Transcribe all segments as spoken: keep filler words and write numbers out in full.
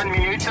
one minute.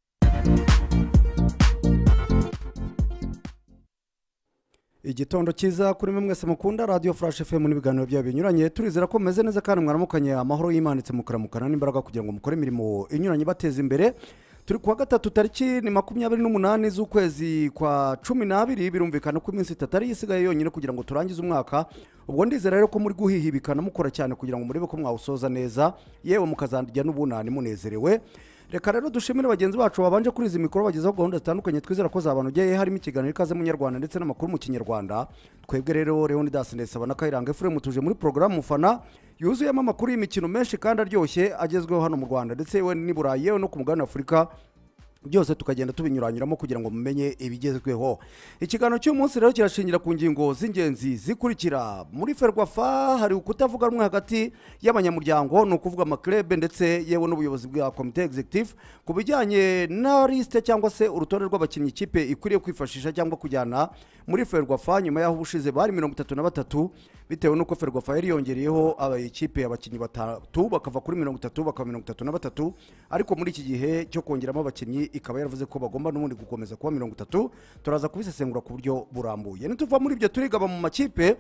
Igitondo cyiza kuri mwe mwese mukunda Radio Flash F M n'ibiganiro byayo binyuranye turizera ko meze neza kandi mwaramukanye amahoro y'imanitse mukaramukana n'imbaraga kugira ngo mukore imirimo inyuranye bateza imbere. Turi kuwa gatatu tariki ni makumyabiri n'umunani z'ukwezi kwa cumi n'abiri birumvikana ko iminsi itatu ari isigaye yonyine kugira ngo turangize umwaka. Ubwo ndizera rero ko muri guhihibikana mukora cyane kugira ngo murebe ko mwawusoza neza yewe mukazandijya n'ubunani munezerewe. Reka rero dushimire bagenzi bacu babanje kuri izi mikoro bagezaho gahunda zitandukanye twizera ko zabanogeye harimo ikiganiro ikaze mu Nyarwanda ndetse n'amakuru mu Kinyarwanda. Twebwe rero Leonidas Ndesaba na Kayiranga Ephraim tuje muri program mufana yuzuyemo amakuru y'imikino menshi kandi aryoshye agezweho hano mu Rwanda ndetse we ni Burayi yewe no ku mugabane wa Afurika. Byose tukagenda tubinyuranyuramo kugira ngo mumenye ibigezweho. Ikiganiro cy'umunsi rero kirashingira ku ngingo z'ingenzi zikurikira. Muri Ferwafa hari ukutavuga rumwe hagati y'abanyamuryango no kuvuga amaklebe ndetse yewe n'ubuyobozi bwa Comité Executive kubijyanye na liste cyangwa se urutonde rw'abakinnyi ikipe ikwiriye kwifashisha cyangwa kujyana muri Ferwafa nyuma yaho ubushize bari mirongo itatu na batatu bitewe nuko Ferwafa yari yongereyeho abayikipe abakinnyi batatu bakava kuri mirongo itatu bakaba mirongo itatu na batatu ariko muri iki gihe cyo kongeramo abakinnyi ikaba yaravuze ko bagomba n'ubundi gukomeza kuba mirongo itatu. Turaza kubisesengura ku buryo burambuye. Nituva muri ibyo turigaba mu makipe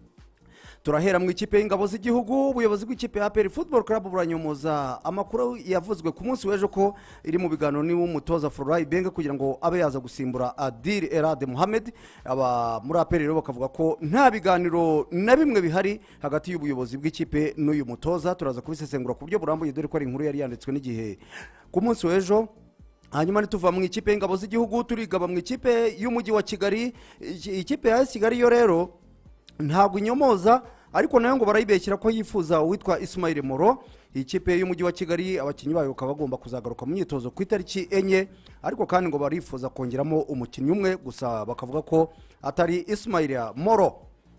turahera mu ikipe y'ingabo z'igihugu. Ubuyobozi bw'ikipe ya A P R Football Club buranyomoza amakuru yavuzwe ku munsi w'ejo ko iri mu biganiro n'umutoza Florent Ibenge kugira ngo abe yaza gusimbura Adil Elad Mohamed. Aba muri A P R rero bakavuga ko nta biganiro na bimwe bihari hagati y'ubuyobozi bw'ikipe n'uyu mutoza. Turaza kubisesengura ku buryo burambuye dore ko ari inkuru yari yanditswe n'igihe ku munsi w'ejo. Hanyuma nituva mu ikipe y'ingabo z'igihugu turigaba mu ikipe y'umujyi wa Kigali. Ikipe ya Kigali yo rero ntabwo inyomoza ariko nayo ngo barayibeshyira ko yifuza uwitwa Ismail Moro. Ikipe y'umujyi wa Kigali abakinnyi bayo bakaba bagomba kuzagaruka mu myitozo ku itariki enye ariko kandi ngo barifuza kongeramo umukinnyi umwe gusa bakavuga ko atari Ismail Moro.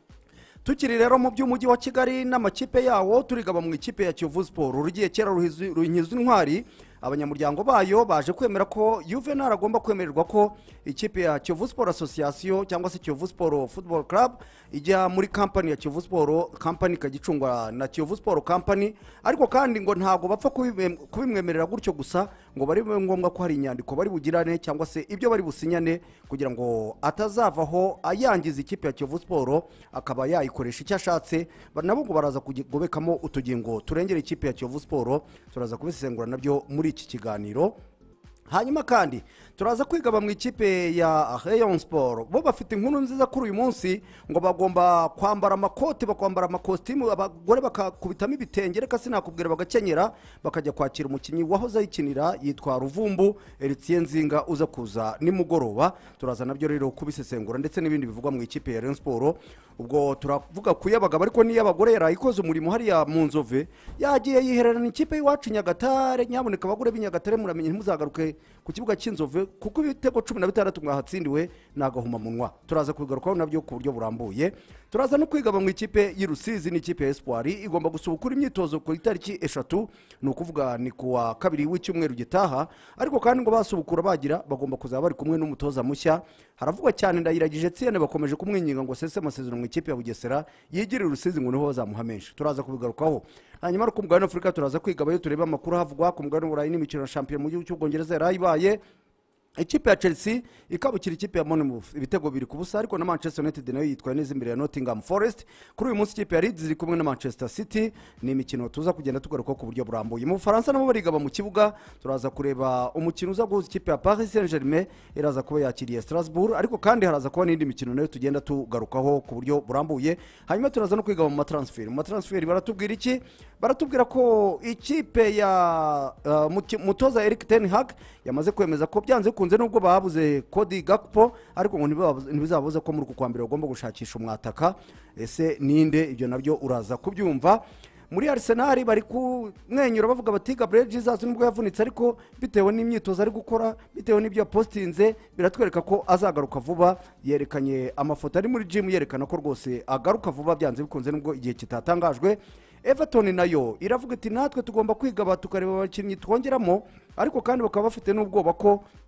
Tukiri rero mu by'umujyi wa Kigali n'amakipe yawo turigaba mu ikipe ya Kiyovu Sport rugiye kera ruhinyizwa intwari. Abanyamuryango bayo baje kwemera ko Juvenal agomba kwemererwa ko ikipe ya Kiyovu Sport Association cyangwa se Kiyovu Sport Football Club ijya muri company ya Kiyovu Sport Company kagicungwa na Kiyovu Sport Company ariko kandi ngo ntago bapfa kubimwemerera gutyo gusa ngo bari ngombwa ko hari inyandiko bari bugirane cyangwa se ibyo bari businyane kugira ngo atazavaho ayangiza ikipe ya Kiyovu Sport akaba yayikoresha icyo ashatse. Nabo ngo baraza kugobekamo utugingo turengera ikipe ya Kiyovu Sport. Turaza kubisengura nabyo muri iki kiganiro. Hanyuma kandi turaza kwigaba mu ikipe ya Rayon Sport. Bo bafite inkuru nziza kuri uyu munsi ngo bagomba kwambara amakote bakwambara amakositimu abagore bakakubitamo ibitenge reka sinakubwira bagakenyera bakajya kwakira umukinnyi wahoze ayikinira yitwa Ruvumbu Eritien Nzinga uza kuza nimugoroba. Turaza nabyo rero kubisesengura ndetse n'ibindi bivugwa mu ikipe ya Rayon Sport. Ubwo turavuga kuyabaga ariko niyo abagore yarayikoze umurimo hari ya Munzove yagiye yihererana ikipe y'iwacu Nyagatare. Nyaboneka abagore b'Inyagatare muramenye ntimuzagaruke ku kibuga cy'Inzove kuko ibitego cumi na bitandatu mwahatsindiwe nagahuma munwa. Turaza kubigarukaho nabyo ku buryo burambuye. Turaza no kwigaba mu ikipe y'Irusizi n'ikipe ya Espoir igomba gusubukura imyitozo ku itariki eshatu no kuvuga ni kuwa kabiri w'icyumweru gitaha ariko kandi ngo basubukura bagira bagomba kuzaba bari kumwe n'umutoza mushya. Haravugwa cyane Ndayiragije Etienne bakomeje kumwinginga ngo sese amasezerano mu ikipe ya Bugesera yigirira Urusizi ngo niho bazamuha menshi. Turaza kubigarukaho. Hanyuma ku mugabane Afurika turaza kwigabayo tureba amakuru havugwa ku mugabane Burayi n'imikino ya Champions mu gihugu cy'Ubwongereza yarayibaye. Ikipe ya Chelsea ikabukira ikipe ya Bournemouth ibitego biri ku busa ariko na Manchester United nayo yitwaye neza imbere ya Nottingham Forest. Kuri uyu munsi ikipe ya Leeds iri kumwe na Manchester City. Ni imikino tuza kugenda tugaruka ku buryo burambuye. Mu Bufaransa nabo barigaba mu kibuga turaza kureba umukino uza guhuza ikipe ya Paris Saint-Germain iraza kuba yakiriye Strasbourg ariko kandi haraza kuba n'indi mikino nayo tugenda tugarukaho ku buryo burambuye. Hanyuma turaza no kwigaba mu matransfer. Mu matransfer baratubwira iki? Baratubwira ko ikipe ya uh, mutoza Erik ten Hag yamaze kwemeza ko byanze kunze nubwo babuze Cody Gakpo ariko ngo ntibizabuza ko muri kukwambira bagomba gushakisha umwataka. Ese ninde? Ibyo nabyo uraza kubyumva. Muri Arsenal bari kumwenyura bavuga bati Gabriel Jesus nubwo yavunitse ariko bitewe n'imyitozo ari gukora bitewe n'ibyo postinze biratwereka ko azagaruka vuba. Yerekanye amafoto ari muri gym yerekana ko rwose agaruka vuba byanze bikunze nubwo igihe kitatangajwe. Everton nayo iravuga iti natwe tugomba kwigaba tukareba abakinnyi twongeramo ariko kandi bakaba bafite n'ubwoba ko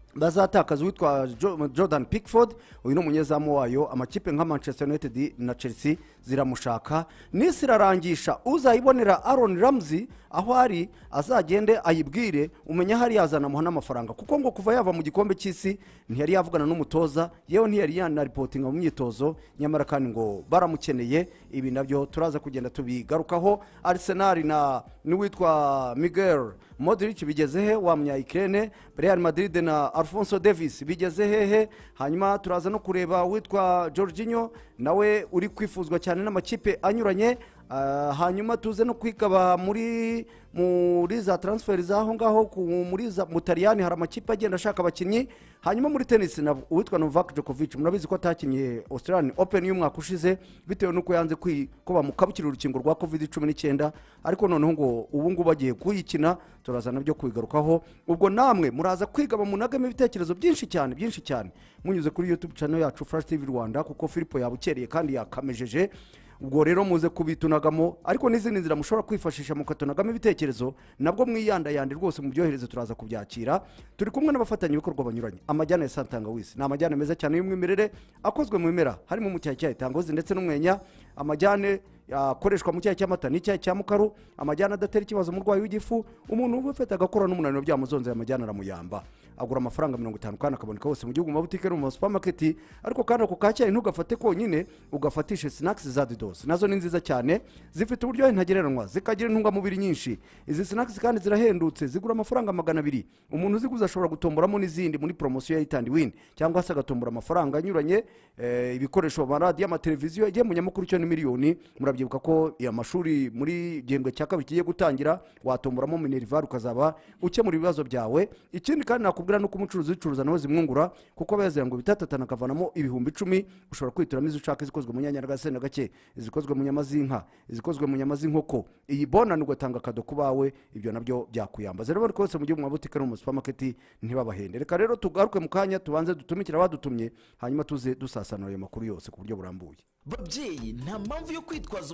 bazatakaza witwa Jordan Pickford, uyu ni umunyezamu wayo. Amakipe nka Manchester United na Chelsea ziramushaka. Nisi irarangisha uzayibonera Aaron Ramsey aho ari azagende ayibwire, umenya hari yazana muha n'amafaranga, kuko ngo kuva yava mu gikombe cy'isi ntiyari yavugana n'umutoza, yewe ntiyari yana reporting mu myitozo, nyamara kandi ngo baramukeneye. Ibi nabyo turaza kugenda tubigarukaho. Arsenal na n'uwitwa Miguel Modric bigeze he, wa munya Ukraine. Real Madrid na Alphonso Davies bigeze hehe. Hanyuma turaza no kureba witwa Jorginho nawe uri kwifuzwa cyane n'amakipe anyuranye. Uh, hanyuma tuze no kwikaba muri muri za transfer zaho ngaho muri za Mutaliyani hari amakipe agenda ashaka abakinnyi. Hanyuma muri tennis na witwa Novak Djokovic, murabizi ko atakinye Australian Open y'umwaka ushize bitewe nuko yanze kwikoba mu kabukira urukingo rwa covid cumi n'icyenda, ariko noneho ngo ubu ngubu bagiye kuyikina. Turaza nabyo kwigarukaho. Ubwo namwe muraza kwigaba munagame ibitekerezo byinshi cyane byinshi cyane munyuze kuri YouTube channel yacu Flash T V Rwanda, kuko Filipo yabukereye kandi yakamejeje. Ubwo rero muze kubitunagamo, ariko n'izindi nzira mushobora kwifashisha mukatunagamo ibitekerezo nabwo mwiyanda yandi rwose mu byohereze turaza kubyakira. Turi kumwe n'abafatanya ibikorwa banyuranye. Amajyane ya Santangawisi ni amajyane meza cyane y'umwimerere akozwe mu bimera, harimo mu cyayi cyayi tangozi ndetse n'umwenya. Amajyane akoreshwa mu cyayi cy'amata n'icyayi cya mukaru. Amajyane adatera ikibazo mu rwayi w'igifu. Umuntu ufite agakora n'umunaniro byamuzonze amajyane aramuyamba. Agura amafaranga mirongo itanu kandi akaboneka hose mu gihugu, mu mabutike no mu supermarket. Ariko kandi ako kacyayi ntugafate konyine, ugafatishe snacks za Didos, nazo ni nziza cyane, zifite uburyo ntagereranwa, zikagira intungamubiri nyinshi. Izi snacks kandi zirahendutse, zigura amafaranga magana abiri. Umuntu uziguza ashobora gutomboramo n'izindi muri promotion ya Itandi Win, cyangwa se agatombora amafaranga anyuranye. E, ibikoresho amaradiyo, amateleviziyo igiye mu nyamukuru cyo ni miliyoni. Murabyibuka ko amashuri muri gihembwe cya kabiri kigiye gutangira, watomboramo Minerval ukazaba ukemura ibibazo byawe. Ikindi kandi nakubwira nuko umucuruzi ucuruza nawe zimwungura, kuko bazira ngo bitatatana kavanamo ibihumbi icumi. Ushobora kwituramo izo ushaka, zikozwe mu nyanya rwase na gake, zikozwe mu nyama z'inka, zikozwe mu nyama z'inkoko. Iyi bonani ugatanga kado kubawe, ibyo nabyo byakuyambaza. Rero rwose mu gihugu, mu mabutike no mu supermarket ntibabahende. Reka rero tugaruke mu kanya, tubanze dutumikira abadutumye, hanyuma tuze dusasana ayo makuru yose ku buryo burambuye. Babyeyi, nta mpamvu yo kwitwaza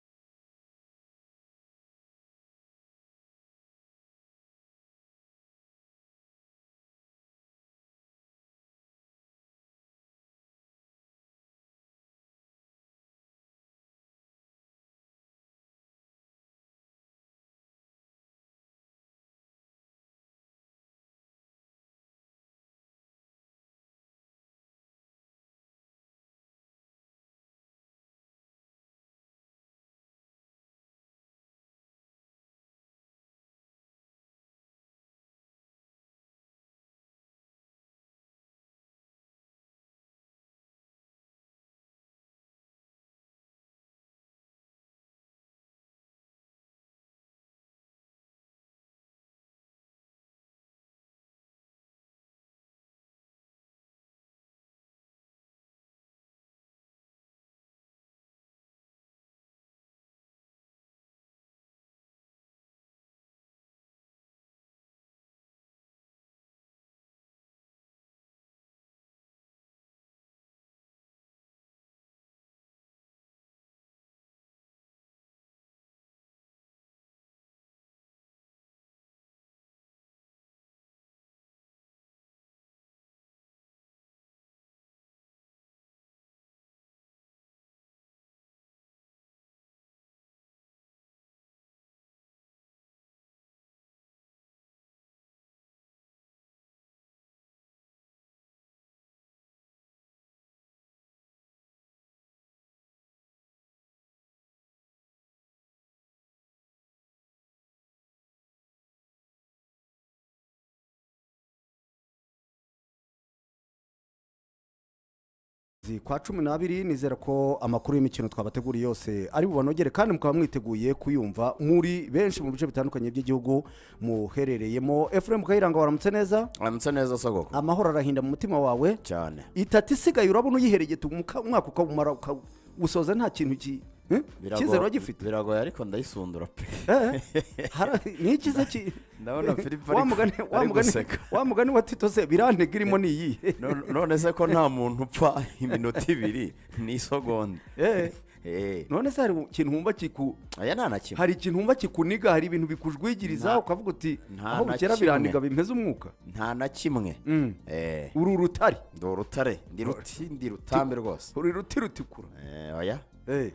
kwa cumi n'abiri. Nizera ko amakuru y'imikino twabateguriye yose ari bubanogere, kandi mukaba mwiteguye kuyumva muri benshi mu bice bitandukanye by'igihugu muherereyemo. Ephraim Kayiranga, waramutse neza? Waramutse neza Sogoko. Amahoro arahinda mu mutima wawe cyane. Itati isigaye urabona uyihereye umwaka ukawumara usoza nta kintu ki Kize rogi fit. Biragoye ariko ndayisundura pe. Eh. Ni kize ki. Ndabona Philippe ari. Wamugane wamugane wamugane watitose birantega irimo ni iyi. None se ko nta muntu upfa iminota ibiri ni segonde. Eh. Eh, none se hari ikintu wumva kiku aya nta na kimwe hari ikintu wumva kikuniga hari ibintu bikujwigiriza Nta- ukavuga uti nta aho na bukera kimwe. biraniga bimeze umwuka nta na kimwe Mm. Eh, uri urutare ndi urutare ndi ruti ndi rutambe rwose uri ruti rutikura Eh, oya Eh.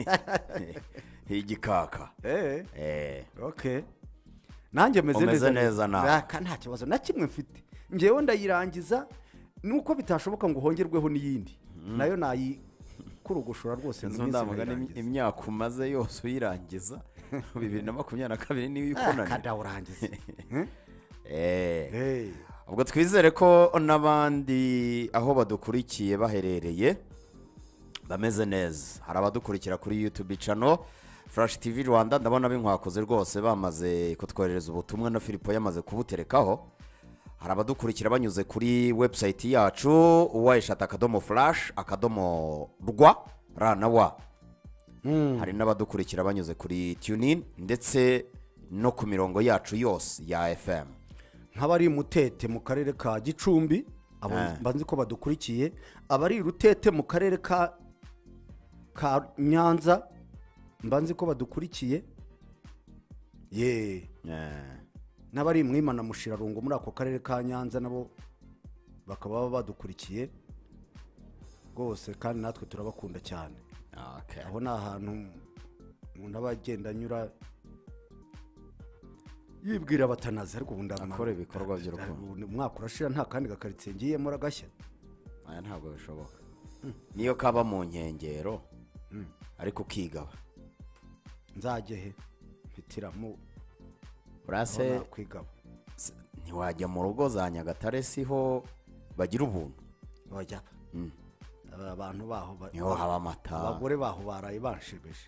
igikaka Eh. Eh, Okay. Nanjye meze Umeze neza neza nawe. Aka nta kibazo na kimwe mfite. Ngewe ndayirangiza nuko bitashoboka ngo hongerweho n'iyindi. Nayo nayikurugushura rwose inzu ndamugana imyaka umaze yose uyirangiza bibiri na makumyabiri na kabiri niyo ikunaniye Kada urangiza. Eh, Eh. ubwo twizere ko n'abandi aho badukurikiye baherereye bameze neza. Hari abadukurikira kuri YouTube channel Flash T V Rwanda, ndabona binkwakoze rwose bamaze kutwoherereza ubutumwa na Filipo yamaze kubuterekaho. Hari abadukurikira banyuze kuri website yacu uwayishata akadomo flash akadomo rwa rana wa. Hari n'abadukurikira banyuze kuri TuneIn ndetse no ku mirongo yacu yose ya F M. Nk'abari mutete mu karere ka Gicumbi abo Eh. mbanzi ko badukurikiye, abari rutete mu karere ka ka Nyanza mbanzi ko badukurikiye. Ye. Eh, N'abari mwimana mushirarungo muri ako karere ka Nyanza nabo bakaba badukurikiye rwose kandi natwe turabakunda cyane. okay. Aho ni ahantu umuntu aba agenda anyura yibwira abatanazi ariko ubundi Akora ibikorwa by'urukundo. umwaka urashira nta kandi gakaritsiye ngiyemo ragashya. Aya ntabwo bishoboka. Niyo kaba mu nkengero ariko kigaba. Nzajye he mfitiramo Urase kwigaba s- ntiwajya mu rugo za Nyagatare siho bagira ubuntu. wajya Mm. aba bantu baho ba- Niho haba amata. abagore baho baraye banshebeje.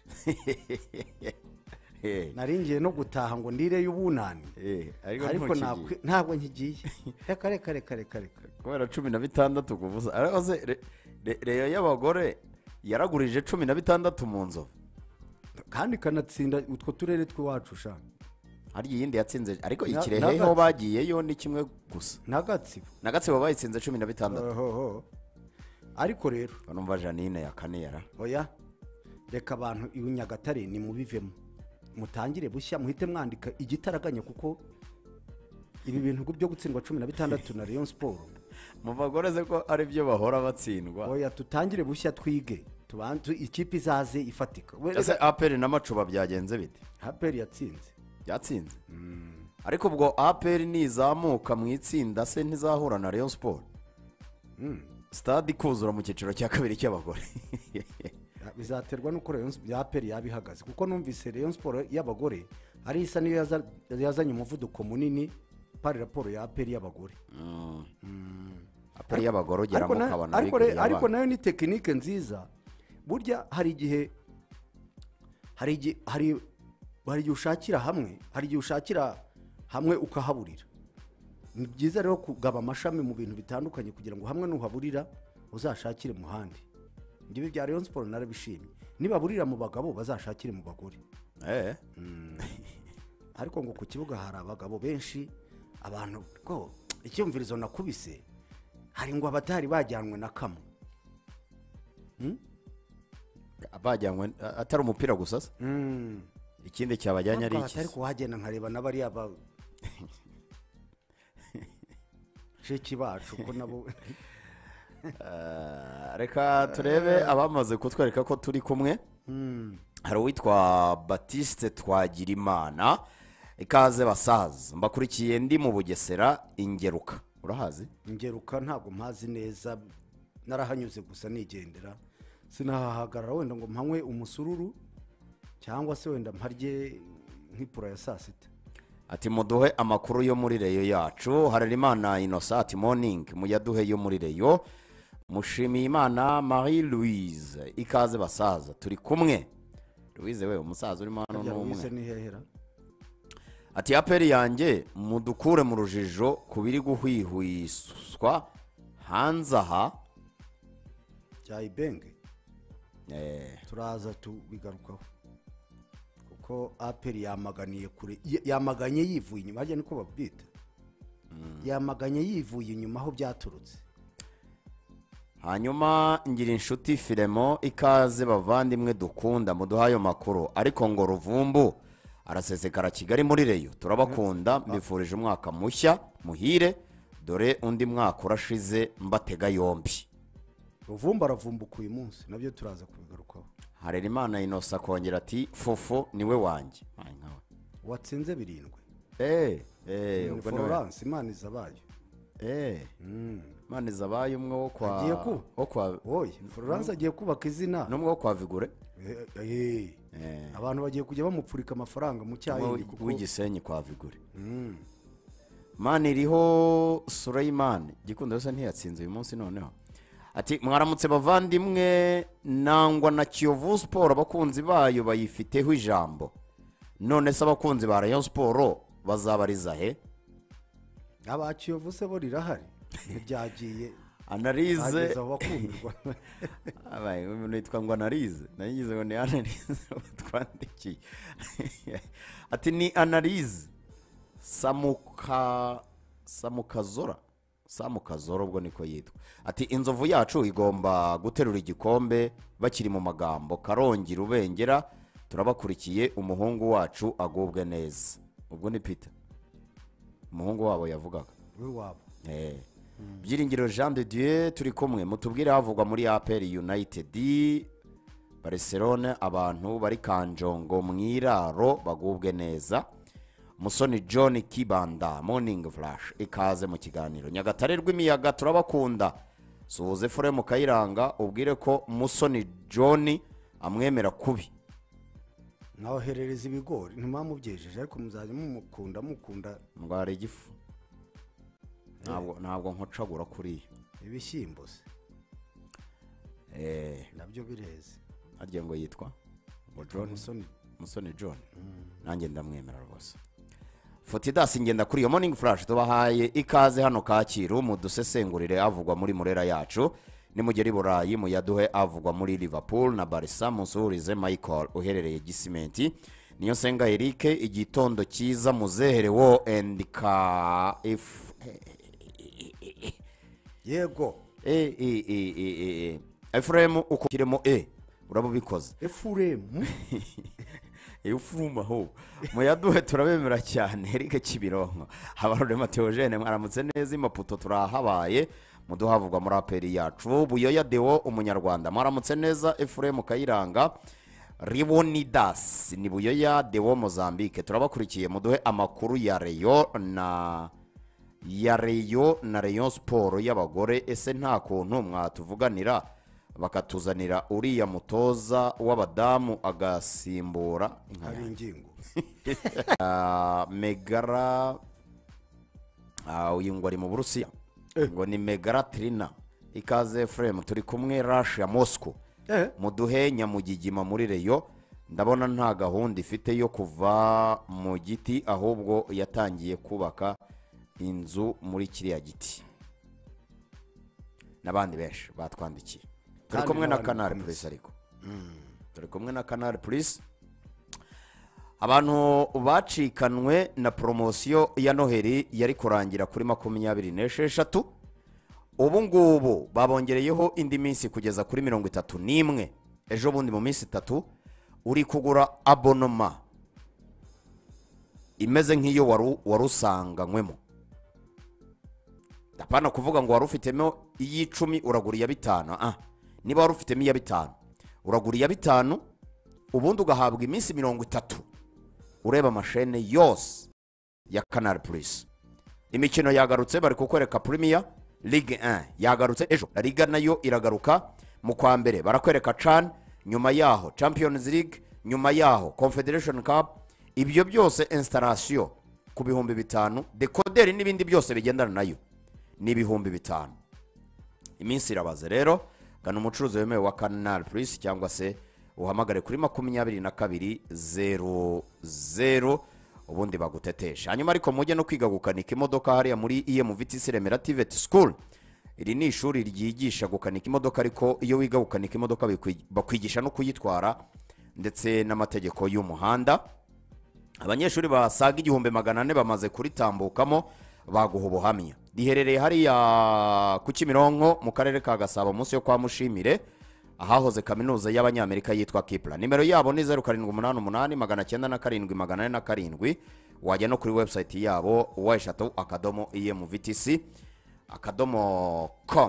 Eh, Naringiye no gutaha ngo ndire y'ubunani eh, ariko ariko ntukigiye. nakwi- ntabwo nkigiye. Reka reka reka reka reka. Kubera cumi na bitandatu kuvuza. Ariko se re- re- reyo y'abagore yaragurije cumi na bitandatu mu nzovu. Kandi kanatsinda utwo turere tw'iwacu sha Hari iyindi yatsinze ariko Na- ikirehe nagatsi. ho bagiyeyo ni kimwe gusa. n'agatsibo. Na Gatsibo bayitsinze cumi na bitandatu. Ohoho. Ariko rero Numva Janine ya kane yara. oya reka abantu iwe Nyagatare ni mubivemo mutangire bushya muhite mwandika igitaraganya kuko ibi bintu byo gutsindwa cumi na bitandatu na Rayon Sport Mu bagore ze ko ari byo bahora batsindwa. oya tutangire bushya twige tubantu ikipe izaze ifatika. Ese A P R na Macuba byagenze bite? Haperi yatsinze. Yatsinze. Ariko ubwo A P R nizamuka mu itsinda se ntizahura na Rayon Sport. Stade ikuzura mu cyiciro cya kabiri cy'abagore. Bizaterwa nuko Rayon Sport ya Haperi yabihagaze kuko numvise Rayon Sport y'abagore ari isa niyo yaza- yazanye umuvuduko munini pari raporo ya Haperi y'abagore. A P R y'abagore ugeramo Ariko na- ukabona ariko re- biguriye ariko abana. nayo ni tekinike nziza. Burya hari igihe hari igihe hari hari igihe ushakira hamwe hari igihe ushakira hamwe ukahaburira. Ni byiza rero kugaba amashami mu bintu bitandukanye kugira ngo hamwe nuhaburira uzashakire mu handi. Ngibi bya Rayon Sport narabishimye. Nibaburira mu bagabo bazashakire mu bagore. Eh. Ariko ngo ku kibuga hari abagabo benshi abantu ko icyumvirizo nakubise hari ngo abatari bajyanwe na kamwe. Bajyanywe atari umupira gusa se. Mm. Ikindi cyabajyanye ari iki? Atari kuhagenda nkareba n'abari aba sheki bacu ko nabo Eh, reka turebe abamaze kutwereka ko turi kumwe. Hari uwitwa Baptiste Twagirimana. Ikaze basaza mbakurikiye ndi mu Bugesera Ingeruka. Urahazi? Ingeruka ntabwo mpazi neza narahanyuze gusa nigendera sinahahagarara wenda ngo mpanywe umusururu cyangwa se wenda mparye nk'ipura ya saa sita. Ati muduhe amakuru yo muri reyo yacu. Harerimana Innocent morning muyaduhe yo muri reyo. Mushimiyimana Marie Louise. Ikaze basaza turi kumwe. Louise we umusaza urimo hano Louise n'umwe. ni hehera. Ati aperi yanjye mudukure mu rujijo kubiri guhwihwiswa hanze aha. Cyayibenge Eh, turaza tubigarukaho kuko aperi yamaganiye kure y- yamaganye yivuye inyuma hajya niko babwita. Yamaganye yivuye inyuma aho byaturutse. hanyuma ngira inshuti Filemo ikaze bavandimwe dukunda muduha ayo makuru ariko ngo Ruvumbu arasesekara Kigali muri Reyo turabakunda mbifurije umwaka mushya muhire dore undi mwaka urashize mbatega yombi. Ruvumbu aravumbuka uyu munsi nabyo turaza kubigarukaho. Harerimana Innocent kongera ati fofo niwe wanjye watsinze birindwi. eh eh ubwo Florence Imana izabaye eh Imana izabaye umwe wo kwa agiye ku wo kwa oye Florence agiye kubaka izina n'umwe wo kwa Vigure eh eh abantu bagiye kujya bamupfurika amafaranga mu cyayi kuko w'igisenyi kwa Vigure. Mani iriho Sulaiman gikundo yose ntiyatsinze uyu munsi noneho ati mwaramutse bavandimwe nangwa na Kiyovu Sport abakunzi bayo bayifiteho ijambo none se abakunzi ba Rayon Sport bazabariza he aba Kiyovu se bo rirahari ntibyagiye Analize abakundirwa abaye umuntu yitwa ngo Analize nayigize ngo ni Analize twandikiye ati ni Analize Samuka Samukazora Samukazora ubwo niko yitwa ati inzovu yacu igomba guterura igikombe bakiri mu magambo Karongi Rubengera turabakurikiye umuhungu wacu agubwe neza ubwo ni Peter umuhungu wabo yavugaga we wabo eh Byiringiro Jean de Dieu turi kumwe mutubwire havugwa muri A P R United Barcelona abantu bari Kanjongo mwiraro bagubwe neza. Musoni John Kibanda Morning Flash ikaze mu kiganiro Nyagatare rw'imiyaga turabakunda suze Fremu Kayiranga ubwire ko Musoni John amwemera kubi naho herereza ibigori ntimamubyejeje ariko muzajya mumukunda mukunda ngwara igifu ntabwo ntabwo nkocagura kuri ibishyimbo se eh nabyo bireze agiye ngo yitwa ngo John Musoni Musoni John nanjye ndamwemera rwose. Fotidas ngenda kuri yo Morning Flash tubahaye ikaze hano Kacyiru mu dusesengurire avugwa muri Murera yacu ni mugeri Burayi mu yaduhe avugwa muri Liverpool na Barca musurize Michael uherereye Gisimenti niyo senga Eric igitondo cyiza muzehere wo endika if yego eh eh eh eh Efrem ukukiremo eh urabubikoze Efrem Efruma ho muyaduhe turabemera cyane Eric Kibironko abarore Mateogene mwaramutse neza imaputo turahabaye muduhavugwa muri aperi yacu Buyoya Deo umunyarwanda mwaramutse neza Efrem Kayiranga Ribonidas ni Buyoya Deo Mozambique turabakurikiye muduhe amakuru ya Rayon na ya Rayon na Rayon Sport y'abagore ese nta kuntu mwatuvuganira bakatuzanira uriya mutoza w'abadamu agasimbura hari ingingo Megara uyu ngo ari mu Burusiya ngo ni Megara Trina ikaze Frame turi kumwe Russia Moscow muduhe Nyamugigima muri Rayon ndabona nta gahunda ifite yo kuva mu giti ahubwo yatangiye kubaka inzu muri kiriya giti nabandi benshi batwandikiye turi kumwe na Canal Plus ariko turi kumwe na Canal Plus abantu bacikanwe na promotion ya Noheli yari kurangira kuri makumyabiri n'esheshatu ubu ngubu babongereyeho indi minsi kugeza kuri mirongo itatu n'imwe ejo bundi mu minsi itatu uri kugura abonoma imeze nk'iyo waru warusanganywemo ndapana kuvuga ngo warufitemo iy'icumi uragura iya bitanu ah niba warufitemo iya bitanu uragura iya bitanu ubundi ugahabwa iminsi mirongo itatu ureba amashene yose ya Canal Plus imikino yagarutse bari kukwereka Premier Ligue un yagarutse ejo La Liga nayo iragaruka mu kwa mbere barakwereka Chan nyuma yaho Champions League nyuma yaho Confederation Cup ibyo byose installation ku bihumbi bitanu decoder n'ibindi byose bigendana nayo ni ibihumbi bitanu iminsi irabaze rero gana umucuruzi wemewe wa Canal Plus cyangwa se uhamagare kuri makumyabiri na kabiri zeru zeru ubundi bagutetesha hanyuma ariko mujye no kwiga gukanika imodoka hariya muri I M V T C Remera T V E T School iri ni ishuri ryigisha gukanika imodoka ariko iyo wiga gukanika imodoka bakwigisha no kuyitwara ndetse n'amategeko y'umuhanda abanyeshuri basaga igihumbi magana ane bamaze kuritambukamo baguha ubuhamya riherereye hariya ku Kimironko mu karere ka Gasabo munsi yo kwa Mushimire ahahoze kaminuza y'abanyamerika yitwa Kipla. Nimero yabo ni zeru karindwi umunani umunani magana cyenda na karindwi magana ane na karindwi. Wajya no kuri website yabo wa eshatu akadomo emvtc akadomo com.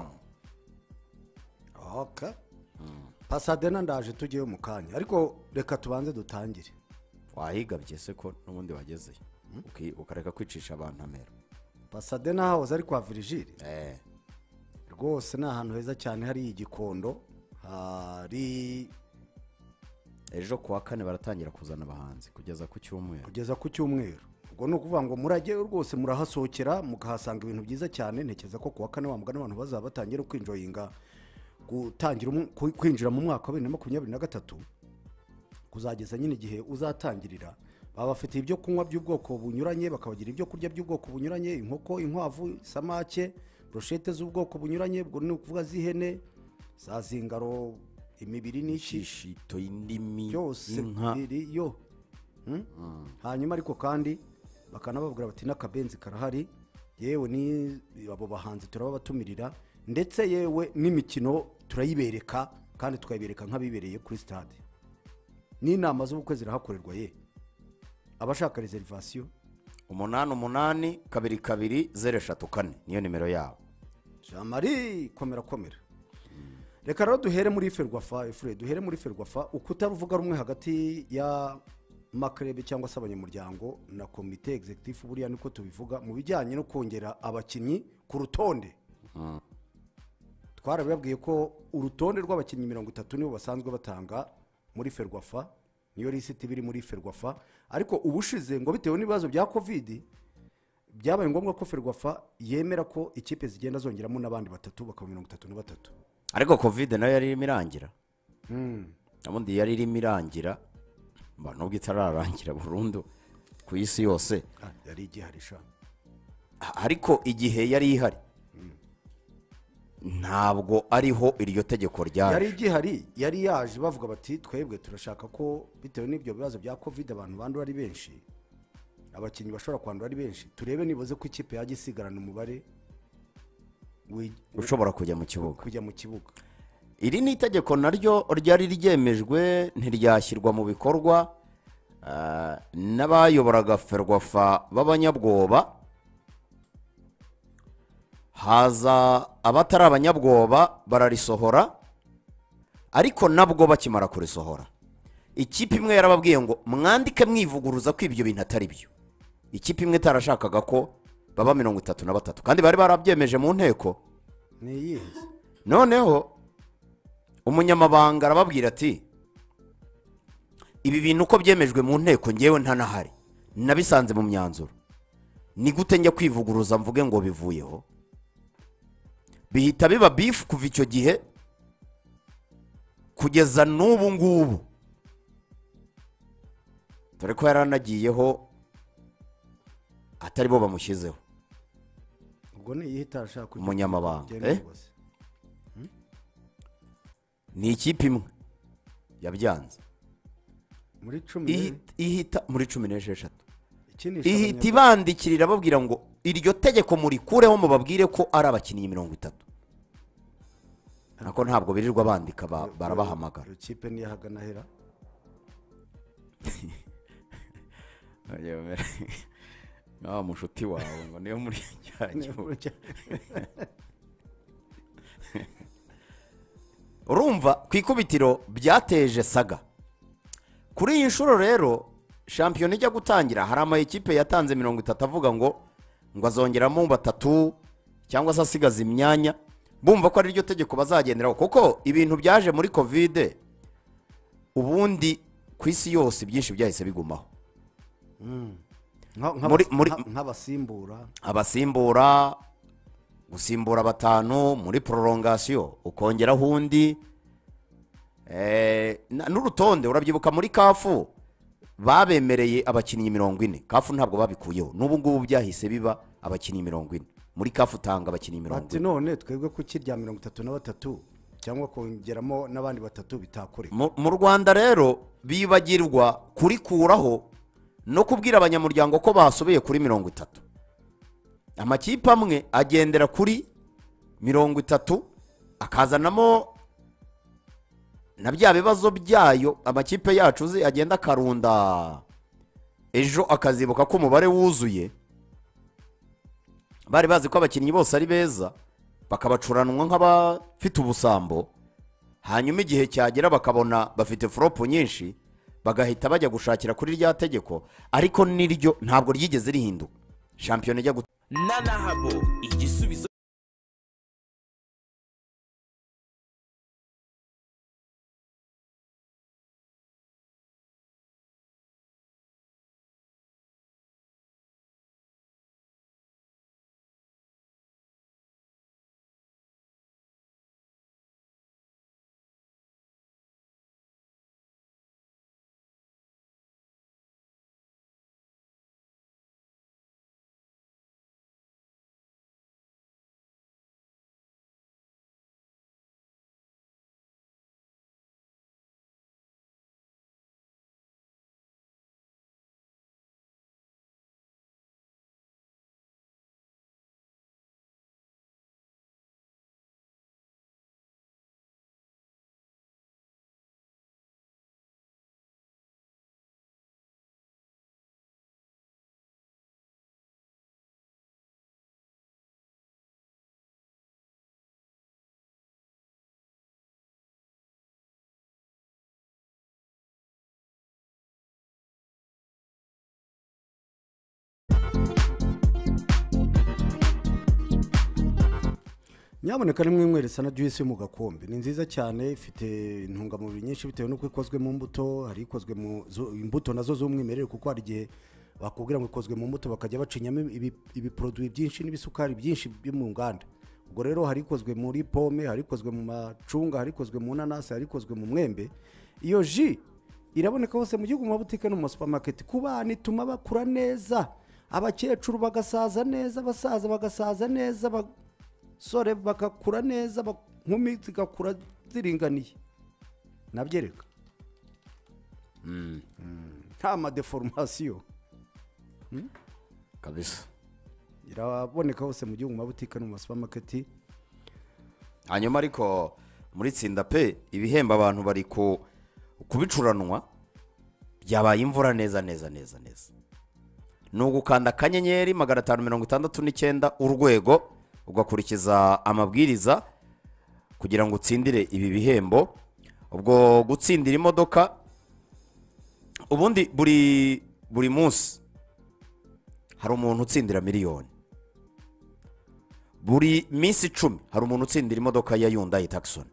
Okay. Pasadena ndaje tugiye mu kanya ariko reka tubanze dutangire. Wahigabye se ko n'ubundi wageze uki ukareka kwicisha abantu amero. Pasadena house ari kwa Virgile. Eh. Rwose ni ahantu heza cyane hari igikondo hari ejo kuwa kane baratangira kuzana abahanzi kugeza ku cyumweru. Kugeza ku cyumweru. Ubwo no kuvuga ngo murajye rwose murahasohokera mukahasanga ibintu byiza cyane ntekereza ko kuwa kane wamugana abantu bazaba batangira kwinjoyinga gutangira kwinjira mu mwaka wa bibiri na makumyabiri na gatatu kuzageza nyine igihe uzatangirira baba bafite ibyo kunywa by'ubwoko bunyuranye bakabagira ibyo kurya by'ubwoko bunyuranye inkoko inkwavu samake brochette z'ubwoko bunyuranye ubwo ni ukuvuga z'ihene za zingaro imibiri n'ishishito y'indimi byose biri yo hanyuma ariko kandi bakanababwira bati n'akabenzi karahari yewe ni abo bahanzi turababatumirira ndetse yewe n'imikino turayibereka kandi tukayibereka nk'abibereye kuri stade n'inama z'ubukwe zirahakorerwa ye abashaka reservation umunani umunani kabiri kabiri zeru eshatu kane niyo nimero yabo. Jamari komera komera. Reka rero duhere muri Ferwafa Efure duhere muri Ferwafa ukutaruvuga rumwe hagati ya makrebe cyangwa se abanyamuryango na komite executive buriya niko tubivuga mu bijyanye no kongera abakinnyi ku rutonde. Mm. Twarababwiye ko urutonde rw'abakinnyi mirongo itatu nibo basanzwe batanga muri Ferwafa niyo lisiti biri muri Ferwafa ariko ubushize ngo bitewe n'ibibazo bya covid byabaye ngombwa ko Ferwafa yemera ko ikipe zigenda zongeramo n'abandi batatu bakaba mirongo itatu na batatu ariko covid nayo yari imirangira. Mm. Namundi yari imirangira mba nubwo itararangira burundu ku isi yose ah, yari igiharisha ariko igihe yari ihari ntabwo ariho iryo tegeko ryaje yari igihari yari yaje bavuga bati twebwe turashaka ko bitewe n'ibyo bibazo bya covid abantu bandura ari benshi abakinnyi bashobora kwandura ari benshi turebe niboze ko ikipe yajya isigarana umubare ushobora kujya mu kibuga kujya mu kibuga. Iri ni itegeko naryo ryari ryemejwe ntiryashyirwa mu bikorwa n'abayoboraga Ferwafa b'abanyabwoba haza abatari abanyabwoba bararisohora ariko nabwo bakimara kurisohora ikipe imwe yarababwiye ngo mwandike mwivuguruza ko ibyo bintu atari byo. Ikipe imwe itarashakaga ko baba mirongo itatu na batatu kandi bari barabyemeje mu nteko. Ni noneho umunyamabanga arababwira ati ibi bintu uko byemejwe mu nteko ngewe ntanahari nabisanze mu myanzuro ni gute njya kwivuguruza mvuge ngo bivuyeho. Bihita biba beef kuva icyo gihe kugeza n'ubu ngubu dore ko yaranagiyeho atari bo bamushyizeho. Ubwo ni ihita ashaka umunyamabanga eh ni ikipe imwe yabyanze muri cumi ihita muri cumi n'esheshatu ihita ibandikirira babwira ngo iryo tegeko muri kureho mubabwire ko ari abakinnyi mirongo itatu nako ntabwo birirwa bandika barabahamagara ikipe ni yahagana hera nawe mushuti wawe ngo niyo muri cyacyo urumva ku ikubitiro byateje saga kuri iyi nshuro rero shampiyona ijya gutangira hari ama ekipe yatanze mirongo itatu avuga ngo ngo azongeramo batatu cyangwa se asigaza imyanya bumva ko ari ryo tegeko bazagenderaho kuko ibintu byaje muri covid ubundi ku isi yose byinshi byahise bigumaho nk'abasimbura abasimbura gusimbura batanu muri prolongation ukongeraho undi n'urutonde urabyibuka muri kafu babemereye abakinnyi mirongo ine kafu ntabwo babikuyeho n'ubu ngubu byahise biba abakinnyi mirongo ine muri kafu utanga abakinnyi mirongo ine none twebwe ku kirya mirongo itatu na batatu cyangwa kongeramo n'abandi batatu bitakore mu Rwanda rero bibagirwa kurikuraho no kubwira abanyamuryango ko basobeye kuri mirongo itatu amakipe amwe agendera kuri mirongo itatu akazanamo na bya bibazo byayo amakipe yacu uzi agenda akarunda ejo akazibuka ko umubare wuzuye bari bazi ko abakinnyi bose ari beza bakabacuranwa nk'abafite ubusambo hanyuma igihe cyagera bakabona bafite foropu nyinshi bagahita bajya gushakira kuri rya tegeko ariko niryo ntabwo ryigeze rihinduka shampiyona ijya gutanga nanahabo igisubizo nyaboneka rimwe mweresa na juice yo mu gakombe ni nziza cyane ifite intungamubiri nyinshi bitewe nuko ikozwe mu mbuto hari ikozwe mu imbuto nazo z'umwimerere kuko hari igihe bakubwira ngo ikozwe mu mbuto bakajya bacinyamo ibi produit byinshi n'ibisukari byinshi byo mu nganda ubwo rero hari ikozwe muri pome hari ikozwe mu macunga hari ikozwe mu nanasi hari ikozwe mu mwembe iyo ji iraboneka hose mu gihugu mu mabutike no mu supermarket ku bana ituma bakura neza abakecuru bagasaza neza abasaza bagasaza neza sore bakakura neza nkumi zigakura ziringaniye nabyereka nta madeformation kabisa iraboneka hose mu gihugu mu mabutike no mu supermarket hanyuma ariko muri tsinda pe ibihemba abantu bari ku kubicuranwa byabaye imvura neza neza neza neza ni ugukanda akanyenyeri magana atanu mirongo itandatu n'icyenda urwego ugakurikiza amabwiriza kugira ngo utsindire ibi bihembo ubwo gutsindira imodoka ubundi buri buri munsi hari umuntu utsindira miliyoni buri minsi icumi hari umuntu utsindira imodoka ya Hyundai Tucson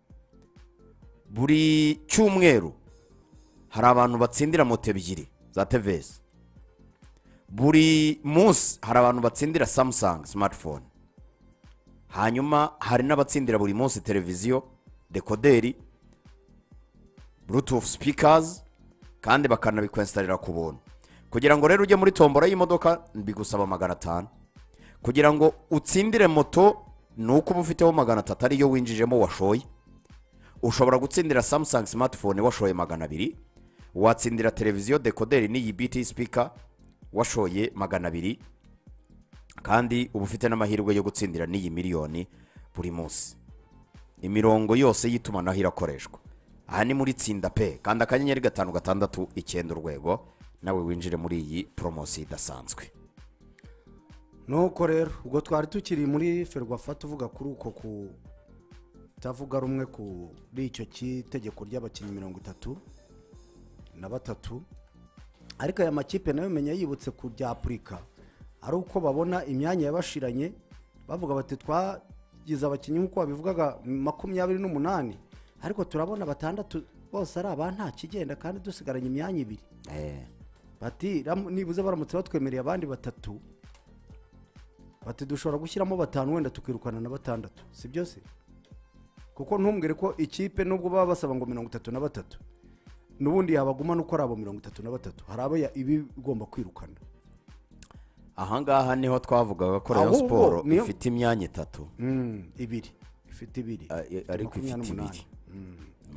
buri cyumweru hari abantu batsindira moto ebyiri za T V S buri munsi hari abantu batsindira Samsung smartphone hanyuma hari n'abatsindira buri munsi televiziyo dekoderi bluetooth speakers kandi bakanabikwensitarira ku buntu kugira ngo rero ujye muri tombora y'imodoka bigusaba magana atanu kugira ngo utsindire moto ni uko uba ufiteho magana atatu ariyo winjijemo washoye ushobora gutsindira Samsung smartphone washoye magana abiri watsindira televiziyo dekoderi n'iyi B T speaker washoye magana abiri kandi uba ufite n'amahirwe yo gutsindira n'iyi miliyoni buri munsi imirongo yose y'itumanaho irakoreshwa aha ni muri tsinda pe kandi akanyenyeri gatanu gatandatu icyenda urwego nawe winjire muri iyi poromosiyo idasanzwe nuko rero ubwo twari tukiri muri ferwafa tuvuga kuri uko kutavuga rumwe kuri icyo cy'itegeko ry'abakinnyi mirongo itatu na batatu ariko aya makipe nayo menya yibutse ku bya Afurika ari uko babona imyanya yabashiranye bavuga bati twagize abakinnyi nk'uko babivugaga makumyabiri n'umunani ariko turabona batandatu bose ari aba nta kigenda kandi dusigaranye imyanya ibiri bati nibuze baramutse batwemereye abandi batatu bati dushobora gushyiramo batanu wenda tukirukana na batandatu si byose kuko ntumbwire ko ikipe nubwo baba basaba ngo mirongo itatu na batatu n'ubundi yabaguma nuko ari abo mirongo itatu na batatu hari abo ibi igomba kwirukana ahangaha niho twavugaga ko Rayon Sport ifite imyanya itatu ibiri ifite ibiri ariko ifite ibiri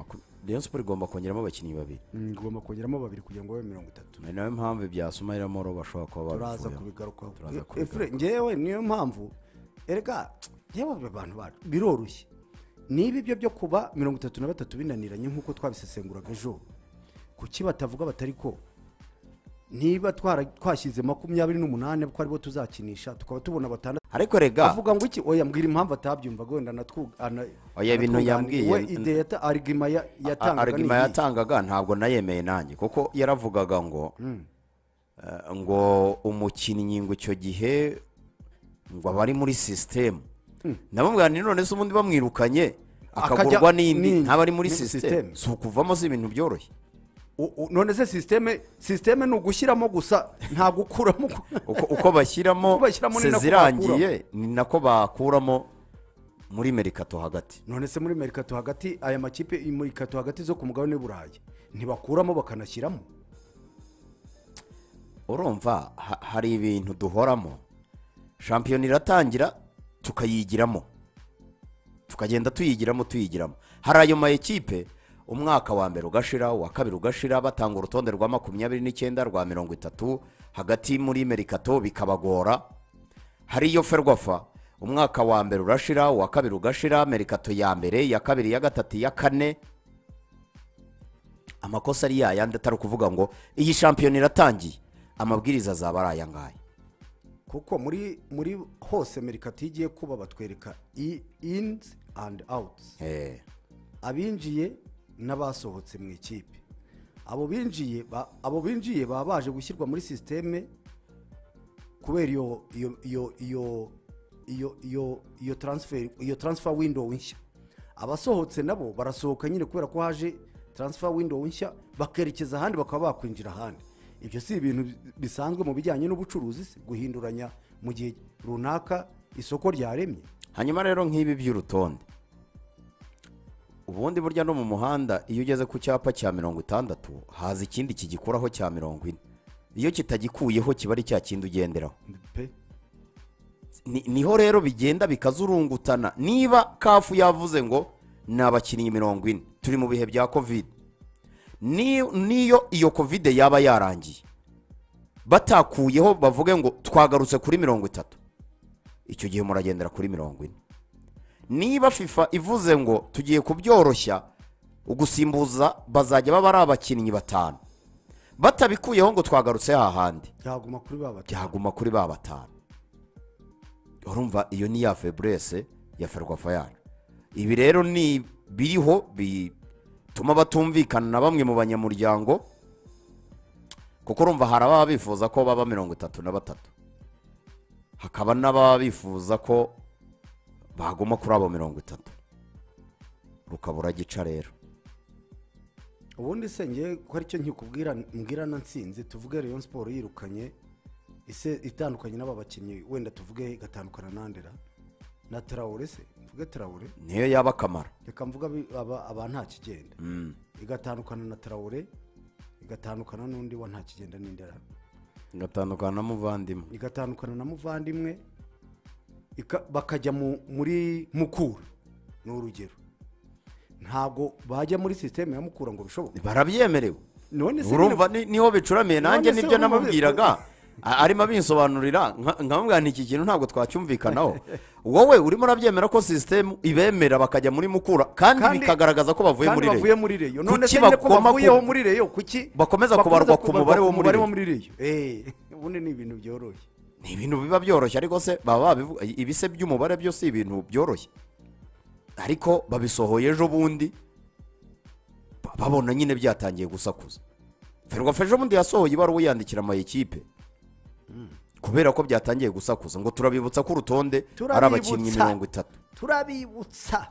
Rayon Sport igomba kongeramo abakinnyi babiri Mm, igomba kongeramo babiri kugira ngo babe mirongo itatu ni nayo mpamvu ibya Sumaila Moro bashobora kuba turaza babivuyeho. kubigarukaho Turaza E- kubigarukaho. Efure ngewe niyo mpamvu erega yewe abantu bacu biroroshye niba ibyo byo kuba mirongo itatu na batatu binaniranye nk'uko twabisesenguraga ejo kuki batavuga batari ko niba twara- twashyize makumyabiri n'umunani ko aribo tuzakinisha tukaba tubona batandatu ariko rega avuga ngo iki oya mbwira impamvu atabyumvaga wenda natwu ana- Oya, ibintu anatwunganira. yambwiye- we ide yata arigima ya- yatangaga arigima ni iyi. yatangaga ntabwo nayemeye nanjye kuko yaravugaga ngo eh, ngo umukinnyi ngo icyo gihe ngo aba ari muri sisitemu ndamubwira ni none se ubundi bamwirukanye Akajya- akagurwa n'indi n'indi. ntaba ari muri Muri sisitemu system. si ukuvamo si ibintu byoroshye U- u- none se sisiteme sisiteme ni ugushyiramo gusa nta gukuramo uko, uko bashyiramo Uko bashyiramo ni nako sezirangiye ni nako bakuramo muri merikato hagati none se muri merikato hagati aya makipe merikato hagati zo ku mugabane w'uburayi ntibakuramo bakanashyiramo urumva ha- hari ibintu duhoramo shampiyona iratangira tukayigiramo tukagenda tuyigiramo tuyigiramo hari ayo ma ekipe umwaka wa mbere ugashira uwa kabiri ugashira batanga urutonde rwa makumyabiri n'icyenda rwa mirongo itatu hagati muri merikato bikabagora hari iyo ferwafa umwaka wa mbere urashira uwa kabiri ugashira merikato ya mbere ya kabiri ya gatatu ya kane amakosa ari yayandi atari ukuvuga ngo iyi shampiyona iratangiye amabwiriza azaba ari aya ngaya kuko muri muri hose merikato iyo igiye kuba batwereka i- ins and outs Eh, abinjiye n'abasohotse mu ikipe abo binjiye ba- abo binjiye baba baje gushyirwa muri sisiteme kubera iyo iyo iyo iyo iyo iyo iyo transfer iyo transfer window nshya abasohotse nabo barasohoka nyine kubera ko haje transfer window nshya bakerekeza ahandi bakaba bakwinjira ahandi ibyo si ibintu bisanzwe mu bijyanye n'ubucuruzi se guhinduranya mu gihe runaka isoko ryaremye hanyuma rero nk'ibi by'urutonde ubundi burya no mu muhanda iyo ugeze ku cyapa cya mirongo itandatu haza ikindi kigikoraho cya mirongo ine iyo kitagikuyeho kiba ari cya kindi ugenderaho pe Ni- niho rero bigenda bikazurungutana niba kafu yavuze ngo ni abakinnyi mirongo ine turi mu bihe bya kovide Ni- niyo iyo kovide yaba yarangiye batakuyeho bavuge ngo twagarutse kuri mirongo itatu icyo gihe muragendera kuri mirongo ine niba fifa ivuze ngo tugiye kubyoroshya ugusimbuza bazajya baba ari abakinnyi batanu batabikuyeho ngo twagarutse hahandi byaguma kuri ba batanu byaguma kuri ba batanu urumva iyo ni ya feburese ya ferwafa yacu ibi rero ni biriho bituma batumvikana na bamwe mu banyamuryango kuko urumva hari ababa bifuza ko baba mirongo itatu na batatu hakaba n'ababa bifuza ko baguma kuri abo mirongo itatu rukabura gica rero ubundi se nge ko aricyo nkikubwira mbwira na nsinzi tuvuge Rayon Sport yirukanye ise itandukanye n'aba bakinnyi wenda tuvuge igatandukana nandera na Traore se mvuge Traore niyo yaba akamaro reka mvuga abi- aba aba nta kigenda Mm. igatandukana na Traore igatandukana n'undi wa nta kigenda n'indera ngatandukana na muvandimwe igatandukana na muvandimwe ika- bakajya mu- muri mukura ni urugero ntabwo bajya muri sisiteme ya mukura ngo bishoboke barabyemerewe none se urumva ni- niho bicuramiye nanjye None se nibyo urumva bi- namubwiraga A- arimo abinsobanurira nka- nkamubwira nti iki kintu ntabwo twacyumvikanaho wowe urimo urabyemera ko sisitemu ibemera bakajya muri mukura kandi Kandi- bikagaragaza ko bavuye kandi muri bavuye reyo muri reyo none Kuki se nyine ko bakoma ku- bavuyeho muri reyo kuki bakomeza kubarwa ku mubare wo muri reyo reyo eh ubundi ni ibintu byoroshye ni ibintu biba byoroshye ariko se baba babivuga ibise by'umubare byo si ibintu byoroshye ariko babisohoye ejo bundi ba- babona nyine byatangiye gusakuza ferwafa ejo bundi yasohoye ibaruwa yandikira ama ekipe kubera ko byatangiye gusakuza ngo turabibutsa ko urutonde ari Turabibutsa. abakinnyi mirongo itatu turabibutsa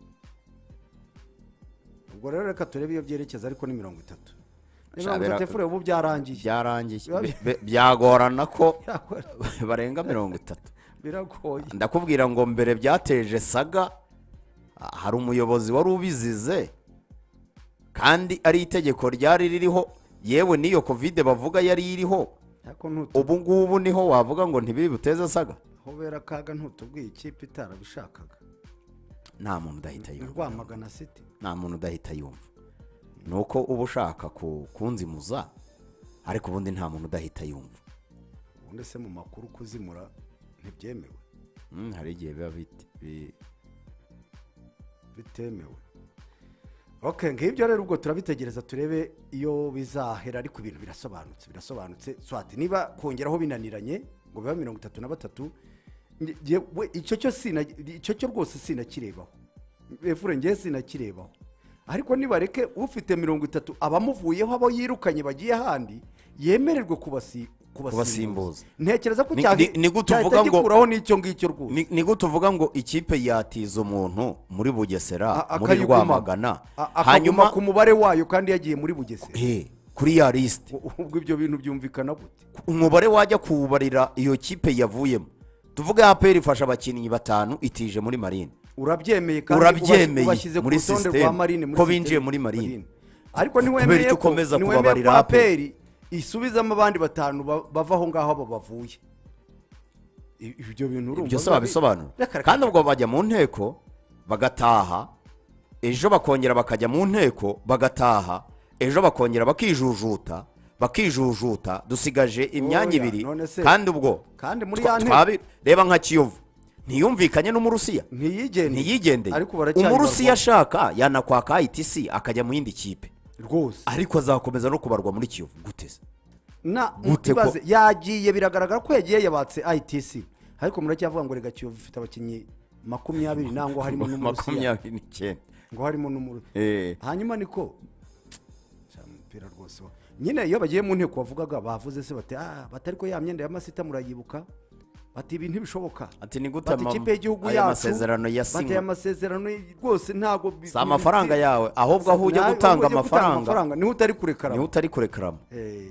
ubwo rero reka turebe iyo byerekeza ariko ni mirongo itatu ni mirongo Shabera- itatu efure ubu byarangiye byarangiye Biba- Be- be- byagorana ko Byagorana. barenga mirongo itatu biragoye ndakubwira ngo mbere byateje saga ah, hari umuyobozi wari ubizize kandi ari itegeko ryari ririho yewe n'iyo kovide bavuga yari iriho ariko ntutu ubu ngubu niho wavuga ngo ntibiri buteze saga hobera akaga ntutubwiye ikipe itarabishakaga nta muntu udahita yumva rwamagana city nta muntu udahita yumva ni uko uba ushaka ku- kunzimuza ariko ubundi nta muntu udahita yumva. ubundi se mu makuru kuzimura ntibyemewe Mm, hari igihe biba biti- bi- bitemewe. ok ngibyo rero ubwo turabitegereza turebe iyo bizahera ariko ibintu birasobanutse birasobanutse swati niba kongeraho binaniranye ngo biba mirongo itatu na batatu nge- ngewe icyo cyo sina icyo cyo rwose sinakirebaho efure ngewe sinakirebaho ariko nibareke ufite mirongo itatu abamuvuyeho abo yirukanye bagiye ahandi yemererwe kubasi Kubasimbuza. ntekereza ko Ni- cyahi- ni- ni gute cyahita uvuga ngo- gikuraho n'icyo ngicyo rwose Ni ni gute uvuga ngo ikipe yatiza umuntu muri Bugesera A- muri akayiguma. Rwamagana A- akaguma hanyuma ku mubare wayo kandi yagiye muri Bugesera eh, kuri ya lisite ubwo ibyo bintu byumvikana gute umubare wajya kuwubarira iyo kipe yavuyemo tuvuge A P R ifasha abakinnyi batanu itije muri Marine urabyemeye kandi Urabyemeye ubashyize ku muri rutonde system rwa Marine muri ko system binjiye muri Marine. ariko Kubera ntiwemeye icyo ko ukomeza ntiwemeye kubabarira ko A P R. A P R isubizamo abandi batanu ba- bava aho ngaho abo bavuye I- ibyo bintu urumva ibyo se biba- wabisobanura Reka, reka, kandi reka. ubwo bajya mu nteko bagataha ejo bakongera bakajya mu nteko bagataha ejo bakongera bakijujuta bakijujuta dusigaje imyanya Oya, ibiri none se- kandi ubwo kandi muri twa- ya nteko- twabi- reba nka Kiyovu ntiyumvikanye n'umurusiya ntiyigende ntiyigendeye ariko baracyari umurusiya barwana. ashaka yanakwaka I T C akajya mu yindi kipe rwose ariko azakomeza no kubarwa muri Kiyovu gute se na Gute ko- ibaze yagiye biragaragara ko yagiye yabatse I T C ariko muracyavuga ngo rega Kiyovu ifite abakinnyi makumyabiri nangwa harimo n'umurusiya makumyabiri n'icyenda ngo harimo n'umurusiya Eh, hanyuma niko Sha, umupira rwose wa- nyine iyo bagiye mu nteko bavugaga bavuze se bati ah batari ko ya myenda ya masita murayibuka bati ibi ntibishoboka ati ni gute bati ama- ikipe y'igihugu aya yacu masezerano bati aya yasinywe masezerano rwose ntago bi- si amafaranga bi- yawe ahubwo aho ujya Nawe gutanga ujya amafaranga niho utari kurekara niho utari kurekaramo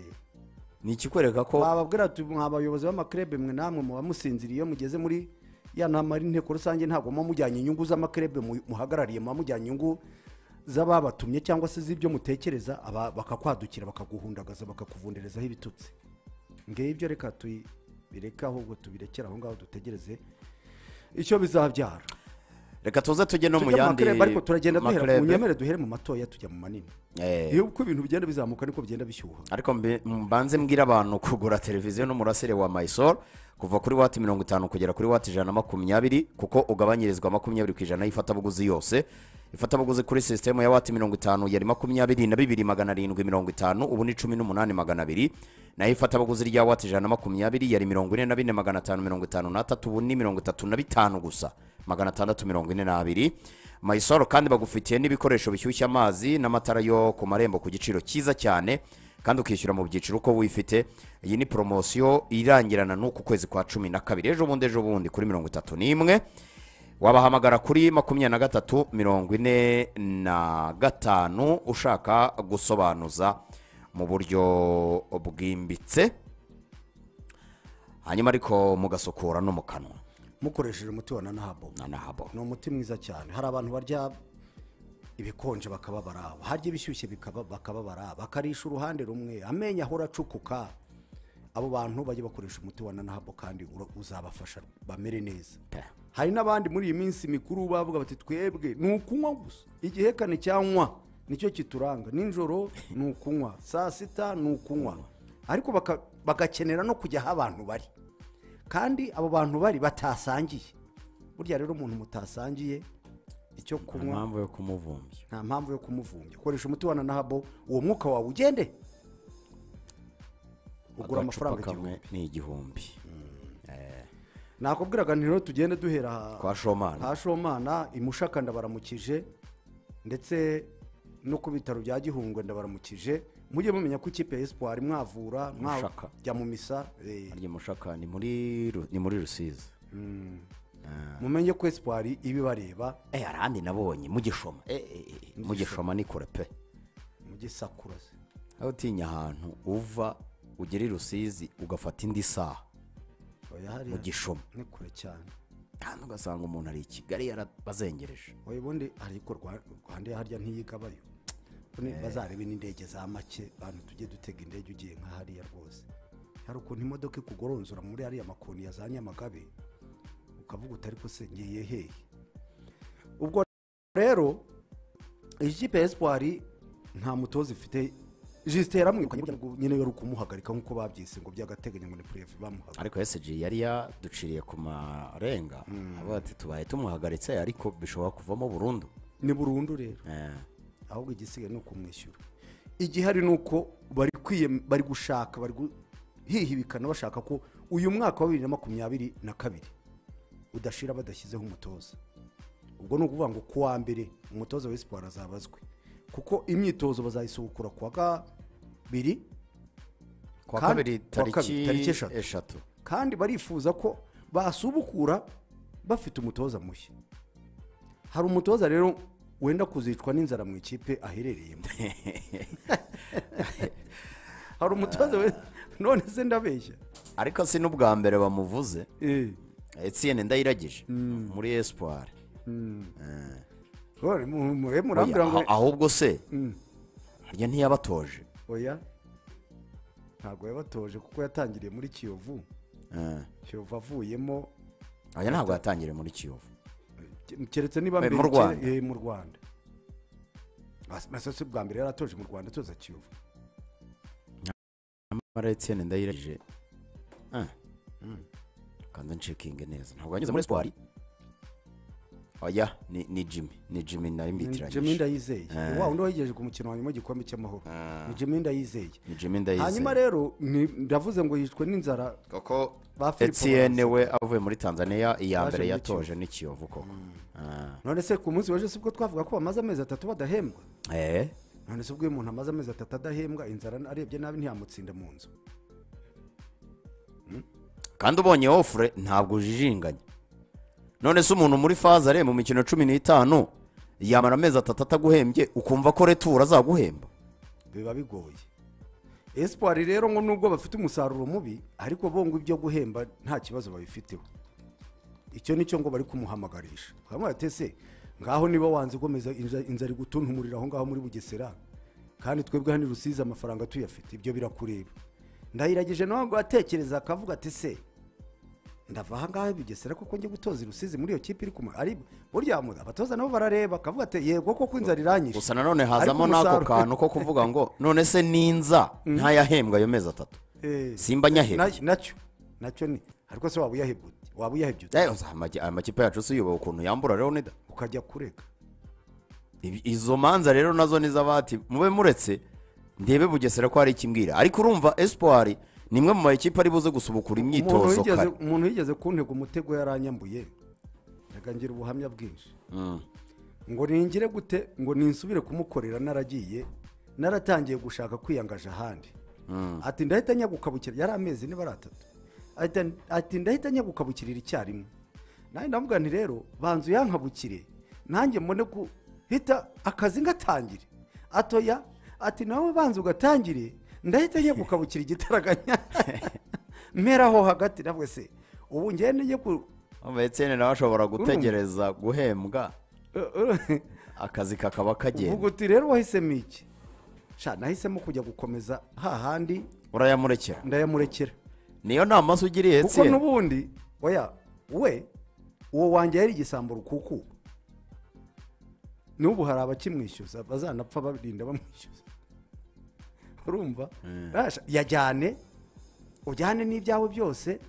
ni ikikwereka ko bababwira ati mwa bayobozi b'amakrebe mwe namwe muba musinziriye iyo mugeze muri ya nama ari inteko rusange ntabwo muba mujyanye inyungu z'amakrebe mu- muhagarariye muba mujyanye inyungu z'ababatumye cyangwa se z'ibyo mutekereza aba- bakakwadukira bakaguhundagaza bakakuvunderezaho ibitutsi ngibyo reka tubireke ahubwo tubirekere aho ngaho dutegereze icyo bizabyara reka tuze tujye no mu tujya mu yandi makrebe ariko turagenda duhera makrebe. mu nyemere duhere mu matoya tujya mu manini Eh, iyo uko ibintu bigenda bizamuka niko bigenda bishyuha ariko mbe- mbanze mbwira abantu kugura televiziyo n'umurasire wa Mysol kuva kuri wati mirongo itanu kugera kuri wati ijana na makumyabiri kuko ugabanyirizwa makumyabiri ku ijana y'ifatabuguzi yose ifatabuguzi kuri sisitemu ya wati mirongo itanu yari makumyabiri na bibiri magana arindwi mirongo itanu ubu ni cumi n'umunani magana abiri naho ifatabuguzi rya wati ijana na makumyabiri yari mirongo ine na bine magana atanu mirongo itanu n'atatu ubu ni mirongo itatu na bitanu gusa magana atandatu mirongo ine n'abiri Mysol kandi bagufitiye n'ibikoresho bishyushya amazi n'amatara yo ku marembo ku giciro cyiza cyane kandi ukishyura mu byiciro uko wifite iyi ni poromosiyo irangirana n'uku kwezi kwa cumi na kabiri ejo bundi ejo bundi kuri mirongo itatu n'imwe wabahamagara kuri makumyabiri na gatatu mirongo ine na gatanu ushaka gusobanuza mu buryo bwimbitse hanyuma ariko mugasukura no mu kanwa mukoresheje umuti wa nanahabo na nahabo ni umuti mwiza cyane hari abantu barya ibikonje bakababara harya ibishyushye bikaba- bakababara bakarisha uruhande rumwe amenyo ahora acukuka abo bantu bajya bakoresha umuti wa nanahabo kandi ura- uzabafasha bamere neza Pe. hari n'abandi muri iyi minsi mikuru bavuga bati twebwe ni ukunywa gusa igihekane cyanywa nicyo kituranga nijoro ni ukunywa saa sita ni ukunywa ariko baka- bagakenera no kujya aho abantu bari kandi abo bantu bari batasangiye burya rero umuntu mutasangiye icyo kunywa impamvu yo kumuvumbya nta mpamvu yo kumuvumbya koresha umuti wa nanahabo uwo mwuka wawe ugende ugura amafaranga Agacupa kamwe igihumbi ni igihumbi nakubwiraga nti rero tugende duhera kwa shomani ha shomana imushaka ndabaramukije ndetse no ku bitaro bya gihungwe ndabaramukije mujye mumenya ko ikipe ya espoir mwavura Mushaka. mwajya mu misa eh, harya mushaka ni muri Ru- ni muri rusizi mumenye ko espoir ibibareba eh arandi nabonye mugishoma eh eh, eh, mugishoma ni kure pe mugisakura se aho utinya ahantu uva ugera i rusizi ugafata indi saha oya hariya mugishoma ni kure cyane kandi ugasanga umuntu ari i Kigali yarabazengereje oya ubundi ariko Rwa- rwanda harya ntiyigabayo Bone bazarebe n'indege za make bantu tujye dutega indege ugiye nka hariya rwose hari ukuntu imodoka ikugoronzora muri hariya makoni ya za Nyamagabe ukavuga utari ko se ngiye hehe ubwo rero ikipe ya espoir nta mutoza ifite jisite yaramwirukanye nyine yari ukumuhagarika nk'uko babyise ngo by'agateganyo ngo ni purefe bamuhagarika. ariko S G yari yaduciriye ku marenga avuga ati tubaye tumuhagaritse ariko bishobora kuvamo burundu. Ni burundu rero ahubwo igisigaye ni ukumwishyura. Igihari ni uko bari kwiye bari gushaka bari hihibikana bashaka ko uyu mwaka wa bibiri na makumyabiri na kabiri udashira badashyizeho umutoza. Ubwo ni ukuvuga ngo kuwa mbere umutoza wa Espoir azabazwe kuko imyitozo bazayisubukura kuwa kabiri kuwa kabiri tariki eshatu kandi barifuza ko basubukura bafite umutoza mushya. Hari umutoza rero wenda kuzicwa n'inzara mu ikipe aherereyemo. Hari umutoza we none se ndabeshya ariko si n'ubwa mbere bamuvuze eh Etienne Ndayiragije muri Espoir. Ore mu murambira ngo ahubwo se harya ntiyabatoje. Oya ntago yabatoje kuko yatangiriye muri Kiyovu. Kiyovu avuyemo aya ntabwo yatangiriye muri Kiyovu keretse niba mbere eh mu Rwanda. Asase bwa mbere yaratoje mu Rwanda toza Kiyovu. Mara Etienne Ndayiragije ah kandi ncekinge neza ntabwo yanyuze muri Espoir. Oya ni ni Jimmy ni Jimmy na imbitiranye. Jimmy Ndayizeye wa undi wayigeje ku mukino wa nyuma gikombe cy'amahoro. Ni Jimmy Ndayizeye. Ni Jimmy Ndayizeye. Hanyuma rero ndavuze ngo yishwe n'inzara koko Etienne we avuye muri Tanzania iya mbere yatoje ni Kiyovu koko. None se ku munsi waje sibwo twavuga ko bamaze amezi atatu badahembwa. Eh none se ubwo umuntu amaze amezi atatu adahembwa inzara arebye nabi ntiyamutsinda mu nzu. Kandi ubonye offre ntabwo ujijinganye. None se umuntu muri Fazare mu mikino cumi n'itanu yamara amezi atatu ataguhembye ukumva ko retura azaguhemba biba bigoye. Espoir rero ngo nubwo bafite umusaruro mubi ariko bongo ibyo guhemba nta kibazo babifiteho. Icyo nicyo ngo bari kumuhamagarisha. Bamwe batese ngaho niba wanze gomeza inzari gutuntumurira aho ngaho muri Bugesera kandi twebwe hani Rusizi amafaranga tuyafite ibyo birakureba. Ndayiragije no ngo atekereza akavuga ati se ndava aha ngaho Bugesera kuko ngiye gutoza Rusizi muri iyo kipe iri kuma ari burya muda abatoza nabo barareba akavuga ati yego koko inzara iranyishe. Gusa nanone hazamo nako kantu ko kuvuga ngo none se ninza ntayahembwa yo mezi atatu simba nyahebye nacyo nacyo ni ariko se waba yahebye waba yahebye eh amakipe yacu suyuba ukuntu yambura rero nida ukajya kureka izo manza rero nazo nizabati mube muretse ndebe Bugesera ko hari ikimbwira ariko urumva Espoir nimwe mu makipe ari buze gusubukura imyitozo kare umuntu yigeze kuntega umutego yaranyambuye yagangira ubuhamya bwinshi ngo ningire gute ngo ninsubire kumukorera naragiye naratangiye gushaka kwiyangaje ahandi ati ndahita nyagukabukira yari amezi ni baratatu ati ndahita nyagukabukirira icyarimwe naye ndavuga nti rero banzu yankabukire nanjye mbone guhita akazi ngatangire atoya ati nawe banzu gatangire ndahita nyagukabukira igitaraganya meraho hagati nabwe se ubu ngende ngiye ku Etienne nawe ashobora gutegereza guhembwa akazi kakaba kagenda. Uvuga uti rero wahisemo iki sha nahisemo kujya gukomeza hahandi urayamurekera ndayamurekera niyo nama usugiriye Etienne kuko nubundi oya we uwo wanjye yari igisamburo kuko n'ubu hari abakimwishyuza bazanapfa barinda bamwishyuza urumva yajyane ujyane n'ibyawe byose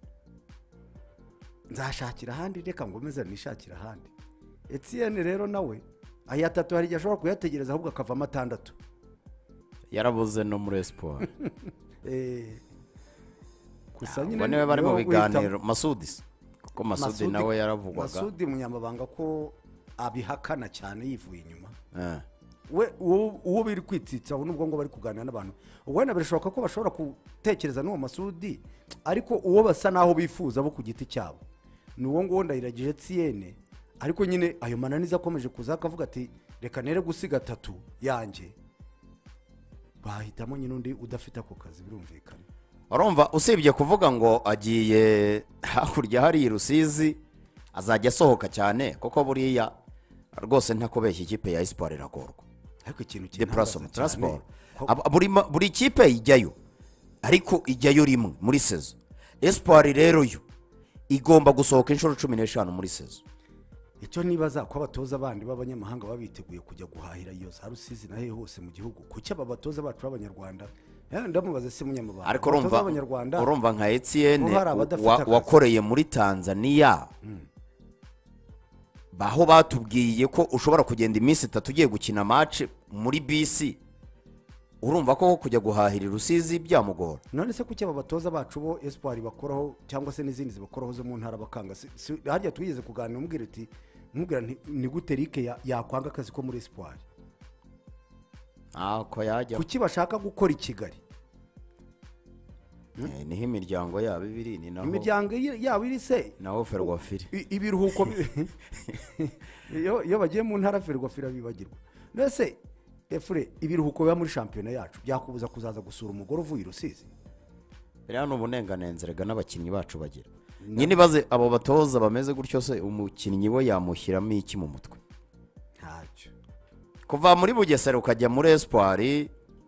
nzashakira ahandi reka ngomeze nishakira ahandi. Etienne rero nawe aya atatu hari ashobora kuyategereza ahubwo akavamo atandatu yarabuze no muri Espoir. eh gusa nyine niwe bari mu biganiro Masudi kuko Masudi nawe yaravugwaga Masudi munyamabanga ko abihakana cyane yivuye inyuma eh we uwo biri kwitsitsa nubwo ngo bari kuganira n'abantu wenda birashoboka ko bashobora gutekereza n'uwo Masudi ariko uwo basa naho bifuza bo ku giti cyabo nuwo ngo Ndayiragije Etienne ariko nyine ayo mananiza akomeje kuza akavuga ati reka nere gusiga tatu yanjye bahitamo nyine undi udafite ako kazi birumvikana. Urumva usibye kuvuga ngo agiye hakurya hari Rusizi azajya asohoka cyane kuko buriya rwose ntakobeshya ikipe ya Espoir iragorwa ariko ikintu cy'inama transport buri buri kipe ijyayo ariko ijyayo rimwe muri sezo. Espoir rero yo igomba gusohoka inshuro cumi n'eshanu muri sezo icyo nibaza ko abatoza bandi b'abanyamahanga baba biteguye kujya guhahira iyo za Rusizi nahe hose mu gihugu kuki aba batoza bacu b'abanyarwanda Eh, ndamubaza se munyamabanga ariko abatoza urumva b'abanyarwanda urumva nka Etienne bo hari abadafite wa- akazi. wakoreye muri Tanzania baho batubwiye ko ushobora kugenda iminsi itatu ugiye gukina match muri bisi urumva ko kujya guhahira i Rusizi byamugora none se kuki aba batoza bacu bo espoir bakoraho cyangwa se n'izindi zibakoraho zo mu ntara bakanga Si- si- harya twigeze kuganira umubwira uti umubwira nti ni gute Eric ya- yakwanga akazi ko muri espoir ako yajya kuki bashaka gukora i Kigali Eh, niho imiryango yabo ibiri ni naho imiryango ye- yabo iri se naho ferwafiri I- ibiruhuko bi- iyo iyo bagiye mu ntara ferwafira bibagirwa mbese efure ibiruhuko biba muri shampiyona yacu byakubuza kuzaza gusura umugore uvuye i Rusizi biriya ni ubunenganenzerega n'abakinnyi bacu bagira nyine baze abo batoza bameze gutyo se umukinnyi we yamushyiramo iki mu mutwe ntacyo kuva muri Bugesera ukajya muri Espoir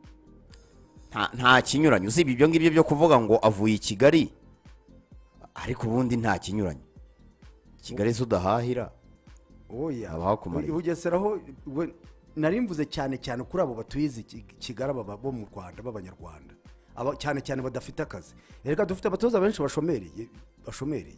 nta nta kinyuranye usibye ibyo ngibyo byo kuvuga ngo avuye i Kigali ariko ubundi nta kinyuranye Kigali se udahahira oya Habaho kumara i Bugesera ho we- nari mvuze cyane cyane kuri abo batuye i Ki- Kigali aba bo mu Rwanda b'abanyarwanda aba cyane cyane badafite akazi reka dufite abatoza benshi bashomereye bashomereye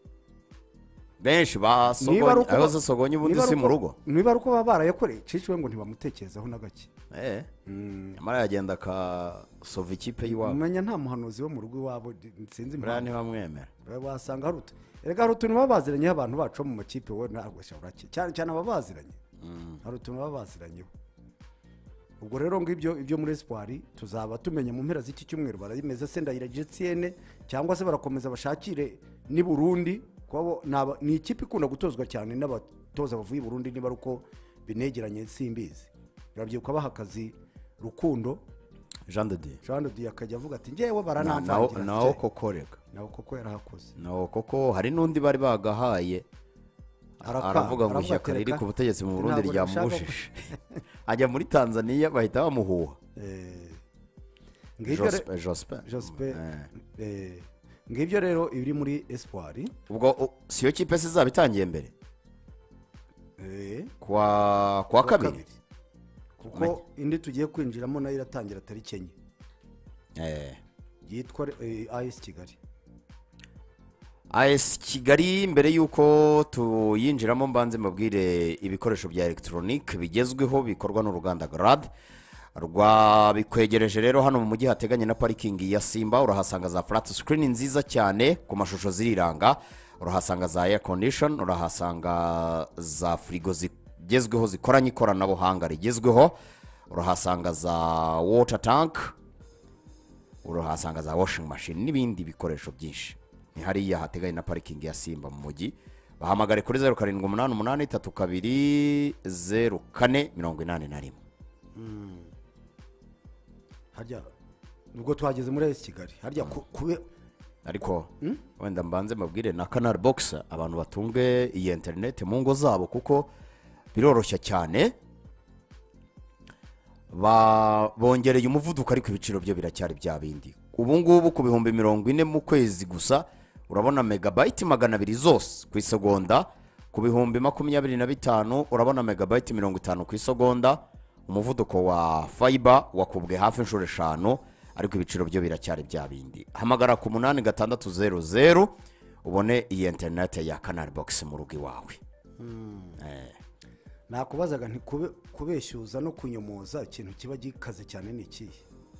benshi Niba ari basogonye uko aho ba- se sogonye ubundi niba si ari mu uko- rugo niba ari uko baba barayakoreye ciciwe ngo ntibamutekerezaho na gake eh nyamara yagenda akasova ikipe y'iwabo umenya nta muhanuzi wo mu rugo iwabo sinzi buriya impamvu ntibamwemera wasanga hari utu reka hari utuntu baba baziranyeho abantu bacu bo mu makipe wowe ntabwo ushobora ki- cyane cyane aba baziranye hari utuntu baba baziranyeho ubwo rero ngibyo ibyo muri espoir tuzaba tumenya mu mpera z'iki cyumweru barameze se ndahiraje Etienne cyangwa se barakomeza bashakire ni Burundi kwabo naba ni ikipe ikunda gutozwa cyane n'abatoza bavuye i Burundi niba ruko binegeranye simbizi birabyibuka baha akazi Rukundo Jean de Dieu Jean de Dieu akajya avuga ati njyewe naho baranamvangira naho koko rega naho koko yarahakoze naho koko hari n'undi bari bagahaye Araka- aravuga ngo aravuga ishyaka ati, riri "Reka, ku butegetsi mu Burundi ntabwo nashaka ryamubujije ajya muri Tanzania bahita bamuhuha Eh, ngibyo re- Jospe Jospe Jospe Eh. eh, ngibyo rero ibiri muri espoir ubwo u- siyo kipe se izaba itangiye mbere eh, kwa kwa kabiri kuko indi tugiye kwinjiramo nayo iratangira tariki enye eh yitwa eh, A S Kigali A S Kigali mbere yuko tuyinjiramo mbanze mbabwire ibikoresho bya electronic bigezweho bikorwa n'uruganda Grad rwabikwegereje rero hano mu mujyi hateganye na parikingi ya Simba urahasanga za flat screen nziza cyane ku mashusho ziriranga urahasanga za air condition urahasanga za frigo zigezweho zikoranye ikoranabuhanga rigezweho urahasanga za water tank urahasanga za washing machine n'ibindi bikoresho byinshi ni hariya hateganye na parikingi ya Simba mu mujyi bahamagare kuri zeru karindwi umunani umunani itatu kabiri zeru kane mirongo inani na rimwe harya ubwo twageze muri A S Kigali harya ku- kube ariko wenda mbanze mbabwire na Canal Box abantu batunge iyi internet mu ngo zabo kuko biroroshya cyane ba bongereye umuvuduko ariko ibiciro byo biracyari bya bindi ubu ngubu ku bihumbi mirongo ine mu kwezi gusa urabona megabyte magana abiri zose ku isegonda ku bihumbi makumyabiri na bitanu urabona megabyte mirongo itanu ku isegonda umuvuduko wa fiber wakubwe hafi inshuro eshanu ariko ibiciro byo biracyari bya bindi hamagara ku munani gatandatu zeru zeru ubone iyi internet ya Canal Box mu rugo iwawe eh nakubazaga nti kube- kubeshyuza no kunyomoza ikintu kiba gikaze cyane ni ikihe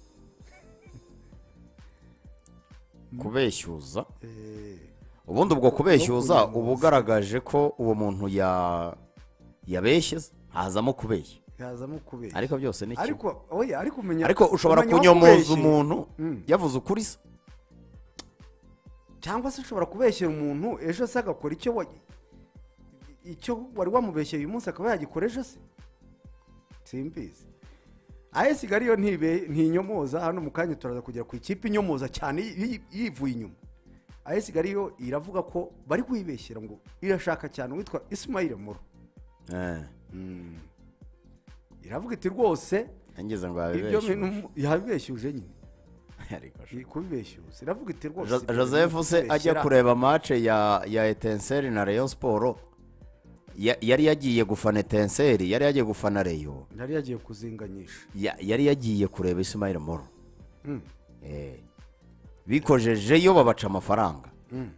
kubeshyuza Eh, ubundi ubwo kubeshyuza kunyomoza. uba ugaragaje ko uwo muntu ya yabeshye hazamo kubeshya yazamo kubeshya ariko byose ni kimwe ariko oya ariko umenya ariko ushobora umenya kunyomoza wakubeshye. umuntu Mm. yavuze ukuri se cyangwa se ushobora kubeshyera umuntu ejo se agakora icyo wa icyo wari wamubeshyeye uyu munsi akaba yagikora ejo se simbizi A S Kigali yo ntibe ntinyomoza hano mu kanya turaza kugera ku ikipe inyomoza cyane yi- yivuye inyuma A S Kigali yo iravuga ko bari kuyibeshyira ngo irashaka cyane witwa Ismail Muro eh iravuga iti rwose ngeze ngo ibyo yabeshye bintu yabeshyuje nyine ariko sho. kubibeshyuza iravuga iti rwose Jo- ibyo Joseph bintu se ajya kubeshyera. kureba match ya ya Etincelle na Rayon Sport ya- yari yagiye gufana etenseri yari yagiye gufana reyo yari yagiye kuzinganyisha ya- yari yagiye kureba Ismail Moro Mm. Eh, bikojejeyo babaca amafaranga Mm.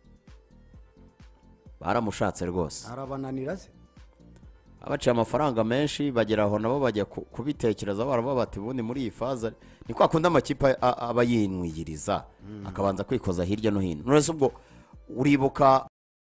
baramushatse rwose arabananira se abaciye amafaranga menshi bagera aho nabo bajya ku- kubitekereza baravuga bati ubundi muri iyi faza ni kwa kundi amakipe a- aba yinwigiriza akabanza kwikoza hirya no hino none se ubwo uribuka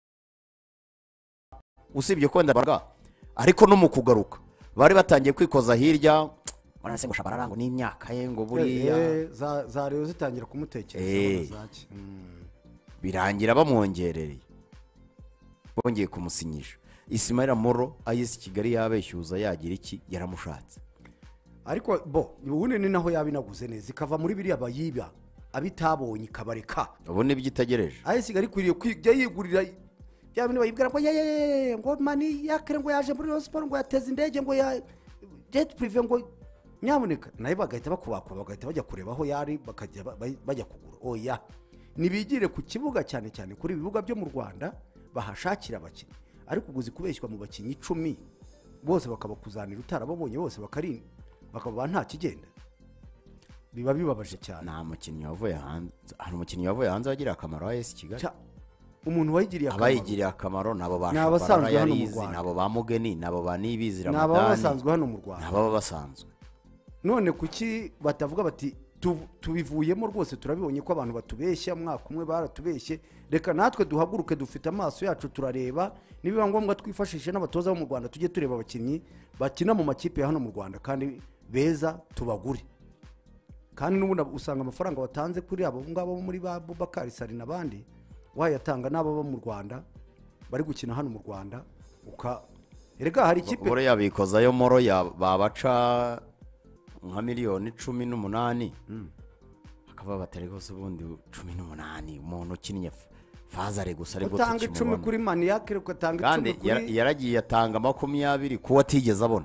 usibye ko wenda baraga ariko no mu kugaruka bari batangiye kwikoza hirya urabona se ngo shabarara ngo n'imyaka ye ngo buriya Eh, za za rero zitangira kumutekereza Eh. zaki. Mm. birangira bamwongerereye bongeye kumusinyisha Ismail Moro ayisi Kigali yabeshyuza yagira iki yaramushatse ariko bo ubundi ni naho yabinaguze neza ikava muri biriya bayiba abitabonye ikabareka ubu nibyo itegereje aho Kigali ikwiriye kujya yigurira bya bintu bayibwira ngo yeyeyeye ngo mani yakere ngo yaje muri Rayon Sports ngo yateze indege ngo ya jet prive ngo nyamuneka nayo bagahita bakubakwa bagahita bajya kureba aho yari bakajya ba- ba- bajya kugura oya nibigire ku kibuga cyane cyane kuri ibibuga byo mu Rwanda bahashakira abakinnyi ariko uguzi kubeshywa mu bakinnyi icumi bose bakabakuzanira utarababonye bose bakari bakaba nta kigenda biba bibabaje cyane nta mukinnyi wavuye hanze hari umukinnyi wavuye hanze wagira akamaro wa esi Kigali Cya- umuntu wayigiriye akamaro abayigiriye akamaro nabo ba Ni Shabarara abasanzwe hano mu yarizi Rwanda. nabo ba Mugeni nabo ba Nibizi ni ababa Ramadani basanzwe hano mu Rwanda nabo baba basanzwe none kuki batavuga bati "Tu- tubivuyemo rwose turabibonye ko abantu batubeshya mwaka umwe baratubeshye reka natwe duhaguruke dufite amaso yacu turareba nibiba ngombwa twifashishe n'abatoza bo mu Rwanda tujye tureba abakinnyi bakina mu makipe ya hano mu Rwanda kandi beza tubagure kandi n'ubundi usanga amafaranga watanze kuri abo ngabo bo muri ba Bubakari Sari n'abandi wayatanga n'abo bo mu Rwanda bari gukina hano mu Rwanda uka erega hari ikipe bore yabikozayo Moro ya babaca nka miliyoni cumi n'umunani akaba batari rwose ubundi cumi n'umunani umuntu ukinnye f- fazare gusa ariko utanga icumi kuri maniyake ugatanga kandi icumi yara- kuri yaragiye atanga makumyabiri kuwo atigeze abona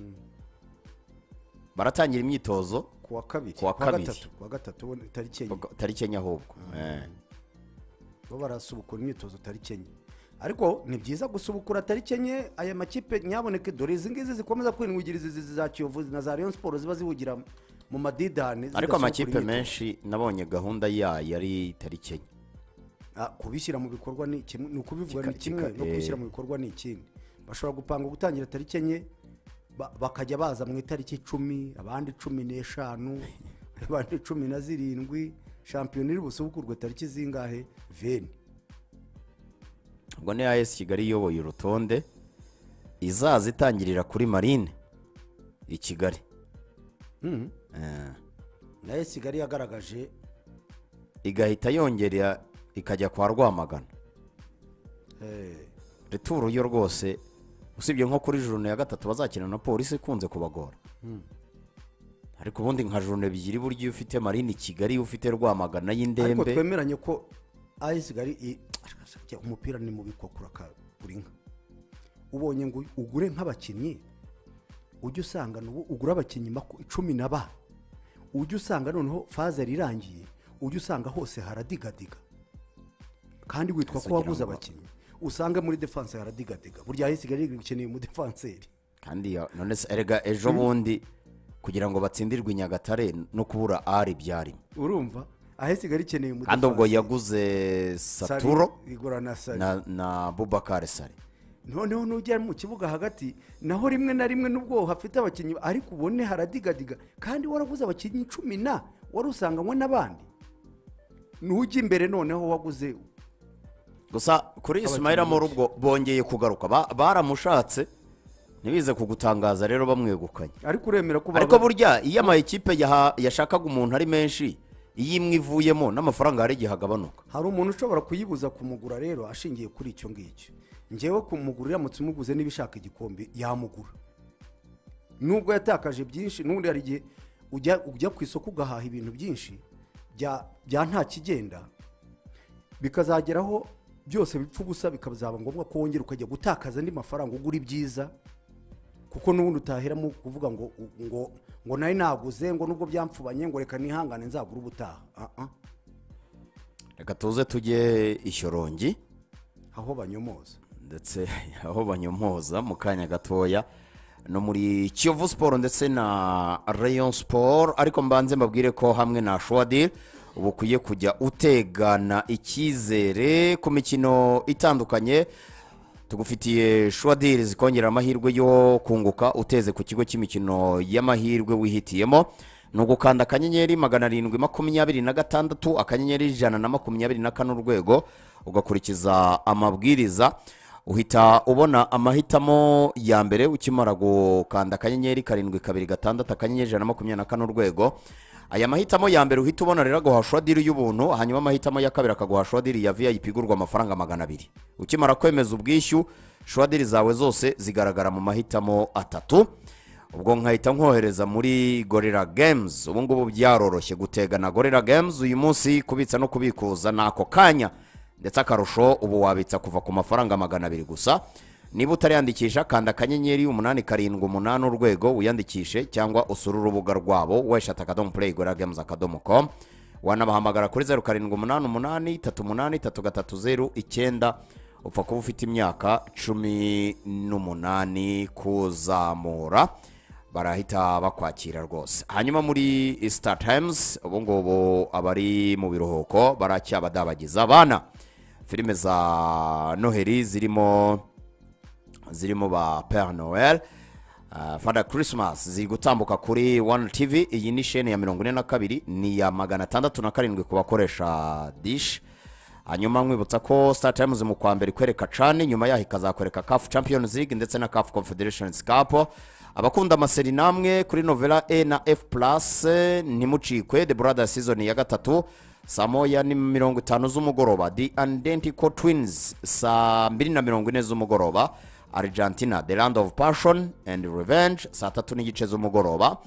baratangira imyitozo kuwa kabiri Kuwa kabiri. gatatu kuwa gatatu ubundi tariki enye tariki enye ahubwo Eh. bo barasubukura imyitozo tariki enye ariko ni byiza gusubukura tariki enye aya makipe nyaboneke dore izi ngizi zikomeza kwinwigiriza izi za Kiyovu na za Rayon Sports ziba zihugira mu madidani ariko zidasubukura amakipe imyitozo. menshi nabonye gahunda yayo yari tariki enye Ah, kubishyira mu bikorwa ni kimwe ni ukubivuga Kika- ni kimwe kika- no eh. kubishyira mu bikorwa ni ikindi bashobora gupanga gutangira tariki enye ba- bakajya baza mu itariki icumi abandi cumi n'eshanu abandi cumi na zirindwi shampiyona iri busubukurwe tariki zingahe veni ubwo ni A S Kigali iyoboye urutonde izaza itangirira kuri Marine i Kigali Mhm. Eh. nayo Kigali yagaragaje igahita yongera ikajya kwa Rwamagana eh, returu yo rwose usibye nko kuri jurune ya gatatu bazakina na polisi ikunze kubagora ariko ubundi nka jurune ebyiri buryo iyo ufite Marine i Kigali iyo ufite Rwamagana ariko y'indembe twemeranye ko ayi Kigali i- umupira ni mubi ko kurakagura inka ubonye ngo ugure nk'abakinnyi ujye usanga n'ubu ugura abakinnyi maku- cumi na ba ujye usanga noneho faze rirangiye ujye usanga hose haradigadiga kandi witwa ko Kugira waguze ngo- abakinnyi usanga muri defense haradigadiga burya ayi Kigali ikeneye umudefanseri kandi ya- none se erega ejo bundi kugira ngo batsindirwe i Nyagatare no kubura ari byarimo urumva ayi Kigali ikeneye kandi ubwo umudefanseri yaguze Saturo igura na Sari na, na Bubakari Sari noneho nujya mu kibuga hagati naho rimwe na rimwe nubwo hafite abakinnyi ariko ubone haradigadiga kandi waraguze abakinnyi cumi na wari usanganywe n'abandi nujya imbere noneho waguze gusa kuri Ismail Abakinnyi Moro ubwo bongeye kugaruka Ba- baramushatse ntibize kugutangaza rero bamwegukanye ariko uremera ko ariko burya iyo amakipe yaha- yashakaga umuntu ari menshi iyo imwe ivuyemo n'amafaranga hari igihe agabanuka hari umuntu ushobora kuyibuza kumugura rero ashingiye kuri icyo ngicyo ngewe kumugura iramutse umuguze niba ishaka igikombe yamugura nubwo yatakaje byinshi n'ubundi hari igihe ujya ujya ku isoko ugahaha ibintu byinshi bya bya nta kigenda bikazageraho byose bipfa ubusa bikazaba ngombwa ko wongera ukajya gutakaza andi mafaranga ugura ibyiza kuko n'ubundi utaheramo kuvuga ngo ngo ngo nari naguze ngo nubwo byamfubanye ngo reka nihangane nzagura ubutaha Ah, ah. reka tuze tujye i Shyorongi aho banyomoza ndetse aho banyomoza mu kanya gatoya no muri Kiyovu Sport ndetse na Rayon Sport, ariko mbanze mbabwire ko hamwe na Shwadil ubu kuye kujya utegana icyizere ku mikino itandukanye. Tugufitiye Shwadil zikongera amahirwe yo kunguka uteze ku kigo cy'imikino y'amahirwe wihitiyemo. Nugukanda akanyenyeri magana arindwi makumyabiri na gatandatu akanyenyeri ijana na makumyabiri na kane urwego ugakurikiza amabwiriza, uhita ubona amahitamo ya mbere ukimara gukanda akanyenyeri karindwi kabiri gatandatu akanyenyeri ijana na makumyabiri na kane urwego. Aya mahitamo ya mbere uhita ubona rero guha Shwadil y'ubuntu, hanyuma amahitamo ya kabiri akaguha Shwadil ya V I P igurwa amafaranga magana abiri. Ukimara kwemeza ubwishyu Shwadil zawe zose zigaragara mu mahitamo atatu. Ubwo nkahita nkohereza muri Gorilla Games. Ubu ngubu byaroroshye gutega na Gorilla Games uyu munsi, kubitsa no kubikuza nako kanya, ndetse akarusho ubu wabitsa kuva ku mafaranga magana abiri gusa. Niba utariyandikisha kanda akanyenyeri umunani karindwi umunani urwego wiyandikishe, cyangwa usura urubuga rwabo weshata akadomo play gorilla games akadomo com. Wanabahamagara kuri zeru karindwi umunani umunani tatu umunani tatu gatatu zeru icyenda. Upfa kuba ufite imyaka cumi n'umunani kuzamura, barahita bakwakira rwose. Hanyuma muri Star Times ubu ngubu abari mu biruhuko baracyabadabagiza abana. Filime za Noheli zirimo zirimo ba Père Noël, uh, Father Christmas ziri gutambuka kuri One T V. Iyi ni shene ya mirongo ine na kabiri, ni ya magana atandatu na karindwi ku bakoresha Dish. Hanyuma mwibutsa ko Star Times mu kwa mbere kwereka cane, nyuma yaho ikazakwereka C A F Champions League ndetse na C A F Confederations Cup. Abakunda amaseri namwe kuri Novela E na F plus ntimucikwe. The Brothers season ya gatatu saa moya ni mirongo itanu z'umugoroba. The Identical Twins saa mbiri na mirongo ine z'umugoroba. Argentina The Land of Passion and Revenge saa tatu n'igice z'umugoroba.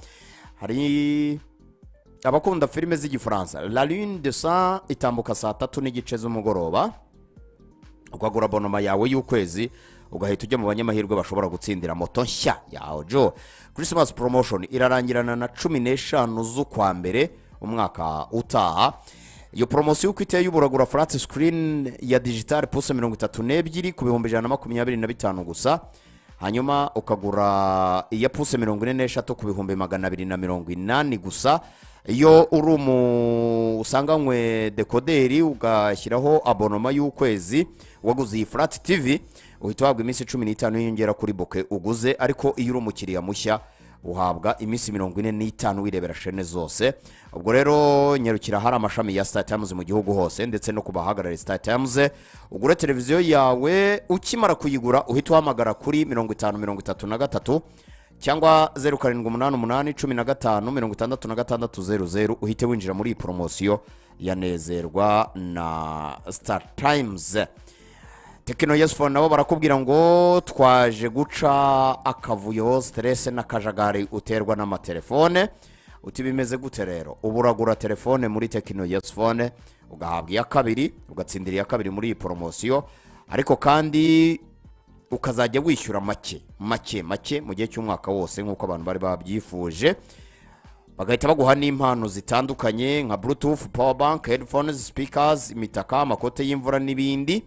Hari abakunda filime z'igifaransa La Lune de Sang itambuka saa tatu n'igice z'umugoroba. Ukagura abonoma yawe y'ukwezi ugahita ujya mu banyamahirwe bashobora gutsindira moto nshya ya Ojo. Christmas promotion irarangirana na cumi n'eshanu z'ukwa mbere umwaka utaha. Iyo promotion uko iteye uburagura flat screen ya digital puse mirongo itatu n'ebyiri ku bihumbi ijana na makumyabiri na bitanu gusa. Hanyuma ukagura iya puse mirongo ine n'eshatu ku bihumbi magana abiri na mirongo inani gusa. Iyo uri umu usanganywe dekoderi ugashyiraho abonoma y'ukwezi waguze iyi Flat T V uhita uhabwa iminsi cumi n'itanu yiyongera kuri boke uguze. Ariko iyo uri umukiriya mushya uhabwa iminsi mirongo ine n'itanu wirebera shene zose. Ubwo rero nyarukira hari amashami ya Star Times mu gihugu hose, ndetse no kubahagarara Star Times. Ugure televiziyo yawe ukimara kuyigura uhita uhamagara kuri mirongo itanu mirongo itatu na gatatu cyangwa zeru karindwi umunani umunani cumi na gatanu mirongo itandatu na gatandatu zeru zeru. Uhite winjira muri promosiyo yanezerwa na Star Times. Tekino Yes Phone nabo barakubwira ngo twaje guca akavuyo stress n'akajagari uterwa n'amatelefone. Uti bimeze gute rero? Uburagura telefone muri Tekino Yes Phone ugahabwa iya kabiri, ugatsindira iya kabiri muri iyi promosiyo, ariko kandi ukazajya wishyura make make make mu gihe cy'umwaka wose nk'uko abantu bari babyifuje. Bagahita baguha n'impano zitandukanye nka Bluetooth, power bank, headphones, speakers, imitaka, amakote y'imvura n'ibindi.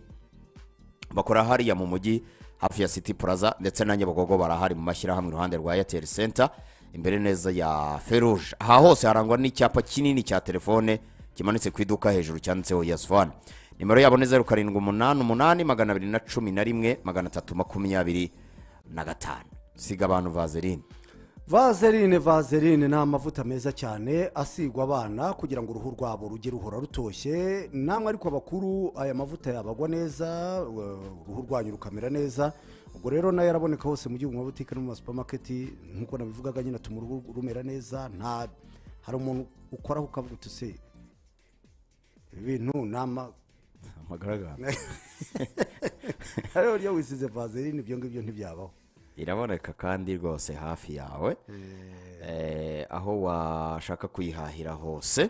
Bakora hariya mu mujyi hafi ya City Plaza, ndetse na Nyabugogo barahari mu mashyirahamwe iruhande rwa Airtel Center imbere neza ya Ferouge. Aha hose harangwa n'icyapa kinini cya telefone kimanitse ku iduka hejuru cyanditseho Yes Phone. Nimero yabo ni zeru karindwi umunani umunani magana abiri na cumi na rimwe magana atatu makumyabiri na gatanu. Siga abantu Vaseline. Vaseline Vaseline ni amavuta meza cyane asigwa abana kugira ngo uruhu rwabo rugire ruhora rutoshye. Namwe ariko abakuru aya mavuta yabagwa neza, uruhu rwanyu rukamera neza. Ubwo rero nayo yaraboneka hose mu gihugu mu butike no mu supermarket nkuko nabivugaga nyine atuma uruhu rumera neza. Nta hari umuntu ukora ukavuga utse ibintu nama amagaragara. Rero iyo wisize Vaseline ibyo ngibyo ntibyabaho. Iraboneka kandi rwose hafi yawe eh aho washaka kuyihahira hose.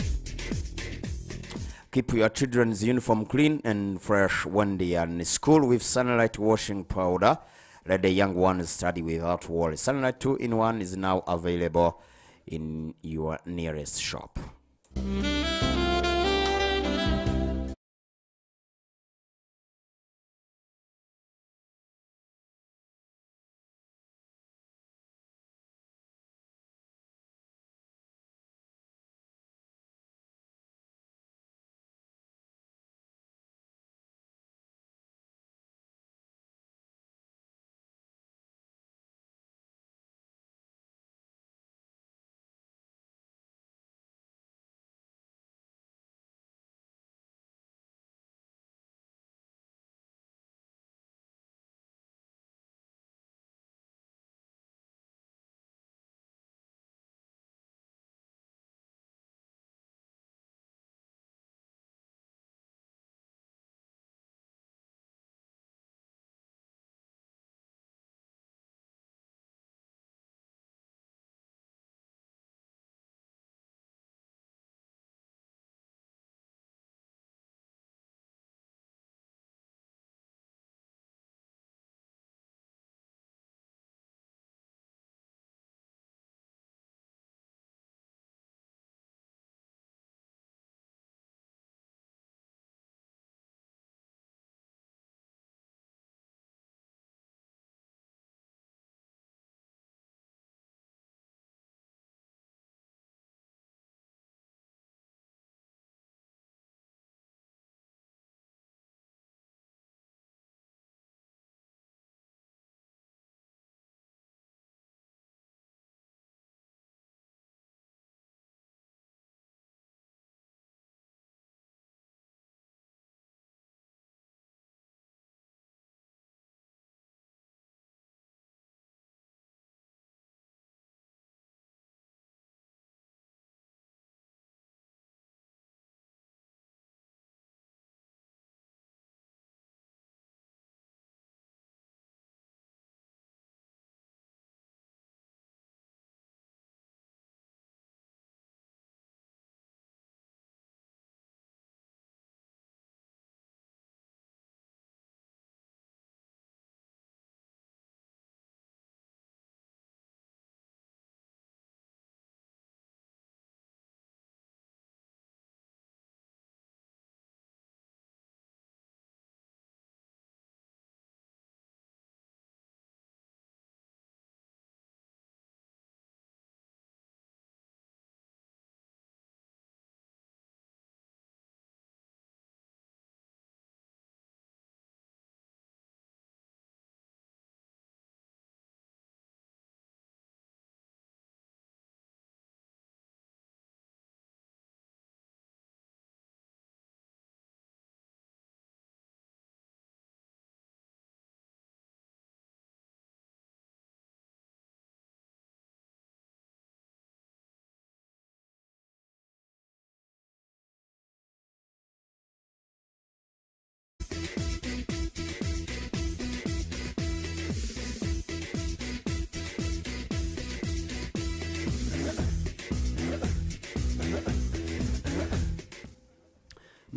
Keep your children's uniform clean and fresh when they are in school with Sunlight washing powder. Let the young ones study without worry. Sunlight two in one is now available in your nearest shop.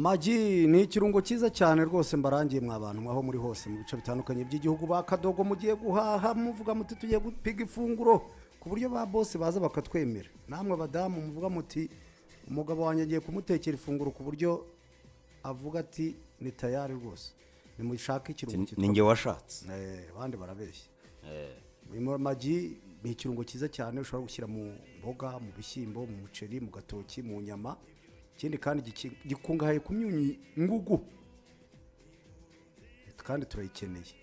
magi ni ikirungo cyiza cyane rwose mbarangiye mwa bantu aho muri hose mu bice bitandukanye by'igihugu bakadogo mugiye guhaha muvuga muti tugiye gupiga ifunguro ku buryo ba bose baza bakatwemera namwe badamu muvuga muti umugabo wanjye agiye kumutekera ifunguro ku buryo avuga ati ni tayari rwose nimushake ikirungo cyitwa ninjye washatse eh abandi barabeshya eh magi ni ikirungo cyiza cyane ushobora gushyira mu mboga mu bishyimbo mu muceri mu gatoki mu nyama ikindi kandi gikungahaye ku myunyu ngugu kandi turayikeneye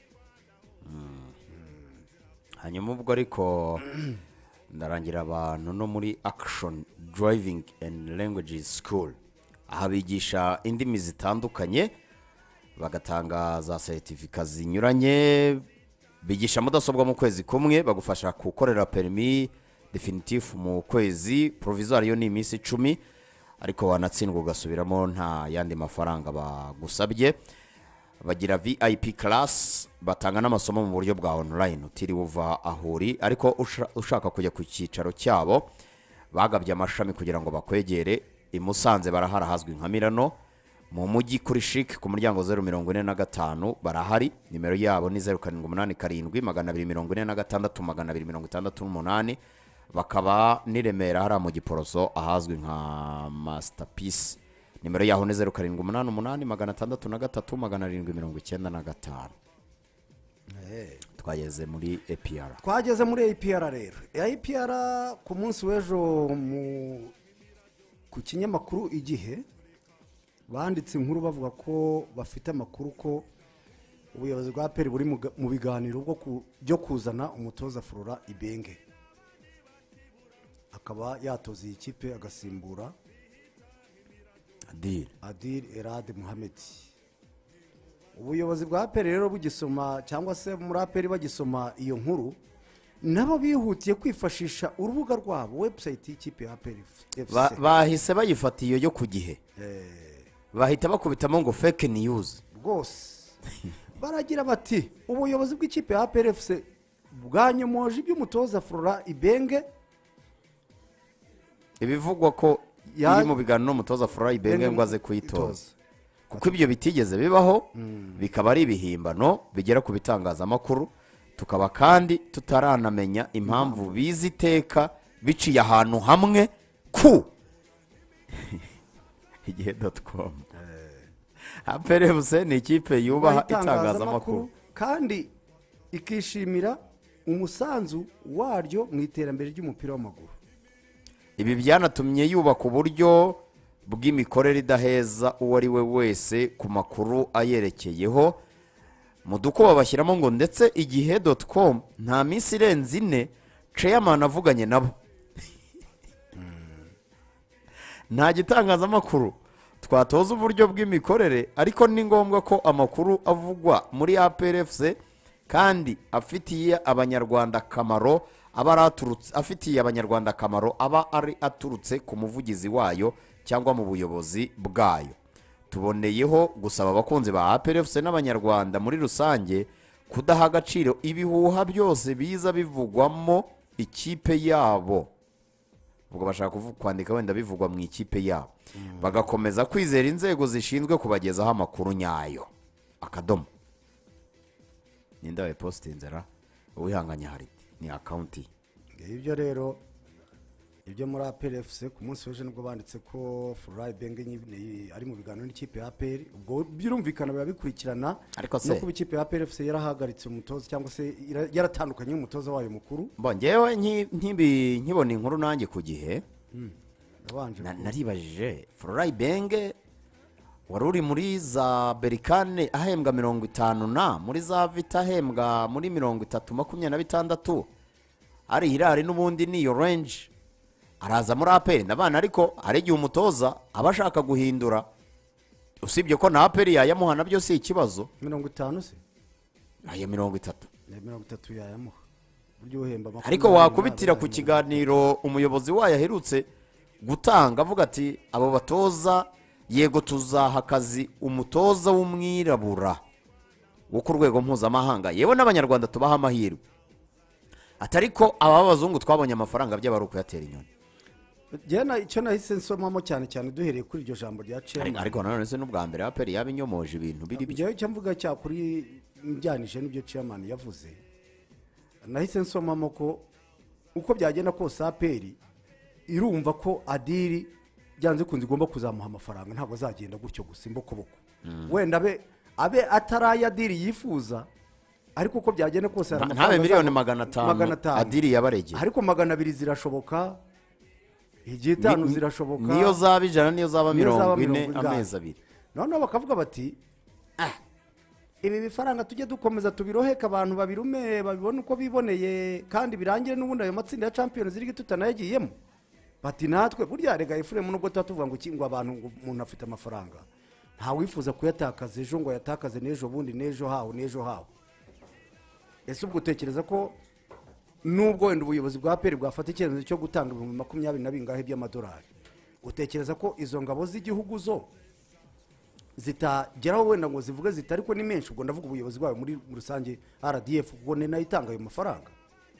hanyuma ubwo ariko ndarangira abantu no muri action driving and languages school aha bigisha indimi zitandukanye bagatanga za certificate zinyuranye bigisha mudasobwa mu kwezi kumwe bagufasha gukorera permis definitif mu kwezi provisoire yo ni iminsi icumi ariko wanatsindwa ugasubiramo nta yandi mafaranga bagusabye bagira V I P class batanga n'amasomo mu buryo bwa online utiriwe uva ahuri ariko ushaka kujya ku cyicaro cyabo bagabye amashami kugira ngo bakwegere imusanze barahara hazwi nka Mirano mu mujyi kuri Chic ku muryango zero mirongo ine na gatanu barahari nimero yabo ni zero karindwi umunani karindwi magana abiri mirongo ine na gatandatu magana abiri mirongo itandatu n'umunani bakaba niremera hari mu Giporoso ahazwi nka Masterpiece nimero yaho ni zero karindwi umunani umunani magana atandatu na gatatu magana arindwi mirongo icyenda na gatanu twageze muri A P R twageze muri A P R rero A P R ku munsi w'ejo ku kinyamakuru Igihe banditse inkuru bavuga ko bafite amakuru ko ubuyobozi bwa A P R buri mu biganiro byo kuzana umutoza Flora Ibenge akaba yatoza iyi kipe agasimbura Adil Adil Erad Mohamed ubuyobozi bwa A P R rero bugisoma cyangwa se muri A P R bagisoma iyo nkuru nabo bihutiye kwifashisha urubuga rwabo website y'ikipe ya A P R F C bahise bayifatiye yo ku gihe eh bahita bakubitamo ngo fake news rwose baragira bati ubuyobozi bw'ikipe ya A P R F C bwanyomoje iby'umutoza Flora Ibenge ibivugwa ko iri mu biganiro n'umutoza Flora Ibenge ngo aze kuyitoza kuko ibyo bitigeze bibaho bikaba ari ibihimbano bigera ku bitangazamakuru tukaba kandi tutaranamenya impamvu biziteka biciye ahantu hamwe ku igihe dot com A P R F C ni ikipe yubaha itangazamakuru kandi ikishimira umusanzu waryo mu iterambere ry'umupira w'amaguru ibi byanatumye yubaka uburyo bw'imikorere idaheza uwo ari we wese ku makuru ayerekeyeho mu dukuba bashyiramo ngo ndetse igihe dot com nta minsi irenze ine chairman avuganye nabo nta gitangazamakuru twatoza uburyo bw'imikorere ariko ni ngombwa ko amakuru avugwa muri A P R F C kandi afitiye abanyarwanda akamaro aba araturutse afitiye abanyarwanda akamaro aba ari aturutse ku muvugizi wayo cyangwa mu buyobozi bwayo tuboneyeho gusaba abakunzi ba A P R F C n'abanyarwanda muri rusange kudaha agaciro ibihuha byose biza bivugwamo ikipe yabo ubwo bashaka kwandika wenda bivugwa mu ikipe yabo bagakomeza kwizera inzego zishinzwe kubagezaho amakuru nyayo akadomo nindawe postinzera uwihanganya hari ni account ibyo rero ibyo muri A P R F C ku munsi w'ejo nibwo banditse ko Flora Ibenge ari mu biganiro n'ikipe ya A P R ubwo birumvikana biba bikurikirana no kuba ikipe ya A P R F C yarahagaritse umutoza cyangwa se yaratandukanye n'umutoza wayo mukuru bongewe nkibi nkibona inkuru nanjye ku gihe naribajije Flora Ibenge wari uri muri za Berikane ahembwa mirongo itanu na muri za Vita ahembwa muri mirongo itatu makumyabiri na bitandatu ari hirari n'ubundi niyo range araza muri A P R ndabana ariko hari igihe umutoza aba ashaka guhindura usibye ko na A P R yayamuha nabyo si ikibazo mirongo itanu se aya mirongo itatu mirongo itatu yayamuha buryo uhemba ariko wakubitira ku kiganiro umuyobozi wayo aherutse gutanga avuga ati abo batoza yego tuzaha akazi umutoza w'umwirabura wo ku rwego mpuzamahanga yewe n'abanyarwanda tubaha amahirwe atariko aba bazungu twabonye amafaranga by'abari ukuyatera inyoni jyana icyo nahise nsomamo cyane cyane duhereye kuri iryo jambo rya Ariko- chairman ariko nanone se n'ubwa mbere aperi yaba inyomoje ibintu biri byo njyewe icyo mvuga cyakuri njyanije n'ibyo chairman yavuze nahise nsomamo ko uko byagenda kose aperi irumva ko adiri byanze kunze igomba kuzamuha amafaranga ntabwo azagenda gutyo gusa imbokoboko wenda abe abe atari adiri yifuza ariko uko byagenda kose hari ntabe amafaranga miliyoni azaba- magana atanu magana atanu. adiri yabaregeye ariko magana abiri zirashoboka igihe itanu Ni- zirashoboka niyo zaba ijana niyo zaba niyo zaba mirongo ine mirongo ingahe. amezi abiri noneho bakavuga bati ah ibi bifaranga tujye dukomeza tubiroheka abantu babirume babibone uko biboneye kandi birangire n'ubundi ayo matsinda ya champions league tutanayagiyemo bati natwe burya rega Efuremu nubwo tuba tuvuga ngo iki ngo abantu ngo umuntu afite amafaranga nta wifuza kuyatakaza ejo ngo yatakaze n'ejo bundi n'ejo hawo n'ejo hawo ese ubwo utekereza ko nubwo wenda ubuyobozi bwa peri bwafata icyemezo cyo gutanga ibihumbi makumyabiri na bingahe by'amadolari utekereza ko izo ngabo z'igihugu zo zitageraho wenda ngo zivuge zita ariko ni menshi ubwo ndavuga ubuyobozi bwayo muri rusange R D F ubwo ni nayo itanga ayo mafaranga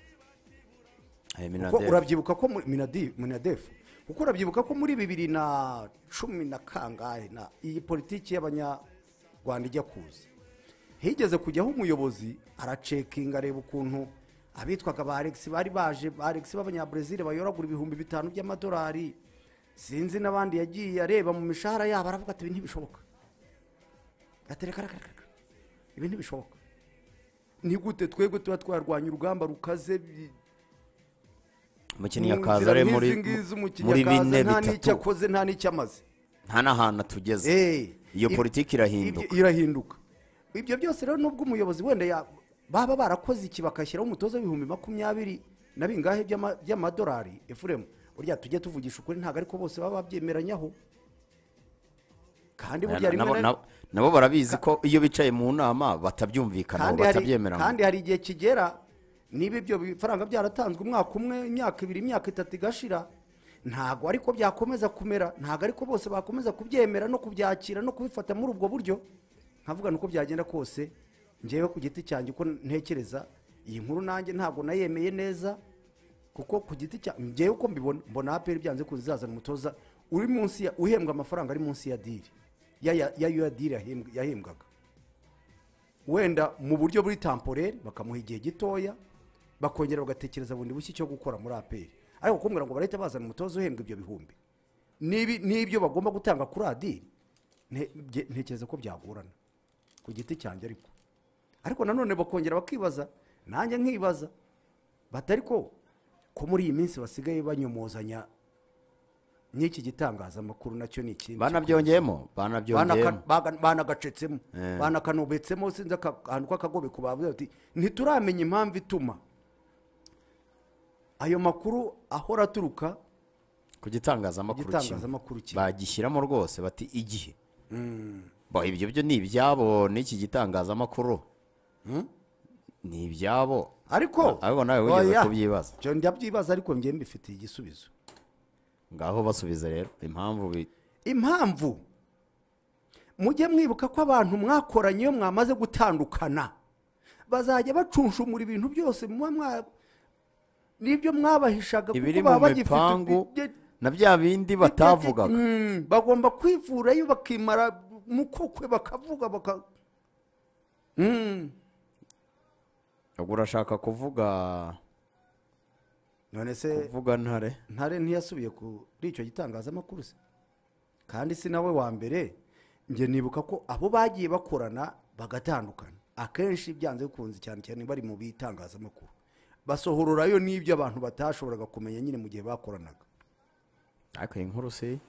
Ayo kuko Minadef. urabyibuka ko muri- Minadi- Minadef kuko urabyibuka ko muri bibiri na cumi na kangahe na iyi politiki y'abanyarwanda ijya kuza higeze kujyaho umuyobozi aracekinga areba ukuntu abitwaga ba Alex bari baje ba Alex b'abanyabrezil bayoragura ibihumbi bitanu by'amadolari sinzi n'abandi yagiye areba mu mishahara yabo aravuga ati ibi ntibishoboka gatereka reka ibi ntibishoboka ni gute twebwe tuba twarwanya urugamba rukaze bi- umukinnyi mu akaza nzira ari nk'izi muri ngizi umukinnyi muri akaza bine nta n'icyo bitatu akoze nta n'icyo amaze nta n'ahantu atugeze Eh, iyo ib- politiki irahinduka ibyo- irahinduka ibyo byose rero nubwo umuyobozi wenda ya- baba barakoze iki bakashyiraho umutoza w'ibihumbi makumyabiri na bingahe by'ama- by'amadolari Efuremu burya tujye tuvugisha ukuri ntabwo ariko bose baba babyemeranyaho kandi burya rimwe Nabo- na nabo- nabo barabizi ko iyo bicaye mu nama batabyumvikana kandi hari, batabyemerana kandi hari igihe kigera niba ibyo bifaranga byaratanzwe umwaka umwe imyaka ibiri imyaka itatu igashira ntabwo ariko byakomeza kumera ntabwo ariko bose bakomeza kubyemera no kubyakira no kubifata muri ubwo buryo nkavuga nuko byagenda kose njyewe ku giti cyanjye uko ntekereza iyi nkuru nanjye ntabwo nayemeye neza kuko ku giti cyanjye njyewe uko mbibona mbona aperi byanze kuzazana umutoza uri munsi ya uhembwa amafaranga ari munsi ya diri ya ya ya ya diri yahembwa- yahembwaga wenda mu buryo buri tamporere bakamuha igihe gitoya bakongera bagatekereza bundi bushya icyo gukora muri aperi ariko kumbwira ngo barahita bazana umutoza uhembwa ibyo bihumbi Nibi- n'ibyo bagomba gutanga kuri adiri nte- bye- ntekereza ko byagorana ku giti cyanjye ariko ariko nanone bakongera bakibaza nanjye nkibaza batari ko ko muri iyi minsi basigaye banyomozanya n'iki gitangazamakuru nacyo ni ikindi banabyongeyemo banabyongeyemo Banaka- baga- banagacetsemo Eh. banakanubetsemo sinzi aka- akantu k'akagobeko bavuze bati ntituramenya impamvu ituma ayo makuru ahora aturuka ku gitangazamakuru kimwe gitangazamakuru kimwe bagishyiramo rwose bati igihe Bo, ibyo byo ni ibyabo n'iki gitangazamakuru ni ibyabo ariko ariko nawe wigeze oya, kubyibaza byo ndabyibaza ariko njye mbifitiye igisubizo ngaho basubize rero impamvu bi- impamvu mujye mwibuka ko abantu mwakoranye iyo mwamaze gutandukana bazajya bacunshumura ibintu byose muba mwa n'ibyo mwabahishaga ibiri kuko mu baba bagifite mipangu ibyo- na bya bindi batavugaga Mm, bagomba kwivurayo bakimara mu kokwe bakavuga baka Mm. ubwo urashaka kuvuga none se kuvuga ntare ntare ntiyasubiye kuri icyo gitangazamakuru se kandi si nawe wa mbere njye nibuka ko abo bagiye bakorana bagatandukana akenshi byanze bikunze cyane cyane bari mu bitangazamakuru basohororayo n'ibyo abantu batashoboraga kumenya nyine mu gihe bakoranaga ariko iyi nkuru si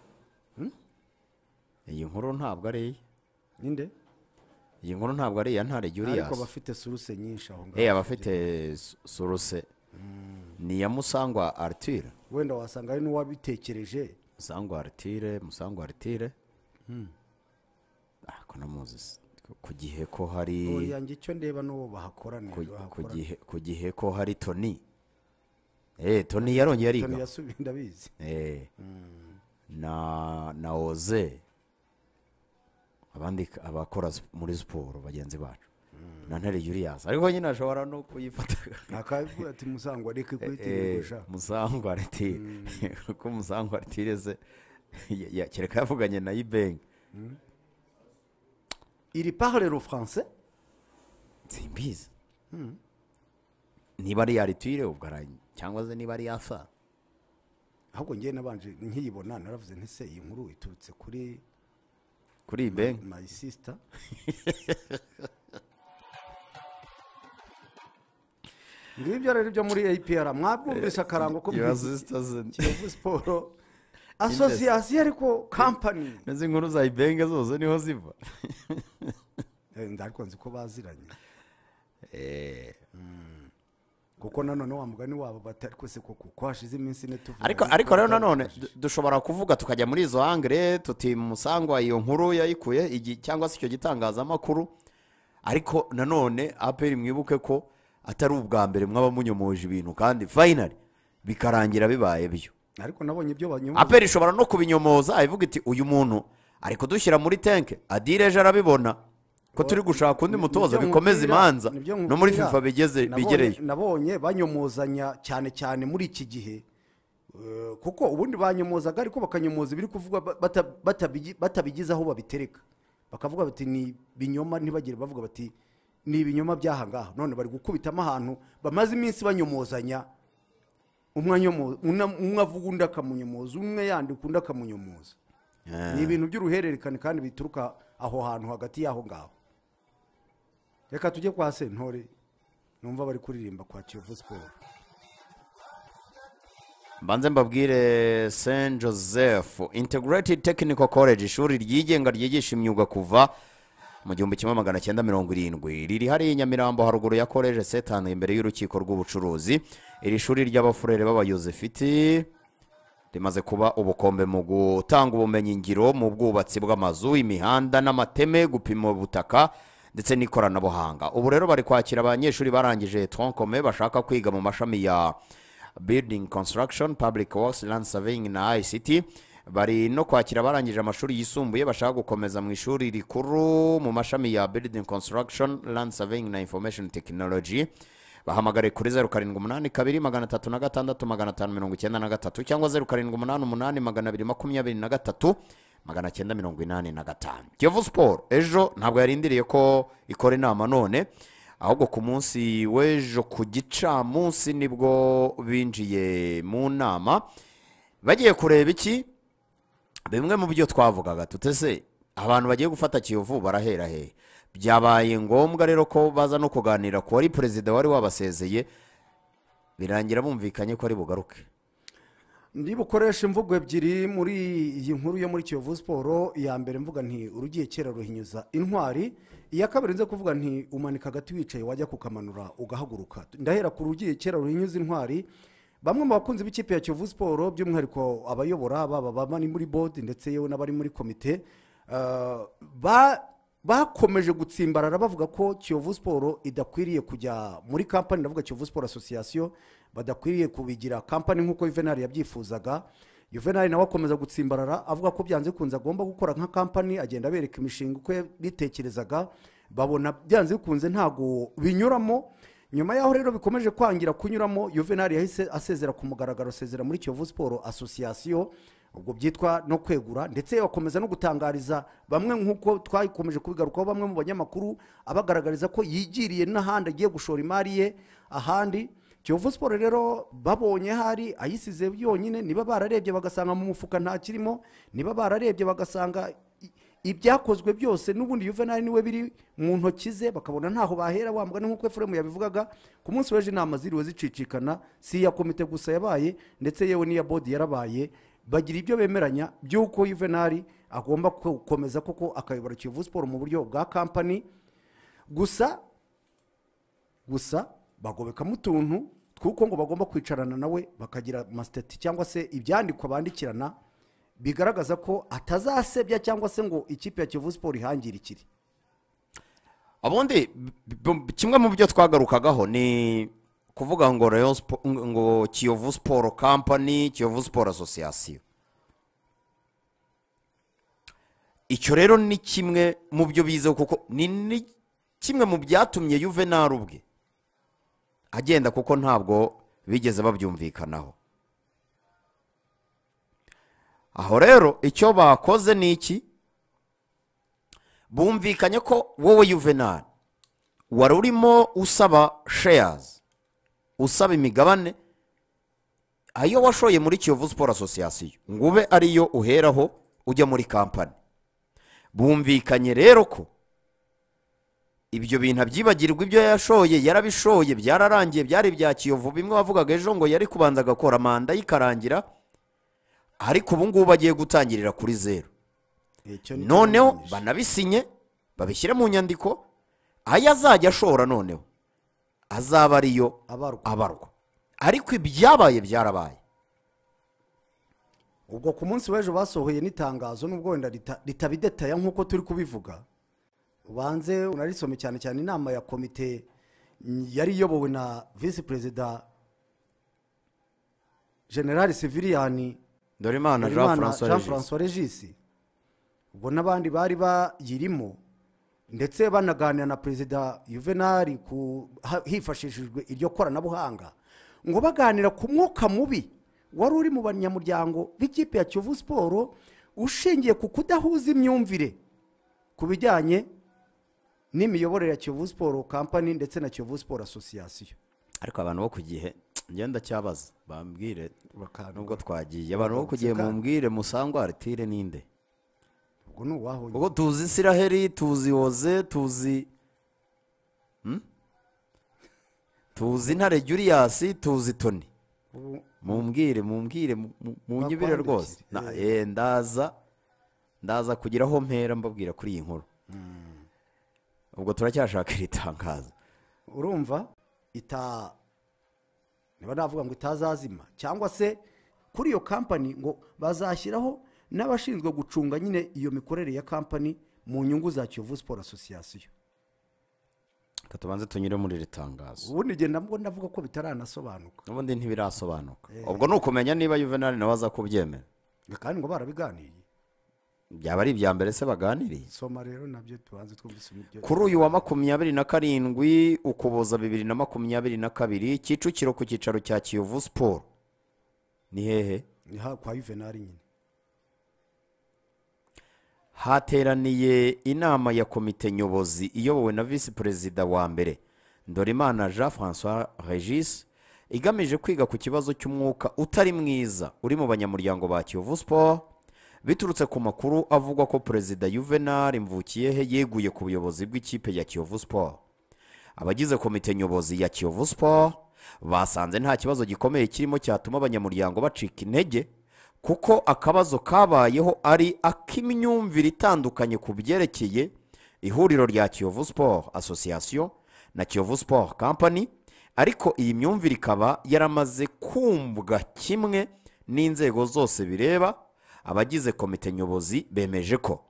iyi nkuru ntabwo ari iye ninde iyi nkuru ntabwo ari iya ntare ariko Julius bafite suruse nyinshi aho eh abafite su- suruse ni iya Musangwa Arthur wenda wasanga ari n'uwabitekereje Musangwa Arthur Musangwa Arthur ah ko namuzi se. ku gihe ko hari yanjye icyo ndeba n'uwo bahakoranira ku- ku bahakorana. gihe ku gihe ko hari Tony eh Tony yarongeye Tony ariga yasubiye ndabizi eh na na Oze abandi abakora sp- muri siporo bagenzi bacu na ntare Julius ariko nyine ashobora no kuyifata akavuga ati musangwa reka kwitirirwa musangwa aritire kuko musangwa aritire se kereka yavuganye na Ibeng il parle le français simbizi niba ari yaritire ubwo cyangwa se niba ari yafa ahubwo ngiye nabanje nkiyibona naravuze nti se iyi nkuru iturutse kuri kuri Ibeng my sister ngibyo rero byo muri A P R mwabumvise akarango ko Kiyovu Sport association ariko company nazi nkuru za Ibeng zose niho ziva ndariko nzi ko baziranye eh kuko nanone wa mugani wabo batari kwese ko kwashize iminsi ne tuvuga ariko ariko rero nanone dushobora kuvuga tukajya muri izo angre tuti musangwa iyo nkuru yayikuye cyangwa se icyo gitangaza makuru ariko nanone A P R mwibuke ko atari ubwa mbere mwaba munyomoje ibintu kandi finally bikarangira bibaye byo ariko nabonye ibyo banyomoza A P R ishobora no kubinyomoza ayivuga iti uyu muntu ariko dushyira muri tanke adireje arabibona ko turi gushaka undi mutoza bikomeza imanza no muri FIFA bigeze bigereye nabonye banyomozanya cyane cyane muri iki gihe kuko ubundi banyomozaga ariko bakanyomoza biri kuvuga batabigize aho babitereka bakavuga bati ni binyoma ntibagire bavuga bati ni ibinyoma byahangaha none bari gukubitamo ahantu bamaze iminsi banyomozanya umwe avuga undi akamunyomoza umwe yandika undi akamunyomoza ni ibintu by'uruhererekane kandi bituruka aho hantu hagati y'aho ngaho reka tujye kwa Sentore numva bari kuririmba kwa Kiyovu Sport mbanze mbabwire Saint Joseph Integrated Technical College ishuri ryigenga ryigisha imyuga kuva mu gihumbi kimwe magana cyenda mirongo irindwi riri hari Nyamirambo haruguru ya College Setano imbere y'urukiko rw'ubucuruzi iri shuri ry'abafurere b'abayozefiti rimaze kuba ubukombe mu gutanga ubumenyi ngiro mu bwubatsi bw'amazu imihanda n'amateme gupima ubutaka ndetse n'ikoranabuhanga ubu rero bari kwakira abanyeshuri barangije troncome bashaka kwiga mu mashami ya building construction public works land surveying na I C T bari no kwakira barangije amashuri yisumbuye bashaka gukomeza mu ishuri rikuru mu mashami ya building construction land surveying na information technology bahamagare kuri zeru karindwi umunani kabiri magana atatu na gatandatu magana atanu mirongo icyenda na gatatu cyangwa zeru karindwi umunani umunani magana abiri makumyabiri na gatatu magana cyenda mirongo inani na gatanu Kiyovu Sport ejo ntabwo yarindiriye ko ikora inama none ahubwo ku munsi w'ejo ku gicamunsi nibwo binjiye mu nama bagiye kureba iki bimwe mu byo twavugaga tutese abantu bagiye gufata Kiyovu barahera he byabaye ngombwa rero ko baza no kuganira ko ari perezida wari wabasezeye birangira bumvikanye ko ari bugaruke ndi bukoresha imvugo ebyiri muri iyi nkuru yo muri Kiyovu Sport ya mbere mvuga nti urugiye kera ruhinyuza intwari iya kabiri nze kuvuga nti umanika agati wicaye wajya kukamanura ugahaguruka ndahera ku rugiye kera ruhinyuza intwari bamwe mu bakunzi b'ikipe ya Kiyovu Sport by'umwihariko abayobora baba baba muri board ndetse yewe n'abari muri komite ba bakomeje gutsimbarara bavuga ko Kiyovu Sport idakwiriye kujya muri company ndavuga Kiyovu Sport Association badakwiriye kubigira company nkuko Juvenal yabyifuzaga Juvenal nawe akomeza gutsimbarara avuga ko byanze kunza agomba gukora nka company agenda bereka imishinga uko bitekerezaga babona byanze kunze ntago binyuramo nyuma yaho rero bikomeje kwangira kunyuramo Juvenal yahise asezera ku mugaragaro asezera muri Kiyovu Sport Association ubwo byitwa no kwegura ndetse bakomeza no gutangariza bamwe nkuko twayikomeje kubigarukaho bamwe mu banyamakuru abagaragariza ko yigiriye n'ahandi agiye gushora imari ye ahandi Kiyovu Sport rero babonye hari ayisize byonyine niba bararebye bagasanga mu mufuka nta kirimo niba bararebye bagasanga ibyakozwe byose n'ubundi Juvenal niwe biri mu ntoki ze bakabona ntaho bahera wambwa nkuko Efrem yabivugaga ku munsi w'ejo inama ziriwe zicicikana si ya komite gusa yabaye ndetse yewe n'iya board yarabaye bagira ibyo bemeranya byuko Juvenal agomba gukomeza koko akayobora Kiyovu Sport mu buryo bwa company gusa gusa bagobekamo utuntu twuko ngo bagomba kwicarana nawe bakagira masteti cyangwa se ibyandikwa bandikirana bigaragaza ko atazasebya cyangwa se ngo ikipe ya Kiyovu Sport ihangirikire abundi kimwe mu byo twagarukagaho ni kuvuga ngo Rayon ngo Kiyovu Sport Company Kiyovu Sport Association icyo rero ni kimwe mu byo bize kuko ni kimwe mu byatumye Juvenal ubwe agenda, kuko ntabwo bigeze babyumvikanaho. Aho rero icyo bakoze ni iki? Bumvikanye ko wowe Juvenal wari urimo usaba shares, usaba imigabane ayo washoye muri Kiyovu Sport Association, ngo ube ariyo uheraho ujya muri kampani. Bumvikanye rero ko ibyo bintu byibagirwa, ibyo yashoye yarabishoye, byararangiye, byari bya Kiyovu. Bimwe bavugaga ejo ngo yari kubanza agakora manda yikarangira, ariko ubu ngubu bagiye gutangirira kuri zero. Noneho banabisinye babishyire mu nyandiko, ayo azajya ashora noneho azaba ariyo abarwa. Ariko ibyabaye byarabaye. Ubwo ku munsi w'ejo basohoye n'itangazo, nubwo wenda ritabidetaya nk'uko turi kubivuga, ubanze unarisome cyane cyane. Inama ya komite yari iyobowe na Vice President General Civilian Ndorimana Jean François Regis, ubwo n'abandi bari bayirimo, ndetse banaganira na Perezida Juvenal ku hifashishijwe iryo koranabuhanga, ngo baganira ku mwuka mubi wari uri mu banyamuryango b'ikipe ya Kiyovu Sport ushingiye ku kudahuza imyumvire ku bijyanye n'imiyoborere ya Kiyovu Sport Company ndetse na Kiyovu Sport Association. Ariko abantu bo ku gihe ngenda cyabaza bambwire, nubwo twagiye abantu bo ku gihe mumbwire Musangwa Artire ninde? Ubwo nuwaho ubwo tuzi Isiraheli, tuzi Oze, tuzi hmm? tuzi Ntare Julius, tuzi Tony. Mumbwire mumbwire munyibire rwose. Na eh ndaza ndaza kugira aho mpera mbabwira kuri iyi nkuru. Ubwo turacyashaka iritangaza. Urumva ita niba navuga ngo itazazima, cyangwa se kuri iyo company ngo bazashyiraho n'abashinzwe gucunga nyine iyo mikorere ya company mu nyungu za Kiyovu Sport Association. Katubanze tunyire muri ritangazo. Ubundi genda mbwo ndavuga ko bitaranasobanuka. Ubundi ntibirasobanuka. Ubwo nukumenya niba Juvenal nawe aza kubyemera. Kandi ngo barabiganiye. Byaba ari ibya mbere se baganiriye. Soma rero nabyo tubanze twumvise ibyo. Kuri uyu wa makumyabiri na karindwi Ukuboza bibiri na makumyabiri na kabiri Kicukiro ku cyicaro cya Kiyovu Sport. Ni hehe? Ni ha kwa Juvenal nyine. Hateraniye inama ya komite nyobozi iyobowe na Vice President wa mbere Ndorimana Jean François Regis, igamije kwiga ku kibazo cy'umwuka utari mwiza uri mu banyamuryango ba Kiyovu Sport, biturutse ku makuru avugwa ko President Juvenal Mvukiyehe yeguye ku buyobozi bw'ikipe ya Kiyovu Sport. Abagize komite nyobozi ya Kiyovu Sport basanze nta kibazo gikomeye kirimo cyatuma abanyamuryango bacika intege, kuko akabazo kabayeho ari ak'imyumvire itandukanye ku byerekeye ihuriro rya Kiyovu Sport Association na Kiyovu Sport Company, ariko iyi myumvire ikaba yaramaze kumbwa kimwe n'inzego zose bireba. Abagize komite nyobozi bemeje ko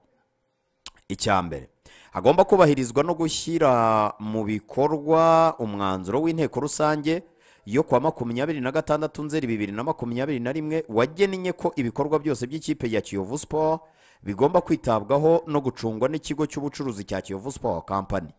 icyambere hagomba kubahirizwa no gushyira mu bikorwa umwanzuro w'inteko rusange yo kwa makumyabiri na gatandatu Nzeri bibiri na makumyabiri na rimwe wagennye ko ibikorwa byose by'ikipe ya Kiyovu Sport bigomba kwitabwaho no gucungwa n'ikigo cy'ubucuruzi cya Kiyovu Sport Company.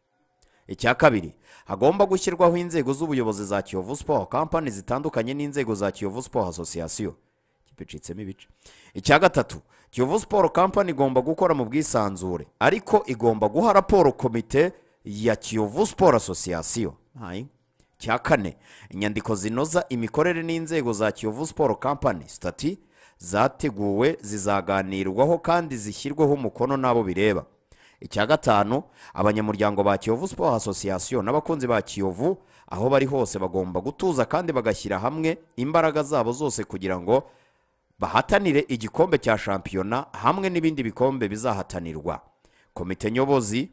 Icya kabiri hagomba gushyirwaho inzego z'ubuyobozi za Kiyovu Sport Company zitandukanye n'inzego za Kiyovu Sport Association. Kipicitsemo ibice. Icya gatatu Kiyovu Sport Company igomba gukora mu bwisanzure, ariko igomba guha raporo komite ya Kiyovu Sport Association. Hayi. Cya kane inyandiko zinoza imikorere n'inzego za Kiyovu Sport Company stati zateguwe zizaganirwaho kandi zishyirweho umukono n'abo bireba. Icya gatanu abanyamuryango ba Kiyovu Sport Association n'abakunzi ba Kiyovu aho bari hose bagomba gutuza kandi bagashyira hamwe imbaraga zabo zose kugira ngo bahatanire igikombe cya shampiyona hamwe n'ibindi bikombe bizahatanirwa. Komite nyobozi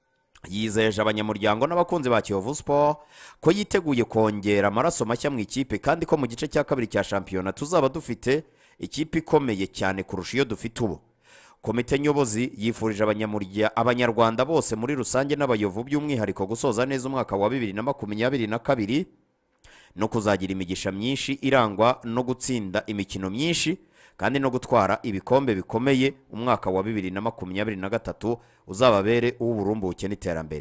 yizeje abanyamuryango n'abakunzi ba Kiyovu Sport ko yiteguye kongera amaraso mashya mu ikipe, kandi ko mu gice cya kabiri cya shampiyona tuzaba dufite ikipe ikomeye cyane kurusha iyo dufite ubu. Komite nyobozi yifurije abanyamurya abanyarwanda bose muri rusange n'abayovu by'umwihariko gusoza neza umwaka wa bibiri na makumyabiri na kabiri no kuzagira imigisha myinshi irangwa no gutsinda imikino myinshi kandi no gutwara ibikombe bikomeye. Umwaka wa bibiri na makumyabiri na gatatu uzababere uw'uburumbuke n'iterambere.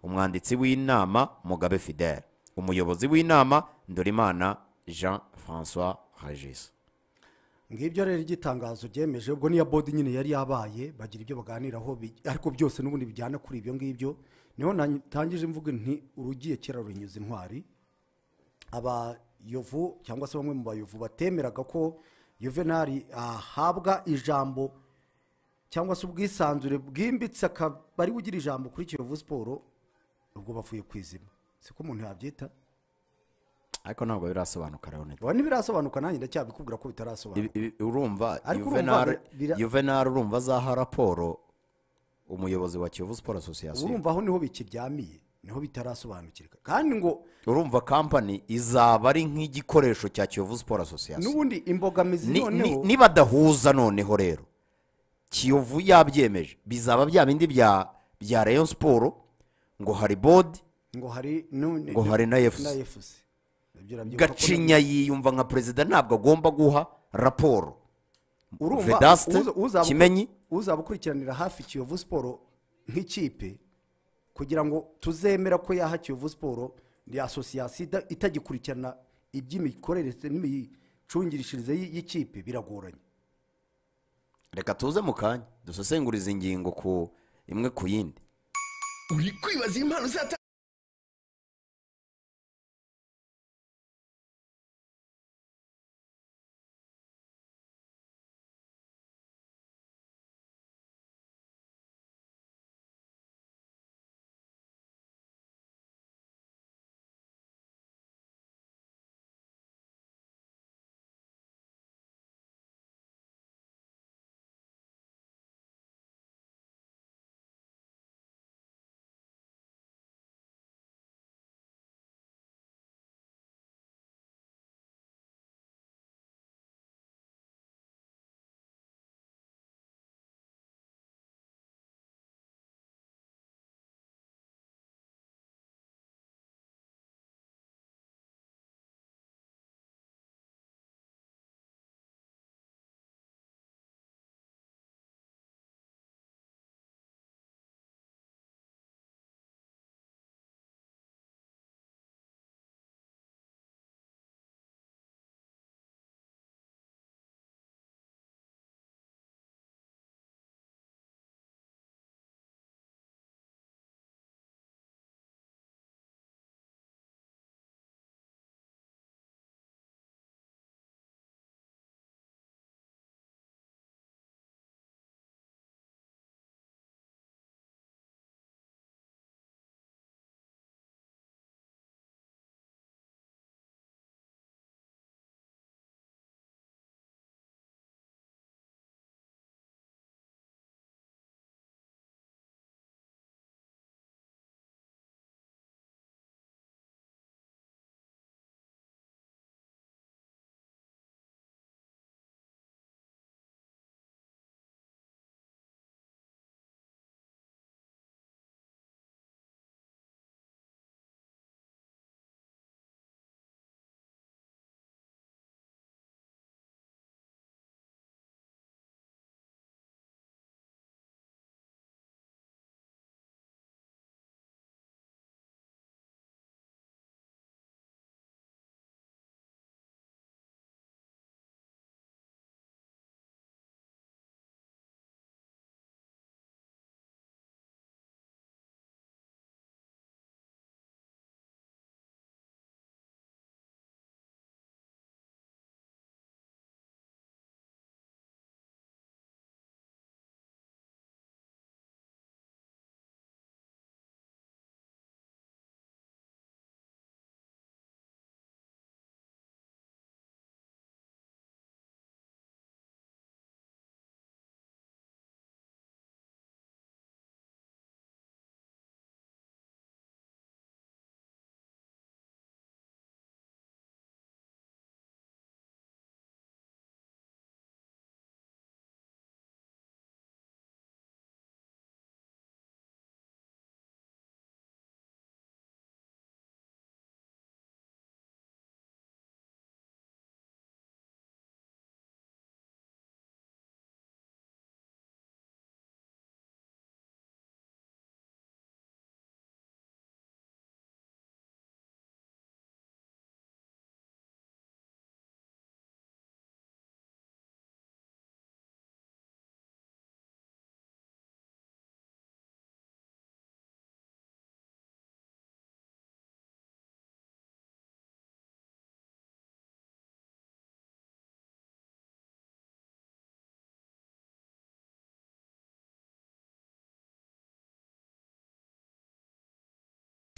umwanditsi w'inama Mugabe Fidele, umuyobozi w'inama Ndorimana Jean François Regis. ngibyo rero igitangazo ryemeje ubwo niya bodi nyine yari yabaye bagira ibyo baganiraho ariko byose n'ubundi bijyana kuri ibyo ngibyo. niho natangije imvugo nti urugiye kera runyuze intwari. abayovu cyangwa se bamwe mu bayovu batemeraga ko Juvenal ahabwa ijambo cyangwa se ubwisanzure bwimbitse akaba ari ugira ijambo kuri Kiyovu Sport, ubwo bavuye kwizima. siko umuntu yabyita ariko ntabwo birasobanuka rero. wa ntibirasobanuka, nanjye ndacyabikubwira ko bitarasobanuka. urumva Juvenal urumva azaha raporo umuyobozi wa Kiyovu Sport Association. urumva aho niho bikiryamiye, niho bitarasobanukirwa kandi ngo urumva company izaba ari nk'igikoresho cya Kiyovu Sport Association. n'ubundi imbogamizi noneho niba dahuza noneho rero Kiyovu yabyemeje bizaba bya bindi bya bya Rayon Sport ngo hari board ngo hari ngo hari na F C. Gacinya yiyumva nka perezida ntabwo agomba guha raporo. urumva Kimenyi uzaba ukurikiranira hafi Kiyovu Sport nk'ikipe kugira ngo tuzemera ko yaha Kiyovu Sport ni association itagikurikirana iby'imikorere n'imicungirishirize y'ikipe biragoranye. reka tuze mu kanya dusesenguriza ingingo ku imwe ku yindi. uri kwibaza impano zata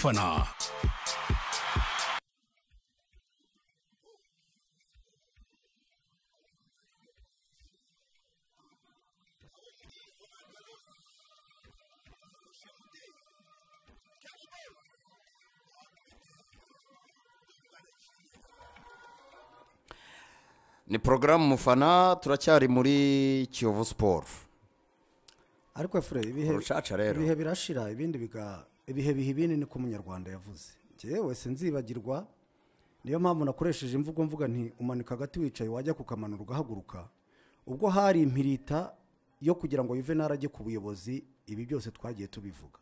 umufana. ni porogaramu mufana turacyari muri Kiyovu Sport. ariko fure ibihe Urucaca rero. ibihe birashira ibindi biga ibihe bihe ibindi ni ko umunyarwanda yavuze jewe sinzibagirwa niyo mpamvu nakoresheje imvugo mvuga nti umanika hagati wicaye wajya kukamanura ugahaguruka ubwo hari impirita yo kugira ngo Juvenal ajye ku buyobozi ibi byose twagiye tubivuga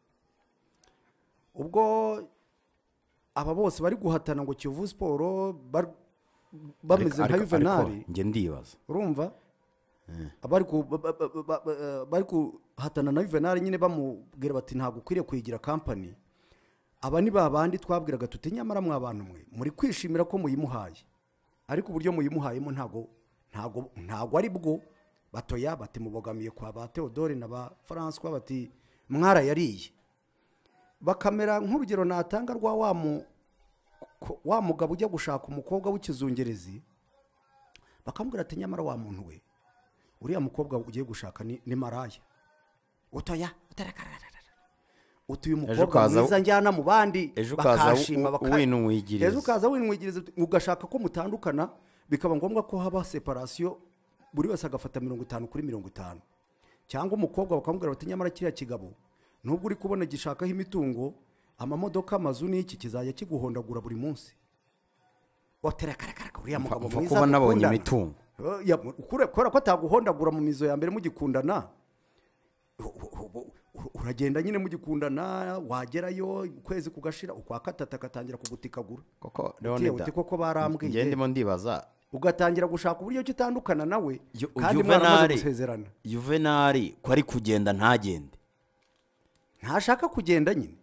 ubwo aba bose bari guhatana ngo Kiyovu Sport bameze nka Juvenal nge ndibaza urumva abari ku bari kuhatana na Juvenal nyine bamubwira bati ntabwo ukwiriye kuyigira company aba ni babandi twabwiraga tuti nyamara mwa bantu mwe muri kwishimira ko muyimuhaye ariko uburyo muyimuhayemo ntago ntago ntago ari bwo batoya bati mubogamiye kwa ba Theodore na ba François bati mwara yariye bakamera nk'urugero natanga rwa wa mu wa mugabo ujya gushaka umukobwa w'ikizungerezi bakambwira ati nyamara wa muntu we uriya mukobwa ugiye gushaka ni, ni maraya utoya utuye umukobwa mwiza njyana mu bandi bakashima bakashima ejo ukaza winwigiriza ugashaka ko mutandukana bikaba ngombwa ko haba separation buri wese agafata mirongo itanu kuri mirongo itanu cyangwa umukobwa bakambwira bati nyamara kiriya kigabo nubwo uri kubona gishakaho imitungo amamodoka amazu n'iki kizajya kiguhondagura buri munsi waterekarekara uriya mugabo mwiza kuba nabonye imitungo ukure ko ataguhondagura mu mizo ya mbere mugikundana uragenda nyine mugikundana wagerayo kwezi kugashira ukwa katata katangira kugutikagura koko Leonida koko barambwiye nge ndimo ndibaza ugatangira gushaka uburyo kitandukana nawe kandi mwaramaze gusezerana Juvenal ko ari kugenda ntagende ntashaka kugenda nyine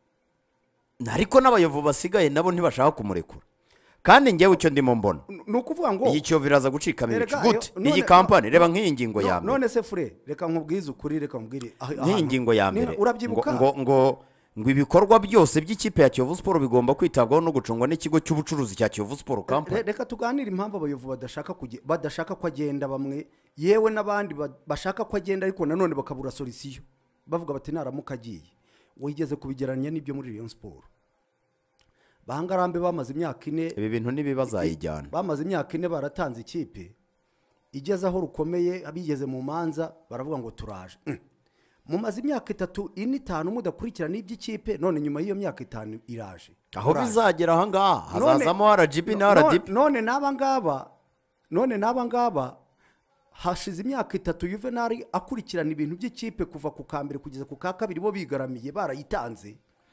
ariko n'abayovu basigaye nabo ntibashaka kumurekura kandi ngewe icyo ndimo mbona nukuvuga ngo iyi cyo biraza gucika mico gute iyi company reba nk'iyi ngingo ya mbere none se fure reka nkubwize ukuri reka mbwire nk'iyi ngingo ya mbere urabyibuka ngo ngo ngo ibikorwa byose by'ikipe ya Kiyovu Sport bigomba kwitabwaho no gucungwa n'ikigo cy'ubucuruzi cya Kiyovu Sport Company. Reka tuganire impamvu abayovu badashaka badashaka ko agenda bamwe yewe n'abandi bashaka ko agenda ariko nanone bakabura solution bavuga bati naramuka agiye wigeze kubigeranya n'ibyo muri Rayon Sport bangarambe bamaze imyaka ine ibi bintu nibibazayijyana bamaze imyaka ine baratanze ikipe igeze aho rukomeye abigeze mu manza baravuga ngo turaje mumaze imyaka itatu ine itanu mudakurikirana iby'ikipe none nyuma y'iyo myaka itanu iraje aho bizagera aha ngaha hazazamo R G B na R D P none n'aba ngaba none n'aba ngaba hashize imyaka itatu Juvenal akurikirana ibintu by'ikipe kuva ku kambere kugeza ku ka kabiri bo bigaramiye barayitanze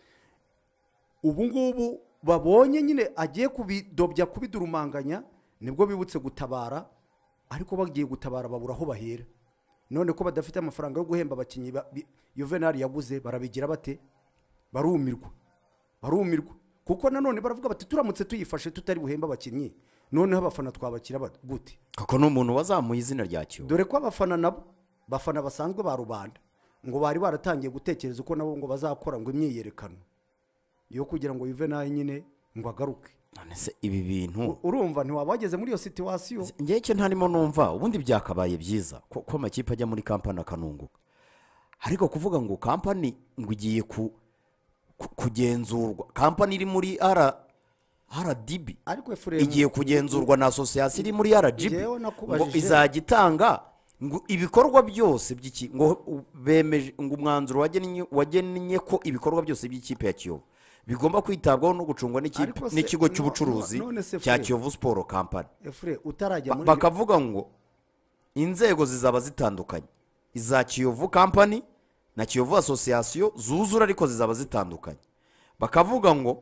ubu ngubu babonye nyine agiye kubidobya kubidurumanganya nibwo bibutse gutabara ariko bagiye gutabara babura aho bahera none ko badafite amafaranga yo guhemba abakinyi Juvenal yaguze barabigira bate barumirwa barumirwa kuko nanone baravuga bati turamutse tuyifashe tutari buhemba abakinyi none abafana twabakira gute koko n'umuntu wazamuye izina rya Kiyovu dore ko abafana nabo bafana basanzwe ba rubanda ngo bari baratangiye gutekereza uko nabo ngo bazakora ngo imyiyerekano yo kugira ngo Juvenal nyine ngo agaruke none se ibi bintu urumva ntiwabageze muri iyo situation ngiye cyo ntarimo numva ubundi byakabaye byiza ko ko makipe ajya muri company akanunguka ariko kuvuga ngo company ngo igiye ku kugenzurwa company iri muri R RDB ariko Efuremu igiye kugenzurwa na association iri muri R G B ngo izagitanga ngo ibikorwa byose by'iki ngo bemeje ngo umwanzuro wagennye wagennye ko ibikorwa byose by'ikipe ya Kiyovu bigomba kwitabwaho no gucungwa n'ikigo cy'ubucuruzi cya Kiyovu Sport Company Efure utarajya muri bakavuga ngo inzego zizaba zitandukanye iza Kiyovu Company na Kiyovu Association zuzura ariko zizaba zitandukanye bakavuga ngo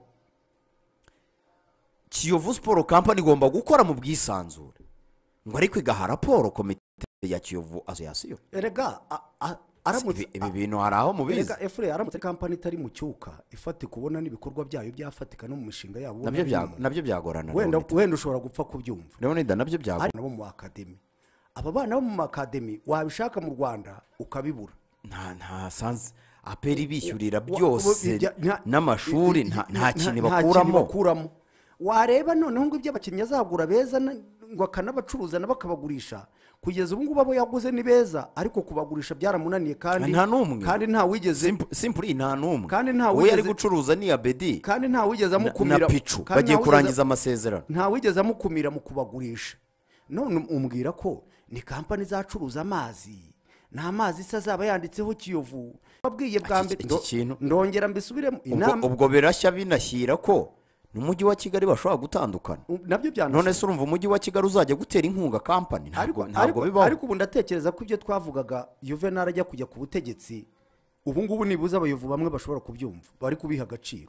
Kiyovu Sport Company igomba gukora mu bwisanzure ngo ariko igaha raporo komite ya Kiyovu Association erega aramutse ibi bintu haraho mubizi erega Efure aramutse company itari mu cyuka ifate kubona n'ibikorwa byayo byafatika no mu mishinga yabo nabyo byago nabyo byagorana wenda wenda ushobora gupfa kubyumva Leonida nabyo byagorana nabo mu academy aba bana bo mu academy wabishaka mu Rwanda ukabibura nta nta sanze aperi bishyurira wa- byose wa- nta- n'amashuri i- i- nta i- nta nta- kintu nta bakuramo bakuramo wareba noneho ngo ibyo abakinnyi azagura beza na- ngo akanabacuruza nabo akabagurisha kugeza ubu ngubu abo yaguze ni beza ariko kubagurisha byaramunaniye kandi nta n'umwe kandi nta wigeze simpuri nta n'umwe Kandi nta uwo yari wigeze- gucuruza ni abedi kandi nta wigeze na amukumira picu kandi bagiye nta wigeze- kurangiza amasezerano nta wigeze amukumira mu kubagurisha none umbwira ko ni kampani izacuruza amazi nta mazi se azaba yanditseho kiyovu wabwiye bwa Iki- mbere iki ndo- kintu- ndongera mbisubiremo ubwo inama ubwo birashya binashyira ko n'umujyi wa kigali bashobora gutandukana nabyo none byanashoboka se urumva umujyi wa kigali uzajya gutera inkunga kampani ariko ntabwo ntabwo ariko- bibaho ariko ubu ndatekereza ko ibyo twavugaga Juvenal ajya kujya ku butegetsi ubu ngubu nibuze abayovu bamwe bashobora kubyumva bari kubiha agaciro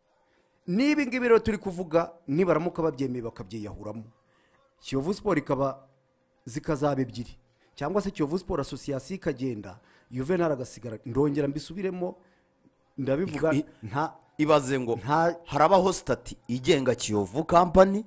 niba ngibi rero turi kuvuga nibaramuka babyemeye bakabyiyahuramo kiyovu siporo ikaba zikazaba ebyiri cyangwa se kiyovu siporo asosiyasiyo ikagenda Juvenal agasigara ndongera mbisubiremo ndabivuga I- nta ibaze ngo Nta- harabaho sitati igenga kiyovu kampani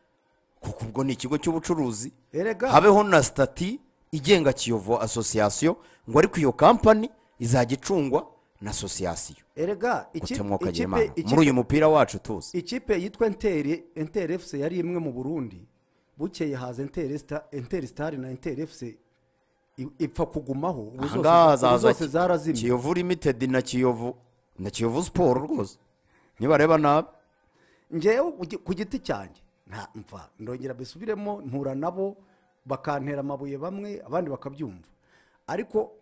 kuko ubwo ni ikigo cy'ubucuruzi Erega. habeho na sitati igenga kiyovu asosiyasiyo ngo ariko iyo kampani izajya icungwa na asosiyasiyo erega iki- gutemwa ukagira ikipe- imana ikipe- muri uyu mupira wacu tuzi ikipe yitwa enteri enteri efuse yari imwe mu burundi bukeye haza enteri Sta- enteri sitari na enteri efuse i- ipfa kugumaho ubu zose- ahangaha ubu hazaza zose zarazimye kiyovu limitedi na kiyovu na kiyovu siporo rwose nibareba nabi ngewe ugi- ku giti cyanjye nta mva ndongera mbisubiremo mpura nabo bakantera amabuye bamwe abandi bakabyumva ariko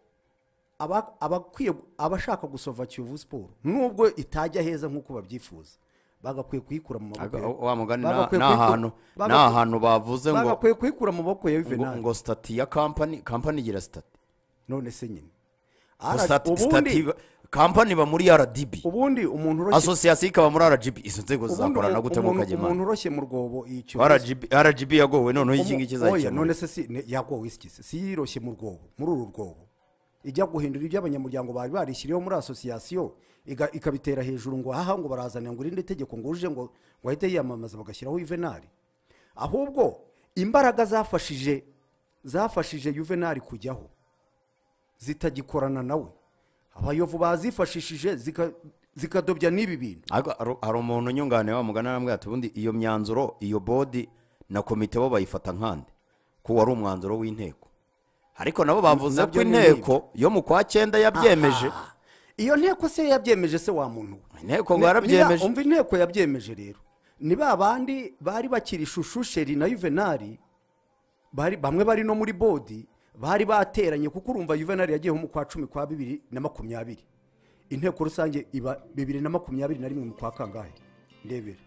aba- abakwiye abashaka gusova kiyovu siporo nubwo itajya heza nk'uko babyifuza bagakwiye kuyikura mu maboko ya- wa mugani bagakwiye ni kuyiku- ahantu ni bagakwiye- ahantu bavuze ngo bagakwiye kuyikura mu maboko ya ngo, Juvenal ngo sitati ya kampani kampani igira sitati none se nyine Ngo Ara- sitati ubundi sitati iba- kampani iba muri R D B ubundi umuntu uroshye asosiyasiyo ikaba muri R G B izo nzego ubundi zizakorana umu- gute mu umuntu- kagema umuntu uroshye mu rwobo icyo R G B R G B yagowe noneho iki ngiki oya kizakemura none se si ne- yagowe iki se si yiroshye mu rwobo muri uru rwobo ijya guhindura ibyo abanyamuryango bari barishyiriyeho muri asosiyasiyo iga- ikabitera hejuru ngo aha ngo barazanira ngo irindi tegeko ngo uje ngo ngo ahite yiyamamaza bagashyiraho Juvenal ahubwo imbaraga zafashije zafashije Juvenal kujyaho zitagikorana nawe abayovu bazifashishije zika- zikadobya n'ibi bintu Ariko hari- hari umuntu unyunganiye wa mugana arambwira ati ubundi iyo myanzuro iyo bodi na komite bo bayifata nkande ko wari umwanzuro w'inteko ariko nabo bavuze ko Nabyo ni inteko yo mu kwa cyenda yabyemeje Aha. iyo nteko se yabyemeje se wa muntu we inteko ngo Ni- yarabyemeje niba- umva inteko yabyemeje rero ni ba bandi bari bakiri ishushu sheri na Juvenal bari bamwe bari no muri bodi bari bateranye kuko urumva Juvenal yagiyeho mu kwa cumi kwa bibiri na makumyabiri inteko rusange iba bibiri na makumyabiri na rimwe mu kwa kangahe ndebera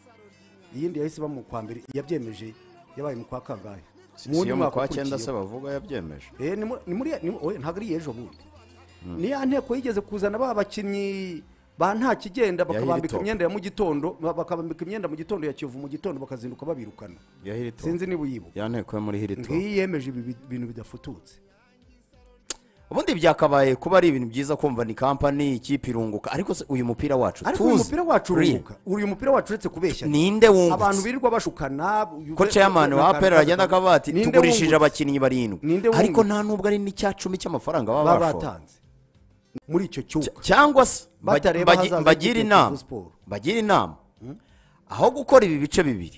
iyindi yahise iba mu kwa mbere yabyemeje yabaye mu kwa kangahe si yo mu mwaka kwa cyenda se ukurikiyeho. bavuga yabyemeje Eh, ni mu- ni muri ni- oya, ntabwo ari ejo bundi ni ya nteko yigeze kuzana ba bakinnyi ba nta kigenda bakabambika Hilltop. imyenda ya mu gitondo ba- bakabambika imyenda mu gitondo ya kiyovu mu gitondo bakazinduka babirukana ya Hilltop. sinzi niba uyibuka ya nteko yo muri Hilltop. ngiyi yemeje ibi bi- bintu bidafututse ubundi byakabaye kuba ari ibintu byiza kumva ni kampani ikipe irunguka ariko se uyu mupira wacu ariko uyu tuzi mupira wacu Real. urunguka uyu mupira wacu uretse kubeshya ninde abantu wungutse birirwa bashukana ko chairman wa apera agenda akavuga ati Ninde tugurishije wungutse? abakinnyi barindwi Ninde ariko wungutse? nta nubwo ari n'icya cumi cy'amafaranga baba baba bashora batanze muri icyo cyuka cyangwa se Batareba bagi- ahazaza bagira h'ikipe inama Kiyovu Sport. bagira inama aho gukora ibi bice bibiri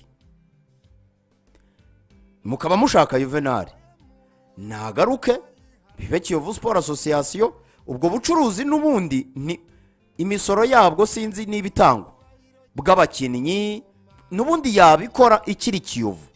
mukaba mushaka Juvenal nagaruke bibe Kiyovu Sport Association ubwo bucuruzi n'ubundi ni imisoro yabwo sinzi niba itangwa bw'abakinnyi n'ubundi yabikora ikiri Kiyovu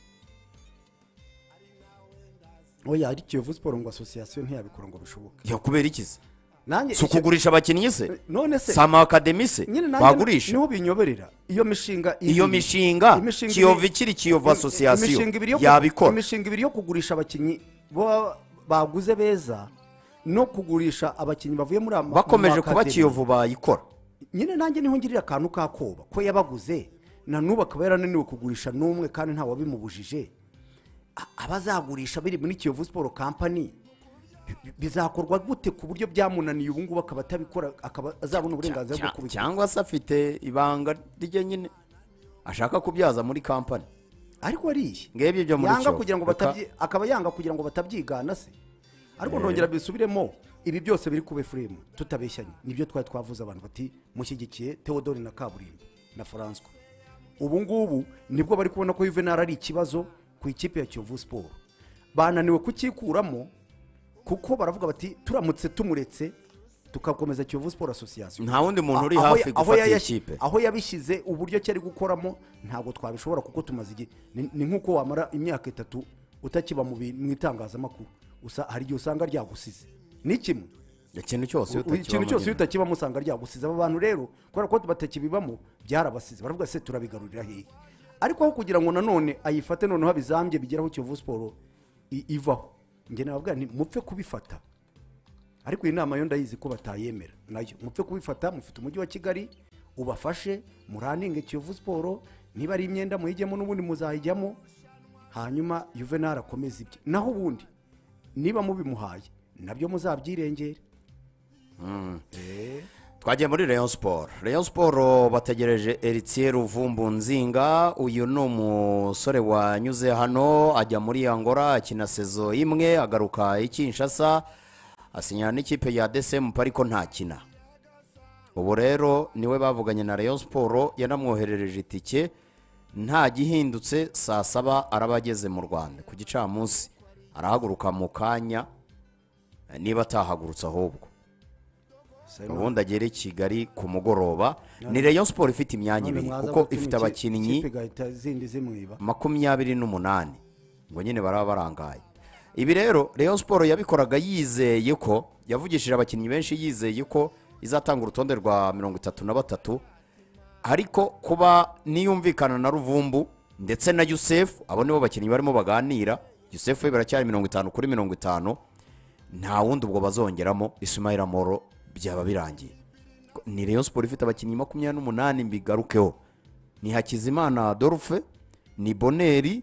oya ari kiyovu siporo ngo asosiyasiyo ntiyabikora ngo bishoboke ya kubera ikizi nanjye si icyo- ukugurisha abakinnyi se none se sama akademi se nyine nanjye bagurisha niho binyoberera iyo mishinga iyo ibiri- mishinga imishinga Kiyovu ibiri- ikiri Kiyovu im- Association imishinga ibiri yo ku- yabikora imishinga ibiri yo kugurisha abakinnyi bo baguze beza no kugurisha abakinnyi bavuye muri ama- bakomeje mu kuba academy. Kiyovu bayikora nyine nanjye niho ngirira akantu kakoba ko yabaguze na n'ubu akaba yarananiwe kugurisha n'umwe kandi nta wabimubujije A- abazagurisha biri muri Kiyovu Sport Company bi- bi- bizakorwa gute ku buryo byamunaniye ubu ngubu akaba atabikora akaba azabona uburenganzira bwo Cya- kubikora cyangwa se afite ibanga rye nyine ashaka kubyaza muri kampani ariko ariye ngebyo byo muri yanga Kiyovu kugira ngo Reka- batabyi akaba yanga kugira ngo batabyigana se ariko ndongera bisubiremo ibi byose biri kube frame tutabeshyanye nibyo twari twavuze abantu bati mushyigikiye Theodore na Kaburimbo na François ubu ngubu nibwo bari kubona ko Juvenal ari ikibazo ku ikipe ya Kiyovu Sport bananiwe kukikuramo kuko baravuga bati turamutse tumuretse tukakomeza Kiyovu Sport Association nta wundi muntu uri Aho- hafi aho gufata yaya- ikipe aho yabishyize uburyo cyari gukoramo ntabwo twabishobora kuko tumaze igihe ni ni nk'uko wamara imyaka itatu utakiba mu bi- mu itangazamakuru usa hari igihe usanga ryagusize ni kimwe ikintu cyose iyo ikintu cyose iyo utakibamo utakibamo usanga ryagusize aba bantu rero kubera ko batakibibamo byarabasize baravuga se turabigarurira hehe ariko aho kugira ngo nanone ayifate noneho abizambye bigeraho Kiyovu Sport i- ivaho njye nababwira nti mupfe kubifata ariko iyi nama yo ndayizi ko batayemera nayo mupfe kubifata mufite umujyi wa Kigali ubafashe muraninge Kiyovu Sport niba ari imyenda muyijyemo n'ubundi muzayijyamo hanyuma Juvenal akomeza ibye naho ubundi niba mubimuhaye nabyo muzabyirengere twagiye muri Rayon Sport Rayon Sport bategereje Eritier Ruvumbu Nzinga uyu ni umusore wanyuze hano ajya muri Angola akina sezo imwe agaruka i Kinshasa asinyana n'ikipe ya D S M ariko ntakina ubu rero niwe bavuganye na Rayon Sport yanamwoherereje itike nta gihindutse saa saba araba ageze mu Rwanda ku gicamunsi arahaguruka mu kanya niba atahagurutse ahubwo ubundi agere i Kigali ku mugoroba ni Rayon Sport ifite imyanya ibiri kuko ifite abakinnyi makumyabiri n'umunani ngo nyine baraba barangaye ibi rero Rayon Sport yabikoraga yizeye ko yavugishije abakinnyi benshi yizeye ko izatanga urutonde rwa mirongo itatu na batatu ariko kuba niyumvikana na Ruvumbu ndetse na Yusef abo nibo bakinnyi barimo baganira Yusef we baracyari mirongo itanu kuri mirongo itanu nta wundi ubwo bazongeramo Ismail Amoro byaba birangiye ni Rayon Sport ifite abakinnyi makumyabiri n'umunani mbigarukeho ni Hakizimana Adolphe ni Boneri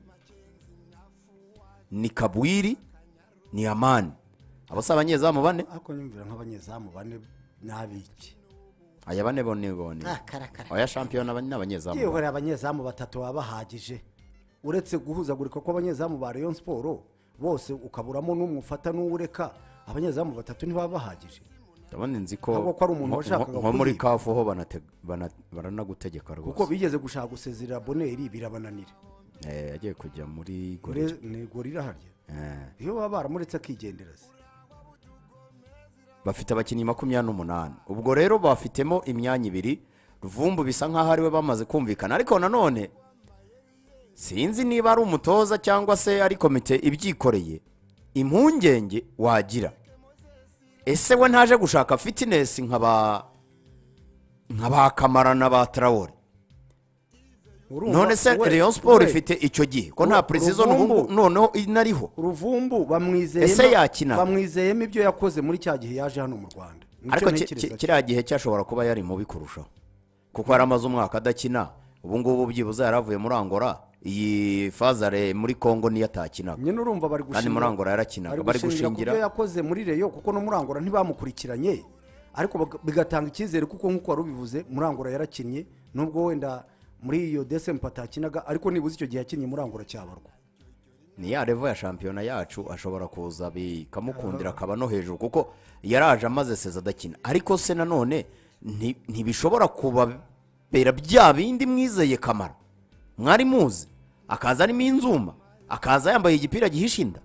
ni Kabwiri ni Amani abasa abanyezamu bane ako nyumvira nk'abanyezamu bane nabiki aya bane bone bone ah karakara oya champion n'abanyezamu yewe hari abanyezamu batatu babahagije uretse guhuzagurika ko abanyezamu ba Rayon Sport bose ukaburamo n'umufata n'ureka abanyezamu batatu ntibabahagije ndabona nzi ko ntabwo ko ari umuntu washakaga nko muri kuyiba. kafu ho baranagutegeka kuko rwose bigeze gushaka gusezerera Boneri birabananira eh yagiye kujya muri gore gorira ni gorira harya eh iyo baba baramuretse akigendera se bafite abakinnyi makumyabiri n'umunani ubwo rero bafitemo imyanya ibiri Ruvumbu bisa nkaho ariwe bamaze kumvikana ariko nanone sinzi niba ari umutoza cyangwa se ari komite ibyikoreye impungenge wagira ese we ntaje gushaka fitness nkaba nkaba Kamara na ba Traore Urumva, none se we- Rayon Sport we, ifite icyo gihe ko nta Ru- precision Ruvumbu- ubu noneho inariho Ruvumbu bamwizeyemo Ese yakina? bamwizeyemo ibyo yakoze muri cya gihe yaje hano mu Rwanda Nicyo ariko ki- ntekereza ki- kiriya gihe cyashobora kuba yari mubi kurushaho kuko yari amaze umwaka adakina ubu ngubu byibuze yaravuye muri Angola iyi fazare muri Congo niyo atakinaga nyine urumva bari kandi muri Angola yarakinaga bari ku gushingira byo yakoze muri Reyo kuko no muri Angola ntibamukurikiranye ariko baga- bigatanga icyizere kuko nk'uko wari ubivuze muri Angola yarakinnye nubwo wenda muri iyo desempa atakinaga ariko nibuze icyo gihe yakinnye muri Angola cyabarwa ni ya revo ya shampiyona yacu ashobora kuza bikamukundira akaba no hejuru kuko yaraje amaze seza adakina ariko se nanone nti- ntibishobora kubabera bya bindi mwizeye Kamara mwari muzi akaza arimo inzuma akaza yambaye igipira gihisha inda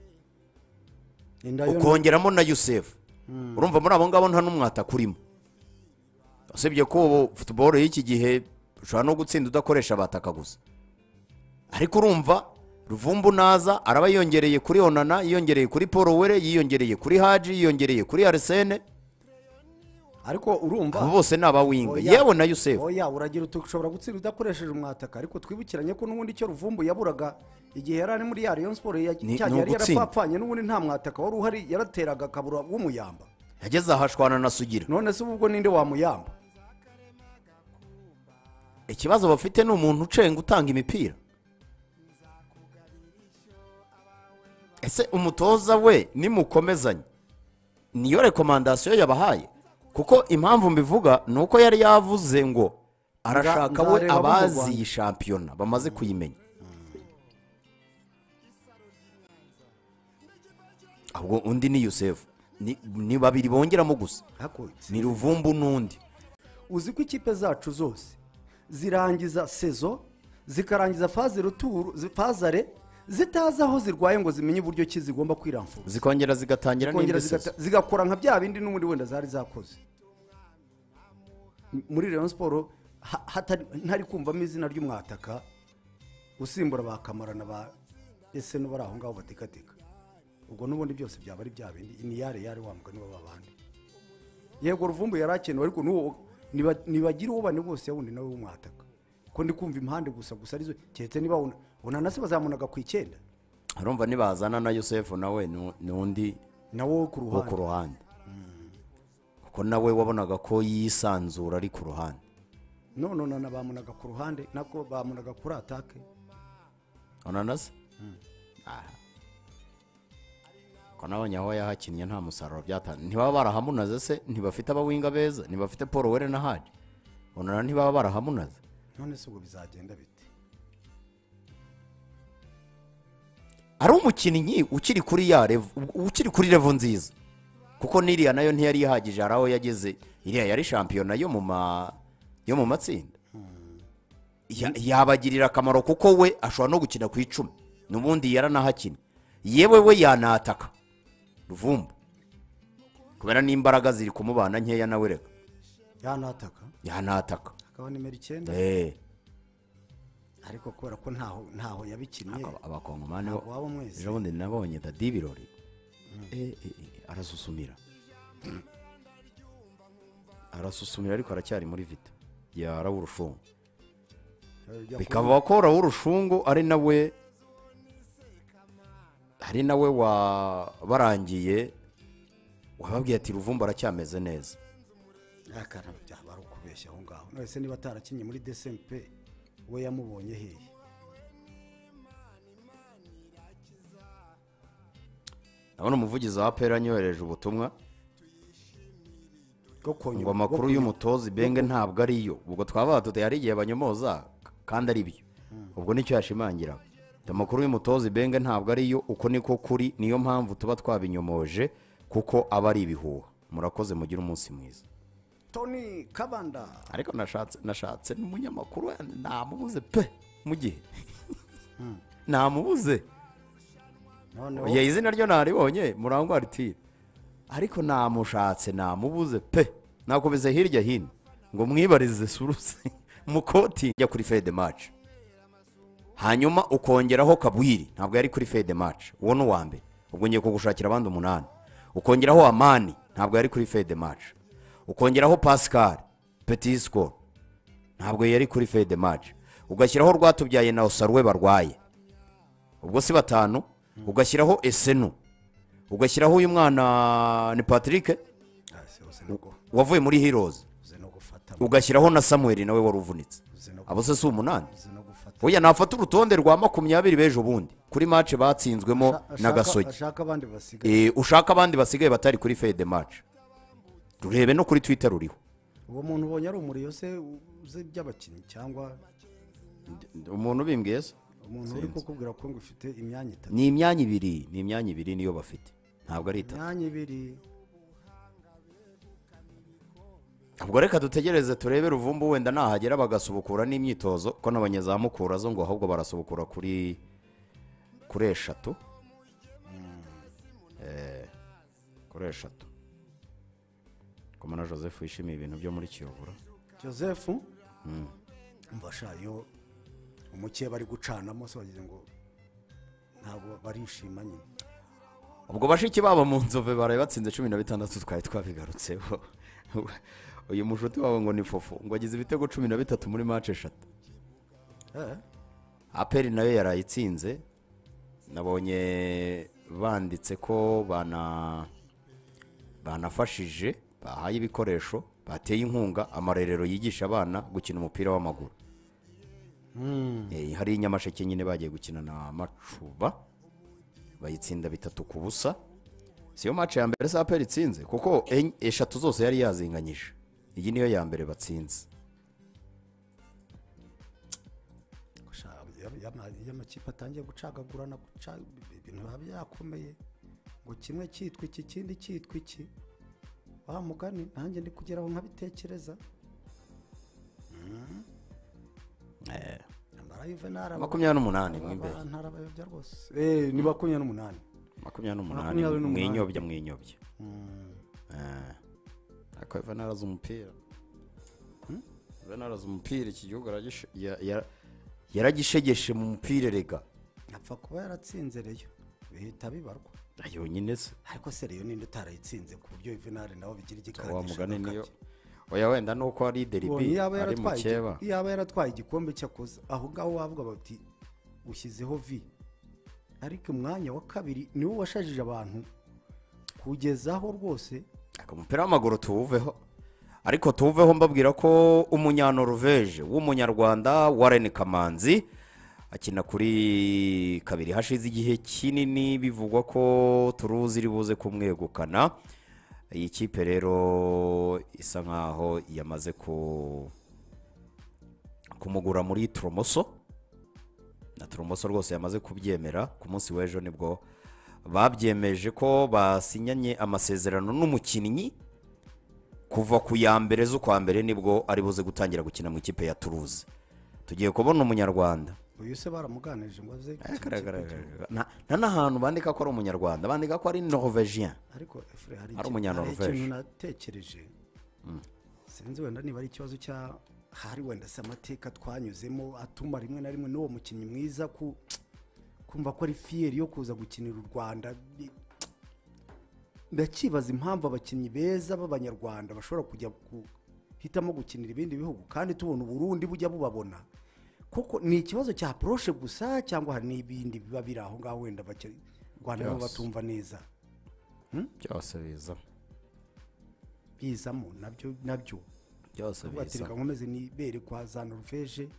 Inda yo- ukongeramo na Yusef urumva muri abo ngabo nta n'umwata kurimo usibye ko ubu football y'iki gihe ushobora no gutsinda udakoresha abataka gusa ariko urumva Ruvumbu naza araba yiyongereye kuri Onana yiyongereye kuri Paul Were yiyongereye kuri Haji yiyongereye kuri Arsene ariko urumva abo bose ni abawinga Oya. yewe na Yusef oya uragira uti ushobora gutsinda udakoresheje umwataka ariko twibukiranye ko n'ubundi icyo Ruvumbu yaburaga igihe yari ari muri ya Rayon Sport ya- Ni- cya ni gihe yari ugutsinda. yarapfapfanye n'ubundi nta mwataka wari uhari yarateraga akabura w'umuyamba yageze ahashwana na Sugira none se ubwo ninde wamuyamba ikibazo bafite ni umuntu ucenga utanga imipira ese umutoza we nimukomezanye niyo rekomandasiyo yabahaye kuko impamvu mbivuga ni uko yari yavuze ngo arashaka we nzareba abo mu abazi Rwanda. iyi shampiyona bamaze kuyimenya ahubwo undi ni Yusefu ni ni babiri bongeramo gusa Ariko ni Ruvumbu n'undi uzi ko ikipe zacu zose zirangiza sezo zikarangiza faze ruturu fazare zitazi aho zirwaye ngo zimenye uburyo ki zigomba kwiramfura zikongera zigatangira zikongera n'indi sezo zigata- zigakora nka bya bindi n'ubundi wenda zari zakoze muri Rayon Sport ha- hatari ntari kumvamo izina ry'umwataka usimbura ba Kamarana ba ese no bari aho ngaho batekatika ubwo n'ubundi byose byaba ari bya bindi ni yare yare wambwa nibo babandi yego Ruvumbu yarakenewe ariko n'uwo niba- nibagira uwo bane bose yawundi nawe w'umwataka ko ndi kumva impande gusa gusa arizo keretse niba una una nase bazamunaga ku icyenda urumva nibazana na Yusefu nawe ni- ni undi nawo wo ku wo ku ruhande ruhande kuko nawe wabonaga ko yisanzura ari ku ruhande none none bamunaga ku ruhande nako bamunaga kuri atake onanase ko nabonye aho yahakinnye nta musaruro byatanze ntibaba barahamunaze se ntibafite abawinga beza ntibafite Paul Were na Haji onana ntibaba barahamunaze none se ubwo bizagenda bite ari umukinnyi ukiri kuri ya revo ukiri kuri revo nziza kuko n'iriya nayo ntiyari ihagije hari aho yageze iriya yari shampiyona yo mu ma yo mu matsinda Ya- yabagirira akamaro kuko we ashobora no gukina ku icumi n'ubundi yaranahakinnye yewe we yanataka Ruvumbu kubera n'imbaraga ziri kumubana nkeya nawe reka yanataka yanataka akaba nimero icyenda eh ariko kubera ko ntaho ntaho yabikinnye aba- abakongomani bo ntabwo waba mwese ejo bundi nabonye Dadi Birori eh, eh, eh, arasusumira arasusumira ariko aracyari muri vita ya Rawurushungu Yajya bikaba ko Rawurushungu ari nawe ari nawe wa barangiye wababwiye ati Ruvumbu aracyameze neza kuba- akana byaba ari ukubeshya aho ngaho none se niba atarakinnye muri D S M P we yamubonye hehe ndabona umuvugizi wa A P R anyohereje ubutumwa bwo kongera- ngo amakuru bwo y'umutoza ibenge ntabwo ariyo ubwo twaba tutari hari igihe banyomoza kandi ari byo ubwo nicyo yashimangiraga amakuru y'umutoza ibenge ntabwo ariyo uko niko kuri niyo mpamvu tuba twabinyomoje kuko aba ari ibihuha murakoze mugire umunsi mwiza Tony Kabanda ariko nashatse nashatse n'umunyamakuru namubuze pe mu gihe namubuze noneho ya izina ryo naribonye murangwa aritire ariko namushatse namubuze pe nakubise hirya hino ngo mwibarize suruse mukoti ya kuri fede match hanyuma ukongeraho Kabwiri ntabwo yari kuri fede match uwo ni uwa mbere ubwo ngiye kugushakira abandi umunani ukongeraho Amani ntabwo yari kuri fede match ukongeraho Pascal Petit Score ntabwo yari kuri fede match ugashyiraho Rwatubyaye na Osarwe barwaye ubwo si batanu ugashyiraho Esenu ugashyiraho uyu mwana ni Patrick Ah, se uze no gu- wavuye muri Heroes uze no gufata ugashyiraho na Samuel nawe wari uvunitse uze no gu- abo se si umunani uze no gufata oya nafata urutonde rwa makumyabiri b'ejo bundi kuri match batsinzwemo Asha- na ashaka- Gasogi ashaka abandi basigaye Eh, ushaka abandi basigaye batari kuri fede match rurebe no kuri Twitter ruriho uwo muntu ubonye ari umuriyo se uzi by'abakinnyi cyangwa umuntu ubimbwiye se umuntu uri kukubwira ko ngo ufite imyanya itatu ni imyanya ibiri ni imyanya ibiri niyo bafite ntabwo ari itatu imyanya ibiri ubwo reka dutegereze turebe Ruvumbu wenda nahagera bagasubukura n'imyitozo ko n'abanyezamukura zo ngo ahubwo barasubukura kuri kuri eshatu Eh, kuri eshatu komana Joseph wishimiye ibintu byo muri Kiyobora Joseph mfasha yo umukiye bari gucanamo se bagize ngo ntabwo barishima nyine ubwo bashiki babo mu nzove baraye batsinze cumi na bitandatu twari twabigarutseho uyu mushuti wabo ngo ni Fofo ngo agize ibitego cumi na bitatu muri match eshatu eh A P R nayo yarayitsinze nabonye banditse ko bana banafashije bahaye ibikoresho bateye inkunga amarerero yigisha abana gukina umupira w'amaguru eh hari inyamasheke nyine bagiye gukina na Macuba bayitsinda bitatu ku busa siyo match ya mbere sa A P R itsinze kuko enye- eshatu zose yari yazinganyije iyi niyo ya mbere batsinze y'amakipe atangiye gucagagurana guca ibintu biba byakomeye ngo kimwe cyitwa iki kindi cyitwa iki wa mugani nanjye ndi kugeraho nkabitekereza Eh, nyamara Juvenal makumyabiri n'umunani mu imbere ntarabayobya rwose eh ni makumyabiri n'umunani makumyabiri n'umunani Makumyabiri n'umunani. mwinyobye mwinyobye Eh, ariko Juvenal azi umupira Juvenal azi umupira iki gihugu aragishe- ya- ya- yaragishegeshe mu mupira rega apfa kuba yaratsinze reyo bihita bibarwa yonyine se ariko se reyo ninde utarayitsinze ku buryo Juvenal nawe bigira wa igikaragisho mugani niyo oya wenda nuko ari deribi yaba ari mu yaratwaye keba igi- yaba yaratwaye igikombe cyakoze aho ngaho wavuga bati ushyizeho vi ariko umwanya wa kabiri niwo washajije abantu kugezaho rwose ariko umupira w'amaguru tuwuveho ariko tuwuveho mbabwira ko umunyanoruveje w'umunyarwanda Warren Kamanzi akina kuri kabiri hashize igihe kinini bivugwa ko turuzi iri buze kumwegukana iyi kipe rero isa nkaho yamaze ku kumugura muri Tromoso na Tromoso rwose yamaze kubyemera ku munsi w'ejo nibwo babyemeje ko basinyanye amasezerano n'umukinnyi kuva ku ya mbere z'ukwa mbere nibwo ari buze gutangira gukina mu ikipe ya Toulouse tugiye kubona umunyarwanda uyu se baramuganirije ngo aze nta nta n'ahantu bandika ko ari umunyarwanda bandika ko ari norvegien ariko efure hari Ari iki- umunyanoruveje. hari ikintu natekereje sinzi wenda niba ari ikibazo cya hari wenda se amateka twanyuzemo atuma rimwe na rimwe n'uwo mukinnyi mwiza ku kumva ko ari fiyeri yo kuza gukinira u Rwanda Bi- ndakibaza impamvu abakinnyi beza b'abanyarwanda bashobora kujya guhitamo gukinira ibindi bihugu kandi tubona Burundi bujya bubabona kuko ni ikibazo cya poroshe gusa cyangwa hari n'ibindi biba biri aho ngaho wenda Rwanda nabo Byose. batumva neza byose biza bizamo nabyo nabyo byose biza batirika nkomeze nibere kwa za Norvege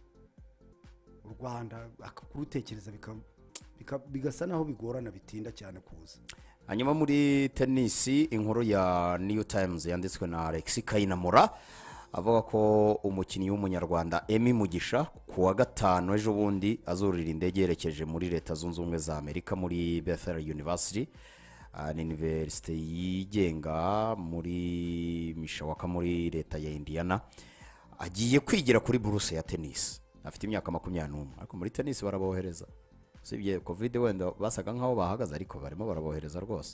u Rwanda akakurutekereza bika bika- bigasa naho bigorana bitinda cyane kuza hanyuma muri tenisi inkuru ya New Times yanditswe na Alex Kayinamura avuga ko umukinnyi w'umunyarwanda Emi Mugisha ku wa gatanu ejo bundi azurira indege yerekeje muri leta zunze ubumwe za Amerika muri Bethel University ah, ni universite yigenga muri Mishawaka muri leta ya Indiana agiye kwigira kuri buruse ya tennis afite imyaka makumyabiri n'umwe ariko muri tennis barabohereza usibye covid wenda basaga nkaho bahagaze ariko barimo barabohereza rwose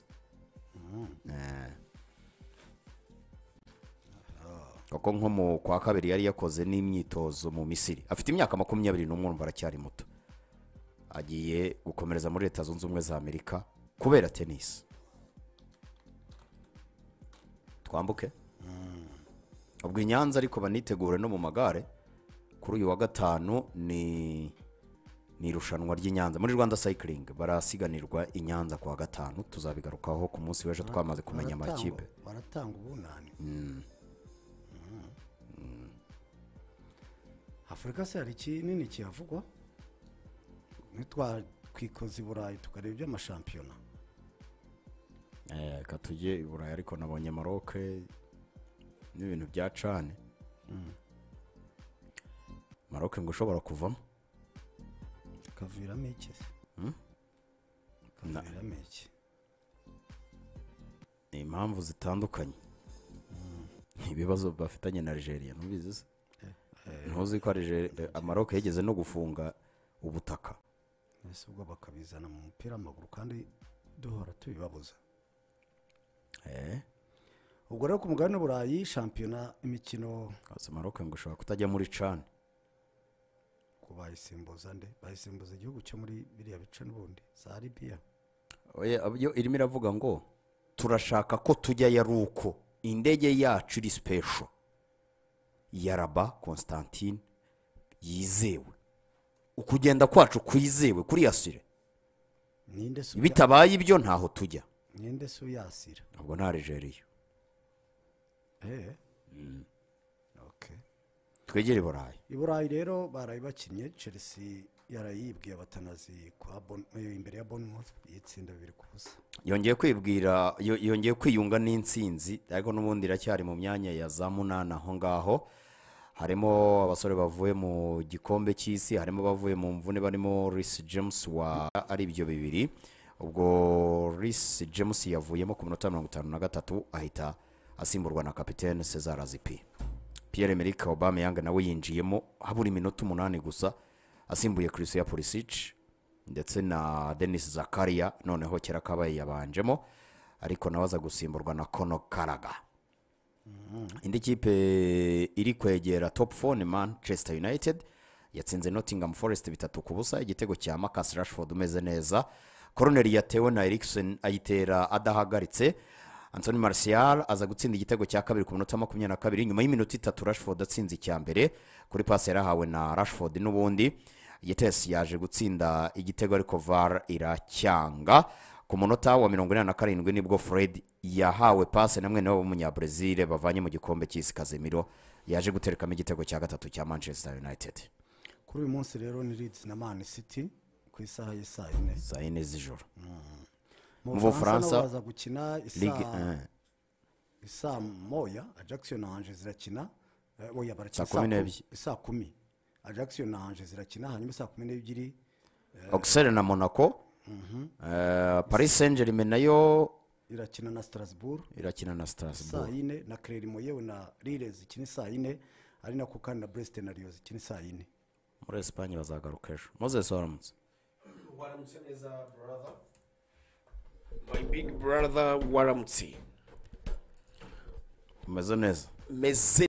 Eh. kuko nko mu kwa kabiri yari yakoze n'imyitozo mu Misiri afite imyaka makumyabiri n'umwe urumva aracyari muto agiye gukomereza muri leta zunze ubumwe za Amerika kubera tennis twambuke ubwo i Nyanza ariko banitegure no mu magare kuri uyu wa gatanu ni ni irushanwa ry'i Nyanza muri Rwanda Cycling barasiganirwa i Nyanza ku wa gatanu tuzabigarukaho ku munsi w'ejo twamaze kumenya amakipe baratanga ubunani Afurika se hari kinini kihavugwa nitwakwikoza i Burayi tukareba iby'amashampiyona eh katujye i Burayi ariko nabonye Maroc n'ibintu bya cane Maroc ngo ushobora kuvamo kaviramo iki se Na- kaviramo iki ni impamvu zitandukanye ibibazo bafitanye na Algeria ntubizi se ntuzi ko Algeria Maroc yageze no gufunga ubutaka ese ubwo bakabizana mu mupira w'amaguru kandi duhora tubibabuza eh ubwo rero ku mugabane w'Uburayi shampiyona imikino ase Maroc ngo ushobora kutajya muri CHAN ko bayisimbuza nde bayisimbuza igihugu cyo muri biriya bice n'ubundi za Libya oya abyo irimo iravuga ngo turashaka ko tujya yaruko indege yacu iri special yaraba Constantine yizewe ukugenda kwacu kwizewe kuri yasire ninde se bitabaye ibyo ntaho tujya ninde se uyasira ubwo nta Algeria eh okay twegere Burayi i Burayi rero barayibakinnye Chelsea yarayibwiye abatanazi kwa bon, eh, imbere ya Bournemouth yitsinda bibiri ku busa yongeye kwibwira yo- yongeye kwiyunga n'intsinzi ariko n'ubundi iracyari mu myanya ya za munani aho ngaho harimo abasore bavuye mu gikombe cy'isi harimo abavuye mu mvune barimo Reece James wa ari ibyo bibiri ubwo Reece James yavuyemo ku minota mirongo itanu na gatatu ahita asimburwa na kapitene Cesar Azipi. Pierre-Emerick Aubameyang nawe yinjiyemo habura iminota umunani gusa asimbuye Christian Pulisic ndetse na Denis Zakaria, noneho kera kabaye yabanjemo ariko nawe aza gusimburwa na Conor Gallagher. Indi kipe iri kwegera top four ni Manchester United yatsinze Nottingham Forest bitatu ku busa, igitego cya Marcus Rashford umeze neza, corner yatewe na Eriksen ayitera adahagaritse. Anthony Martial aza gutsinda igitego cya kabiri ku minota makumyabiri na kabiri nyuma y'iminota itatu Rashford atsinze icya mbere kuri pass yarahawe na Rashford n'ubundi. Yetesi yaje gutsinda igitego ariko V A R iracyanga. Ku munota wa mirongo ine na karindwi nibwo Fred yahawe pass na mwene w'umunyabrazil bavanye mu gikombe cy'isi Casemiro yaje guterekamo igitego cya gatatu cya Manchester United. Kuri uyu munsi rero ni Leeds na Man City ku isaha y'isaa yine saa yine z'ijoro. mu Bufaransa baza gukina isaa isaa moya Ajaccio na Angers zirakina oya barakina saa kumi Ajaccio na Angers zirakina hanyuma saa kumi n'ebyiri Auxerre na Monaco. Uh, Paris Saint-Germain nayo irakina na Strasbourg irakina na Strasbourg saa yine na Clermont yewe na Lille zikina saa yine ari nako kandi na Brest na Lyon zikina saa yine. Muri Espagne bazagaruka ejo. Moses waramutse. Waramutse neza brother, my big brother waramutse. Umeze neza. Meze